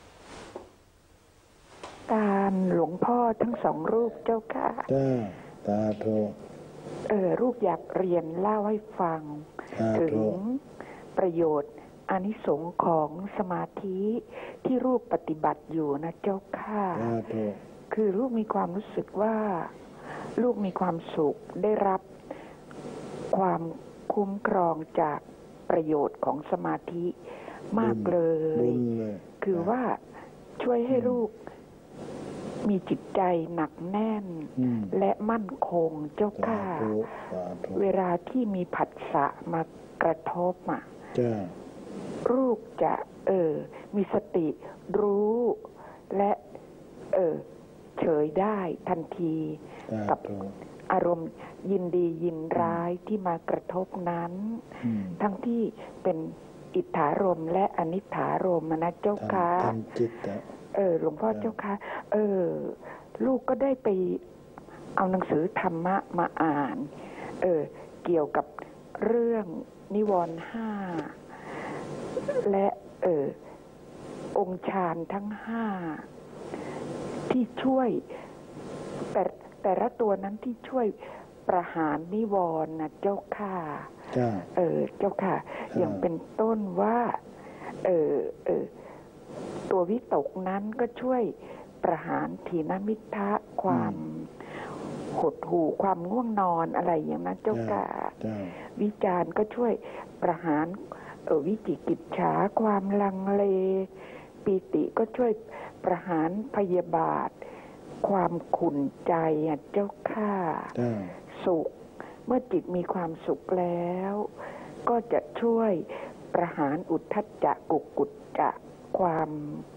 การหลวงพ่อทั้งสองรูปเจ้าค่ะจ้าตาโทเออรูปอยากเรียนเล่าให้ฟังถึงประโยชน์อานิสงส์ของสมาธิที่รูปปฏิบัติอยู่นะเจ้าค่ะคือลูกมีความรู้สึกว่าลูกมีความสุขได้รับความคุ้มครองจากประโยชน์ของสมาธิมากเลยคือว่าช่วยให้ลูกมีจิตใจหนักแน่นและมั่นคงเจ้าค่ะเวลาที่มีผัสสะมากระทบอ่ะลูกจะเออมีสติรู้และเออเฉยได้ทันทีกับอารมณ์ยินดียินร้ายที่มากระทบนั้นทั้งที่เป็นอิทธารมและอนิทธารมนะเจ้าค่ะเออหลวงพ่อเจ้าค่ะเออลูกก็ได้ไปเอาหนังสือธรรมะมาอ่านเออเกี่ยวกับเรื่องนิวรณ์ห้าและเออองค์ฌานทั้งห้าที่ช่วยแต่แต่ละตัวนั้นที่ช่วยประหารนิวรณ์นะเจ้าค่ะเออเจ้าค่ะอย่างเป็นต้นว่าเออเออตัววิตกนั้นก็ช่วยประหารถีนมิทธะความหดหู่ความง่วงนอนอะไรอย่างนั้นเจ้าค่ะวิจารณ์ก็ช่วยประหารเออวิจิกิจฉาความลังเลปีติก็ช่วยประหารพยาบาทความขุ่นใจอ่ะเจ้าค่ะสุขเมื่อจิตมีความสุขแล้วก็จะช่วยประหารอุทธัจจะกุกุจจะความ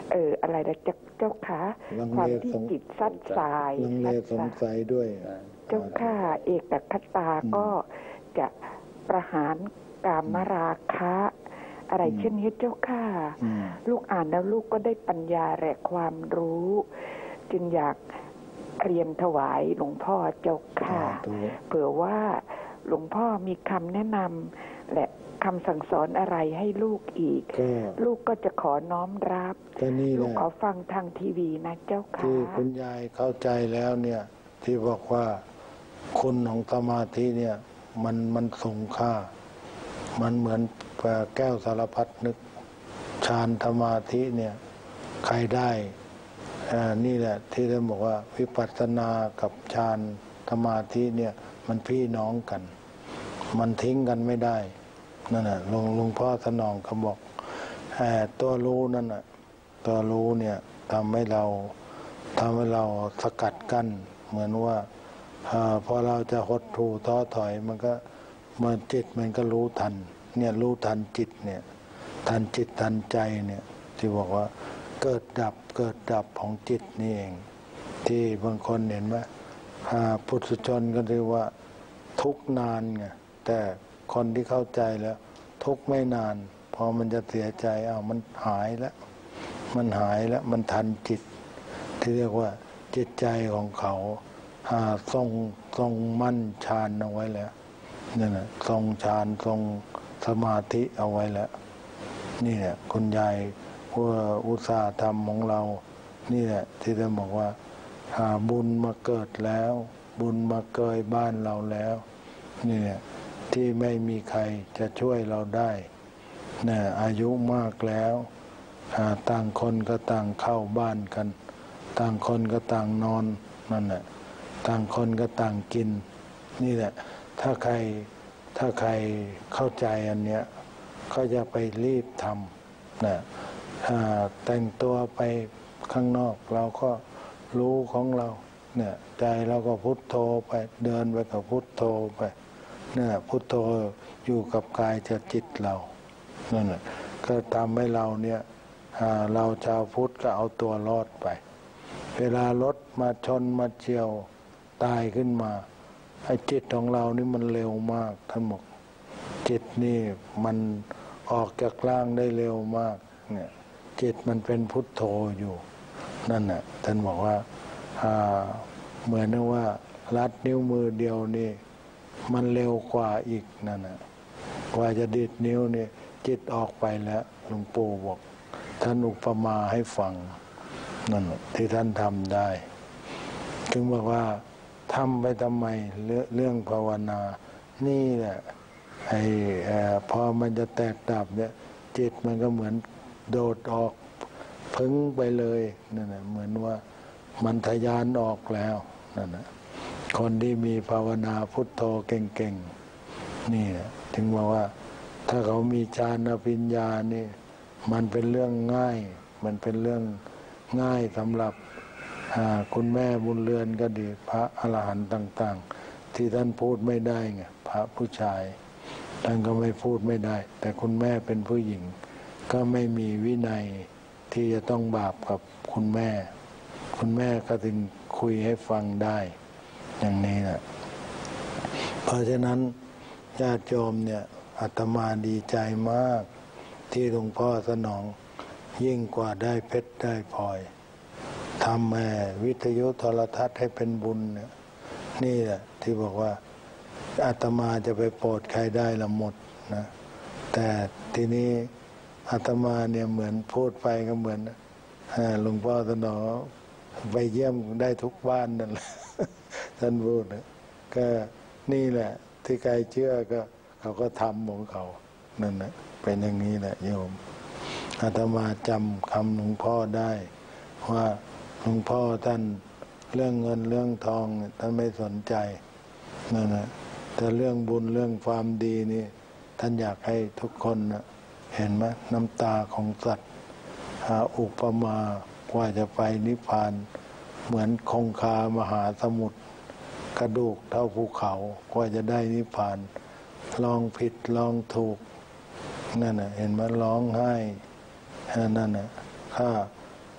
เอออะไรนะเจ้าเจ้าคะความที่จิตซัดสายลังเลสงสัยด้วยเจ้าค่ะเอกคตาก็จะประหารกามราคะอะไรเช่นนี้เจ้าค่ะลูกอ่านแล้วลูกก็ได้ปัญญาและความรู้จึงอยากเรียนถวายหลวงพ่อเจ้าค่ะเผื่อว่าหลวงพ่อมีคำแนะนำและคำสั่งสอนอะไรให้ลูกอีกลูกก็จะขอน้อมรับลูกขอฟังทางทีวีนะเจ้าค่ะที่คุณยายเข้าใจแล้วเนี่ยที่บอกว่าคุณของสมาธิเนี่ยมันมันทรงค่ามันเหมือนแก้วสารพัดนึกฌานสมาธิเนี่ยใครได้นี่แหละที่ได้บอกว่าวิปัสสนากับฌานสมาธิเนี่ยมันพี่น้องกันมันทิ้งกันไม่ได้นั่นแหละหลวงหลวงพ่อสนองเขาบอกตัวรู้นั่นน่ะตัวรู้เนี่ยทำให้เราทำให้เราสกัดกั้นเหมือนว่าพอเราจะหดหู่ท้อถอยมันก็มันจิตมันก็รู้ทันเนี่ยรู้ทันจิตเนี่ยทันจิตทันใจเนี่ยที่บอกว่าเกิดดับเกิดดับของจิตนี่เองที่บางคนเห็นไหมพุทธชนก็เรียกว่าทุกนานไงแต่คนที่เข้าใจแล้วทุกไม่นานพอมันจะเสียใจอ้าวมันหายแล้วมันหายแล้วมันทันจิตที่เรียกว่าจิตใจของเขาทรงทรงมั่นฌานเอาไว้แล้วนี่แหละทรงฌานทรงสมาธิเอาไว้แล้วนี่แหละคุณยายผู้อุตสาหธรรมของเรานี่แหละที่จะบอกว่าหาบุญมาเกิดแล้วบุญมาเกยบ้านเราแล้วนี่แหละที่ไม่มีใครจะช่วยเราได้เนี่ยอายุมากแล้วต่างคนก็ต่างเข้าบ้านกันต่างคนก็ต่างนอนนั่นแหละต่างคนก็ต่างกินนี่แหละถ้าใครถ้าใครเข้าใจอันเนี้ยก็จะไปรีบทำนะแต่งตัวไปข้างนอกเราก็รู้ของเราเนี่ยใจเราก็พุทโธไปเดินไปกับพุทโธไปเนี่ยพุทโธอยู่กับกายกับจิตเรานั่นแหละก็ทำให้เราเนี่ยเราชาวพุทธก็เอาตัวรอดไปเวลารถมาชนมาเฉี่ยวตายขึ้นมาไอ้จิตของเรานี่มันเร็วมากท่านบอกจิตนี่มันออกจากร่างได้เร็วมากเนี่ยจิตมันเป็นพุทโธอยู่นั่นน่ะท่านบอกว่าเหมือนว่าลัดนิ้วมือเดียวนี่มันเร็วกว่าอีกนั่นน่ะกว่าจะดิดนิ้วนี่จิตออกไปแล้วหลวงปู่บอกท่านอุปมาให้ฟังนั่นที่ท่านทำได้ถึงบอกว่าทำไปทำไมเรื่องภาวนานี่แหละไอ้พอมันจะแตกดับเนี่ยจิตมันก็เหมือนโดดออกพึ่งไปเลยนั่นแหละเหมือนว่ามันทะยานออกแล้วนั่นแหละคนที่มีภาวนาพุทโธเก่งๆนี่ถึงบอกว่าถ้าเขามีฌานปัญญานี่มันเป็นเรื่องง่ายมันเป็นเรื่องง่ายสำหรับคุณแม่บุญเรือนก็ดีพระอรหันต์ต่างๆที่ท่านพูดไม่ได้ไงพระผู้ชายท่านก็ไม่พูดไม่ได้แต่คุณแม่เป็นผู้หญิงก็ไม่มีวินัยที่จะต้องบาปกับคุณแม่คุณแม่ก็ถึงคุยให้ฟังได้อย่างนี้แหละเพราะฉะนั้นญาติโยมเนี่ยอาตมาดีใจมากที่หลวงพ่อสนองยิ่งกว่าได้เพชรได้พลอยทำแม่วิทยุโทรทัศน์ให้เป็นบุญเนี่ยนี่แหละที่บอกว่าอาตมาจะไปโปรดใครได้ละหมดนะแต่ทีนี้อาตมาเนี่ยเหมือนพูดไปก็เหมือนหลวงพ่อสนองไปเยี่ยมได้ทุกบ้านนั่นแหละท่านพูดนะก็นี่แหละที่ใครเชื่อก็เขาก็ทำของเขานั่นแหละเป็นอย่างนี้แหละโยมอาตมาจำคำหลวงพ่อได้ว่าหลวงพ่อท่านเรื่องเงินเรื่องทองท่านไม่สนใจนั่นแหละแต่เรื่องบุญเรื่องความดีนี่ท่านอยากให้ทุกคนนะเห็นไหมน้ำตาของสัตว์หาอุปมากว่าจะไปนิพพานเหมือนคงคามหาสมุทรกระดูกเท่าภูเขากว่าจะได้นิพพานลองผิดลองถูกนั่นน่ะเห็นไหมร้องไห้นั่นน่ะข้า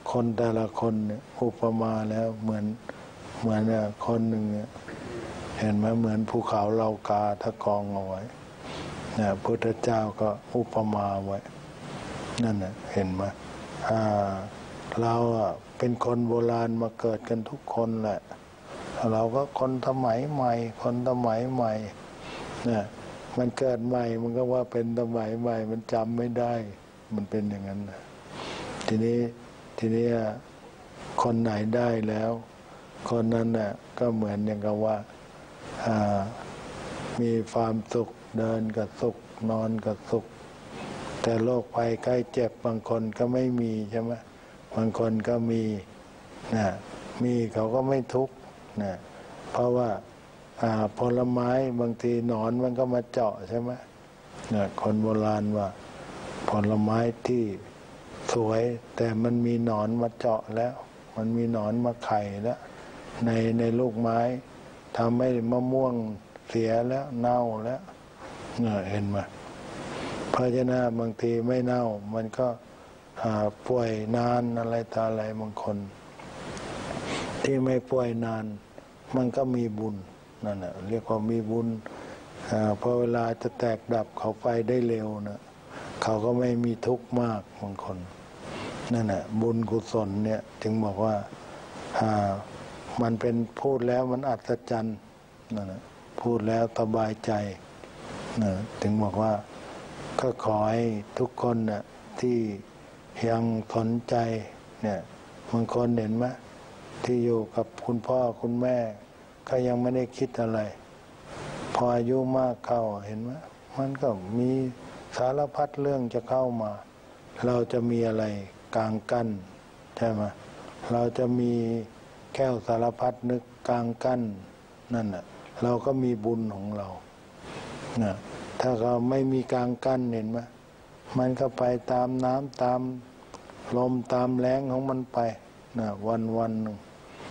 คนแต่ละคนเนี่ยอุปมาแล้วเหมือนเหมือนคนหนึ่งเนี่ยเห็นไหมเหมือนภูเขาเหล่ากาทะกองเอาไว้เนี่ยพุทธเจ้าก็อุปมาไว้นั่นน่ะเห็นไหมอ่าเราอ่ะเป็นคนโบราณมาเกิดกันทุกคนแหละเราก็คนสมัยใหม่คนสมัยใหม่เนี่ยมันเกิดใหม่มันก็ว่าเป็นสมัยใหม่มันจำไม่ได้มันเป็นอย่างนั้นนะทีนี้ทีนี้คนไหนได้แล้วคนนั้นน่ะก็เหมือนอย่างกับว่ามีความสุขเดินกับสุขนอนกับสุขแต่โรคภัยใกล้เจ็บบางคนก็ไม่มีใช่ไหมบางคนก็มีนะมีเขาก็ไม่ทุกข์นะเพราะว่าผลไม้บางทีหนอนมันก็มาเจาะใช่ไหมนะคนโบราณว่าผลไม้ที่สวยแต่มันมีหนอนมาเจาะแล้วมันมีหนอนมาไข่แล้วในในลูกไม้ทำให้มะม่วงเสียแล้วเน่าแล้วเนี่ยเห็นไหมเพราะฉะนั้นบางทีไม่เน่ามันก็ป่วยนานอะไรต่ออะไรบางคนที่ไม่ป่วยนานมันก็มีบุญนั่นแหละเรียกว่ามีบุญพอเวลาจะแตกดับเขาไปได้เร็วนะเขาก็ไม่มีทุกข์มากบางคนนั่นแหละบุญกุศลเนี่ยจึงบอกว่ามันเป็นพูดแล้วมันอัศจรรย์นั่นแหละพูดแล้วสบายใจนะถึงบอกว่าก็ขอให้ทุกคนน่ะที่ยังสนใจเนี่ยบางคนเห็นไหมที่อยู่กับคุณพ่อคุณแม่ก็ยังไม่ได้คิดอะไรพออายุมากเข้าเห็นไหมมันก็มีสารพัดเรื่องจะเข้ามาเราจะมีอะไรกลางกั้นใช่ไหมเราจะมีแก้วสารพัดนึกกลางกั้นนั่นน่ะเราก็มีบุญของเรานะถ้าเราไม่มีกลางกั้นเห็นไหมมันก็ไปตามน้ำตามลมตามแรงของมันไปนะวันวันหนึ่ง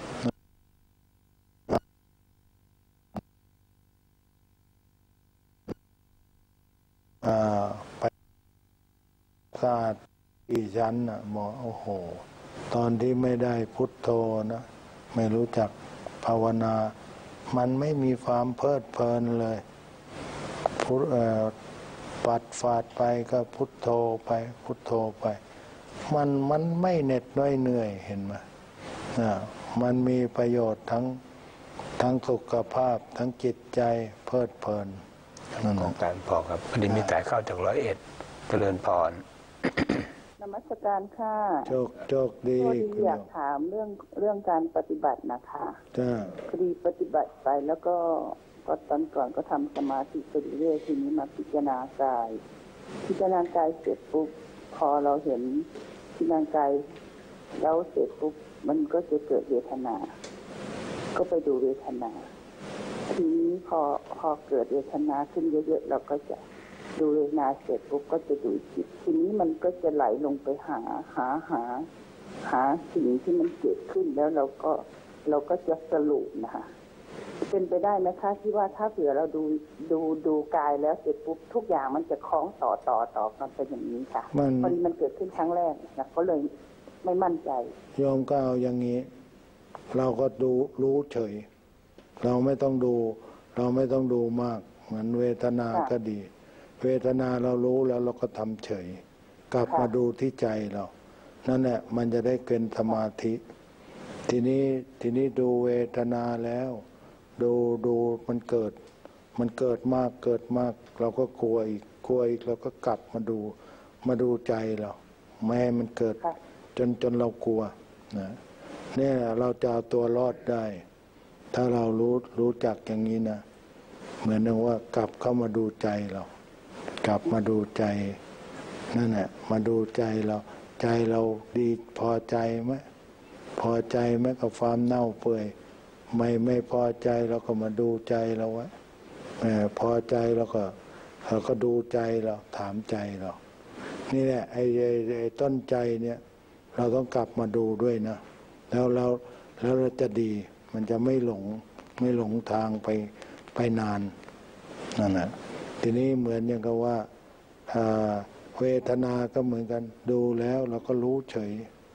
ไปศาสตร์อีชั้นน่ะหมอโอ้โหตอนที่ไม่ได้พุทโธนะไม่รู้จักภาวนามันไม่มีความเพลิดเพลินเลยพุทปัดฟาดไปก็พุทโธไปพุทโธไปมันมันไม่เหน็ดน้อยเหนื่อยเห็นไหมนะมันมีประโยชน์ทั้งทั้งสุขภาพทั้งจิตใจเพลิดเพลินของการพอครับพอดีมีสายเข้าจากร้อยเอ็ดเจริญพรนมัสการค่ะโชคโชคดีอยากถามเรื่องเรื่องการปฏิบัตินะคะจ้าพอดีปฏิบัติไปแล้วก็ก็ตอนก่อนก็ทำสมาธิไปเรื่อยทีนี้มาพิจารณากายพิจารณากายเสร็จปุ๊บพอเราเห็นพิจารณากายแล้วเสร็จปุ๊บมันก็จะเกิดเวทนาก็ไปดูเวทนาทีนี้พอพอเกิดเวทนาขึ้นเยอะๆเราก็จะดูเวทนาเสร็จปุ๊บก็จะดูจิตทีนี้มันก็จะไหลลงไปหาหาหาหาสิ่งที่มันเกิดขึ้นแล้วเราก็เราก็จะสรุปนะคะเป็นไปได้ไหมคะที่ว่าถ้าเผื่อเราดูดูดูกายแล้วเสร็จปุ๊บทุกอย่างมันจะคล้องต่อต่อต่อกันเป็นอย่างนี้ค่ะพอดีมันเกิดขึ้นครั้งแรกนะก็เลยไม่มั่นใจโยมก็เอาอย่างนี้เราก็ดูรู้เฉยเราไม่ต้องดูเราไม่ต้องดูมากเหมือนเวทนาก็ดีเวทนาเรารู้แล้วเราก็ทำเฉยกลับมาดูที่ใจเรานั่นแหละมันจะได้เป็นสมาธิทีนี้ทีนี้ดูเวทนาแล้วดูดูมันเกิดมันเกิดมากเกิดมากเราก็กลัวอีกกลัวอีกเราก็กลับมาดูมาดูใจเราไม่ให้มันเกิดจนจนเรากลัวนะเนี่ยเราจะเอาตัวรอดได้ถ้าเรารู้รู้จักอย่างนี้นะเหมือนกับว่ากลับเข้ามาดูใจเรากลับมาดูใจนั่นแหละมาดูใจเราใจเราดีพอใจไหมพอใจไหมกับความเน่าเปื่อยไม่ไม่พอใจเราก็มาดูใจเราไว้พอใจเราก็เราก็ดูใจเราถามใจเรานี่แหละไอ้ไอ้ต้นใจเนี่ยเราต้องกลับมาดูด้วยนะแล้วเราแล้วเราจะดีมันจะไม่หลงไม่หลงทางไปไปนานนั่นแหละทีนี้เหมือนอย่างกับว่าเวทนาก็เหมือนกันดูแล้วเราก็รู้เฉย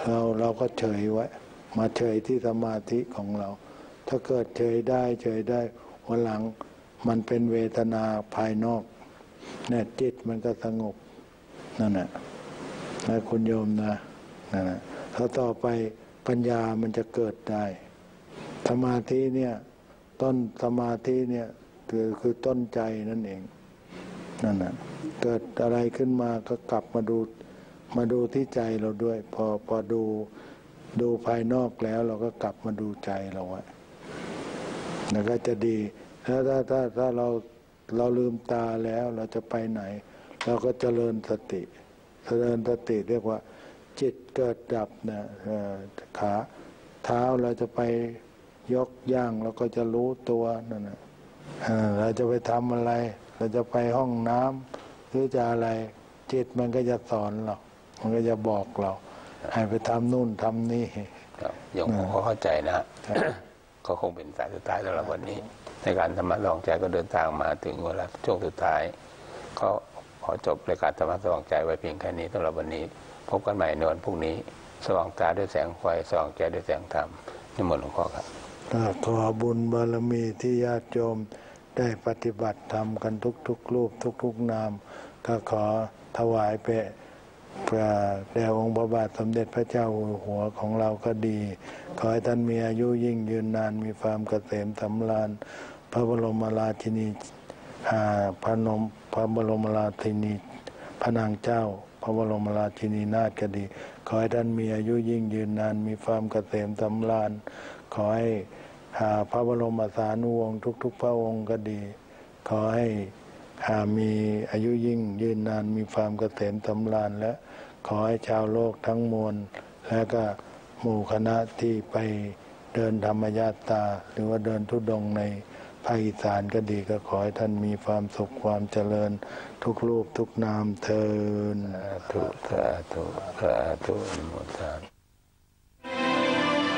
เราเราก็เฉยไว้มาเฉยที่สมาธิของเราถ้าเกิดเฉยได้เฉยได้วันหลังมันเป็นเวทนาภายนอกเนี่ยจิตมันก็สงบนั่นแหละนะคุณโยมนะนั่นแหละถ้าต่อไปปัญญามันจะเกิดได้สมาธิเนี่ยต้นสมาธิเนี่ยคือคือต้นใจนั่นเองนั่นแหละเกิดอะไรขึ้นมาก็กลับมาดูมาดูที่ใจเราด้วยพอพอดูดูภายนอกแล้วเราก็กลับมาดูใจเราไว้แล้วก็จะดีถ้าถ้าถ้าถ้าเราเราลืมตาแล้วเราจะไปไหนเราก็เจริญสติเจริญสติเรียกว่าจิตเกิดดับเนี่ยขาเท้าเราจะไปยกย่างเราก็จะรู้ตัวนั่นแหละเราจะไปทำอะไรเราจะไปห้องน้ำหรือจะอะไรจิตมันก็จะสอนเรามันก็จะบอกเราให้ไปทำนู่นทำนี่อย่างผมก็เข้าใจนะก็คงเป็นสายสุดท้ายสำหรับวันนี้ในการธรรมะสว่างใจก็เดินทางมาถึงเวลาช่วงสุดท้ายก็ขอจบรายการธรรมะสว่างใจไว้เพียงแค่นี้สำหรับวันนี้พบกันใหม่ในวันพรุ่งนี้สว่างตาด้วยแสงไฟสว่างใจด้วยแสงธรรมนิมนต์หลวงพ่อครับขอบุญบารมีที่ญาติโยมได้ปฏิบัติธรรมกันทุกๆรูปทุกๆนามก็ขอถวายไปเพื่อแด่องค์พระบาทสมเด็จพระเจ้าอยู่หัวของเราก็ดีขอให้ท่านมีอายุยิ่งยืนนานมีความเกษมสำราญพระบรมราชินีพระนมพระบรมราชินีพระนางเจ้าพระบรมราชินีนาถก็ดีขอให้ท่านมีอายุยิ่งยืนนานมีความเกษมสำราญขอให้พระบรมสานุวงศ์ทุกๆพระองค์ก็ดีขอให้มีอายุยิ่งยืนนานมีความเกษมสำราญและขอให้ชาวโลกทั้งมวลและก็หมู่คณะที่ไปเดินธรรมญาตราหรือว่าเดินธุดงค์ในภาคอีสานก็ดีก็ขอให้ท่านมีความสุขความเจริญทุกรูปทุกนามเทินทุกสาธุสาธุโมทนา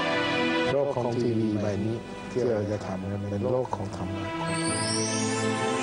โลกของทีวีใบนี้ที่เราจะทำกันเป็นโลกของธรรมะ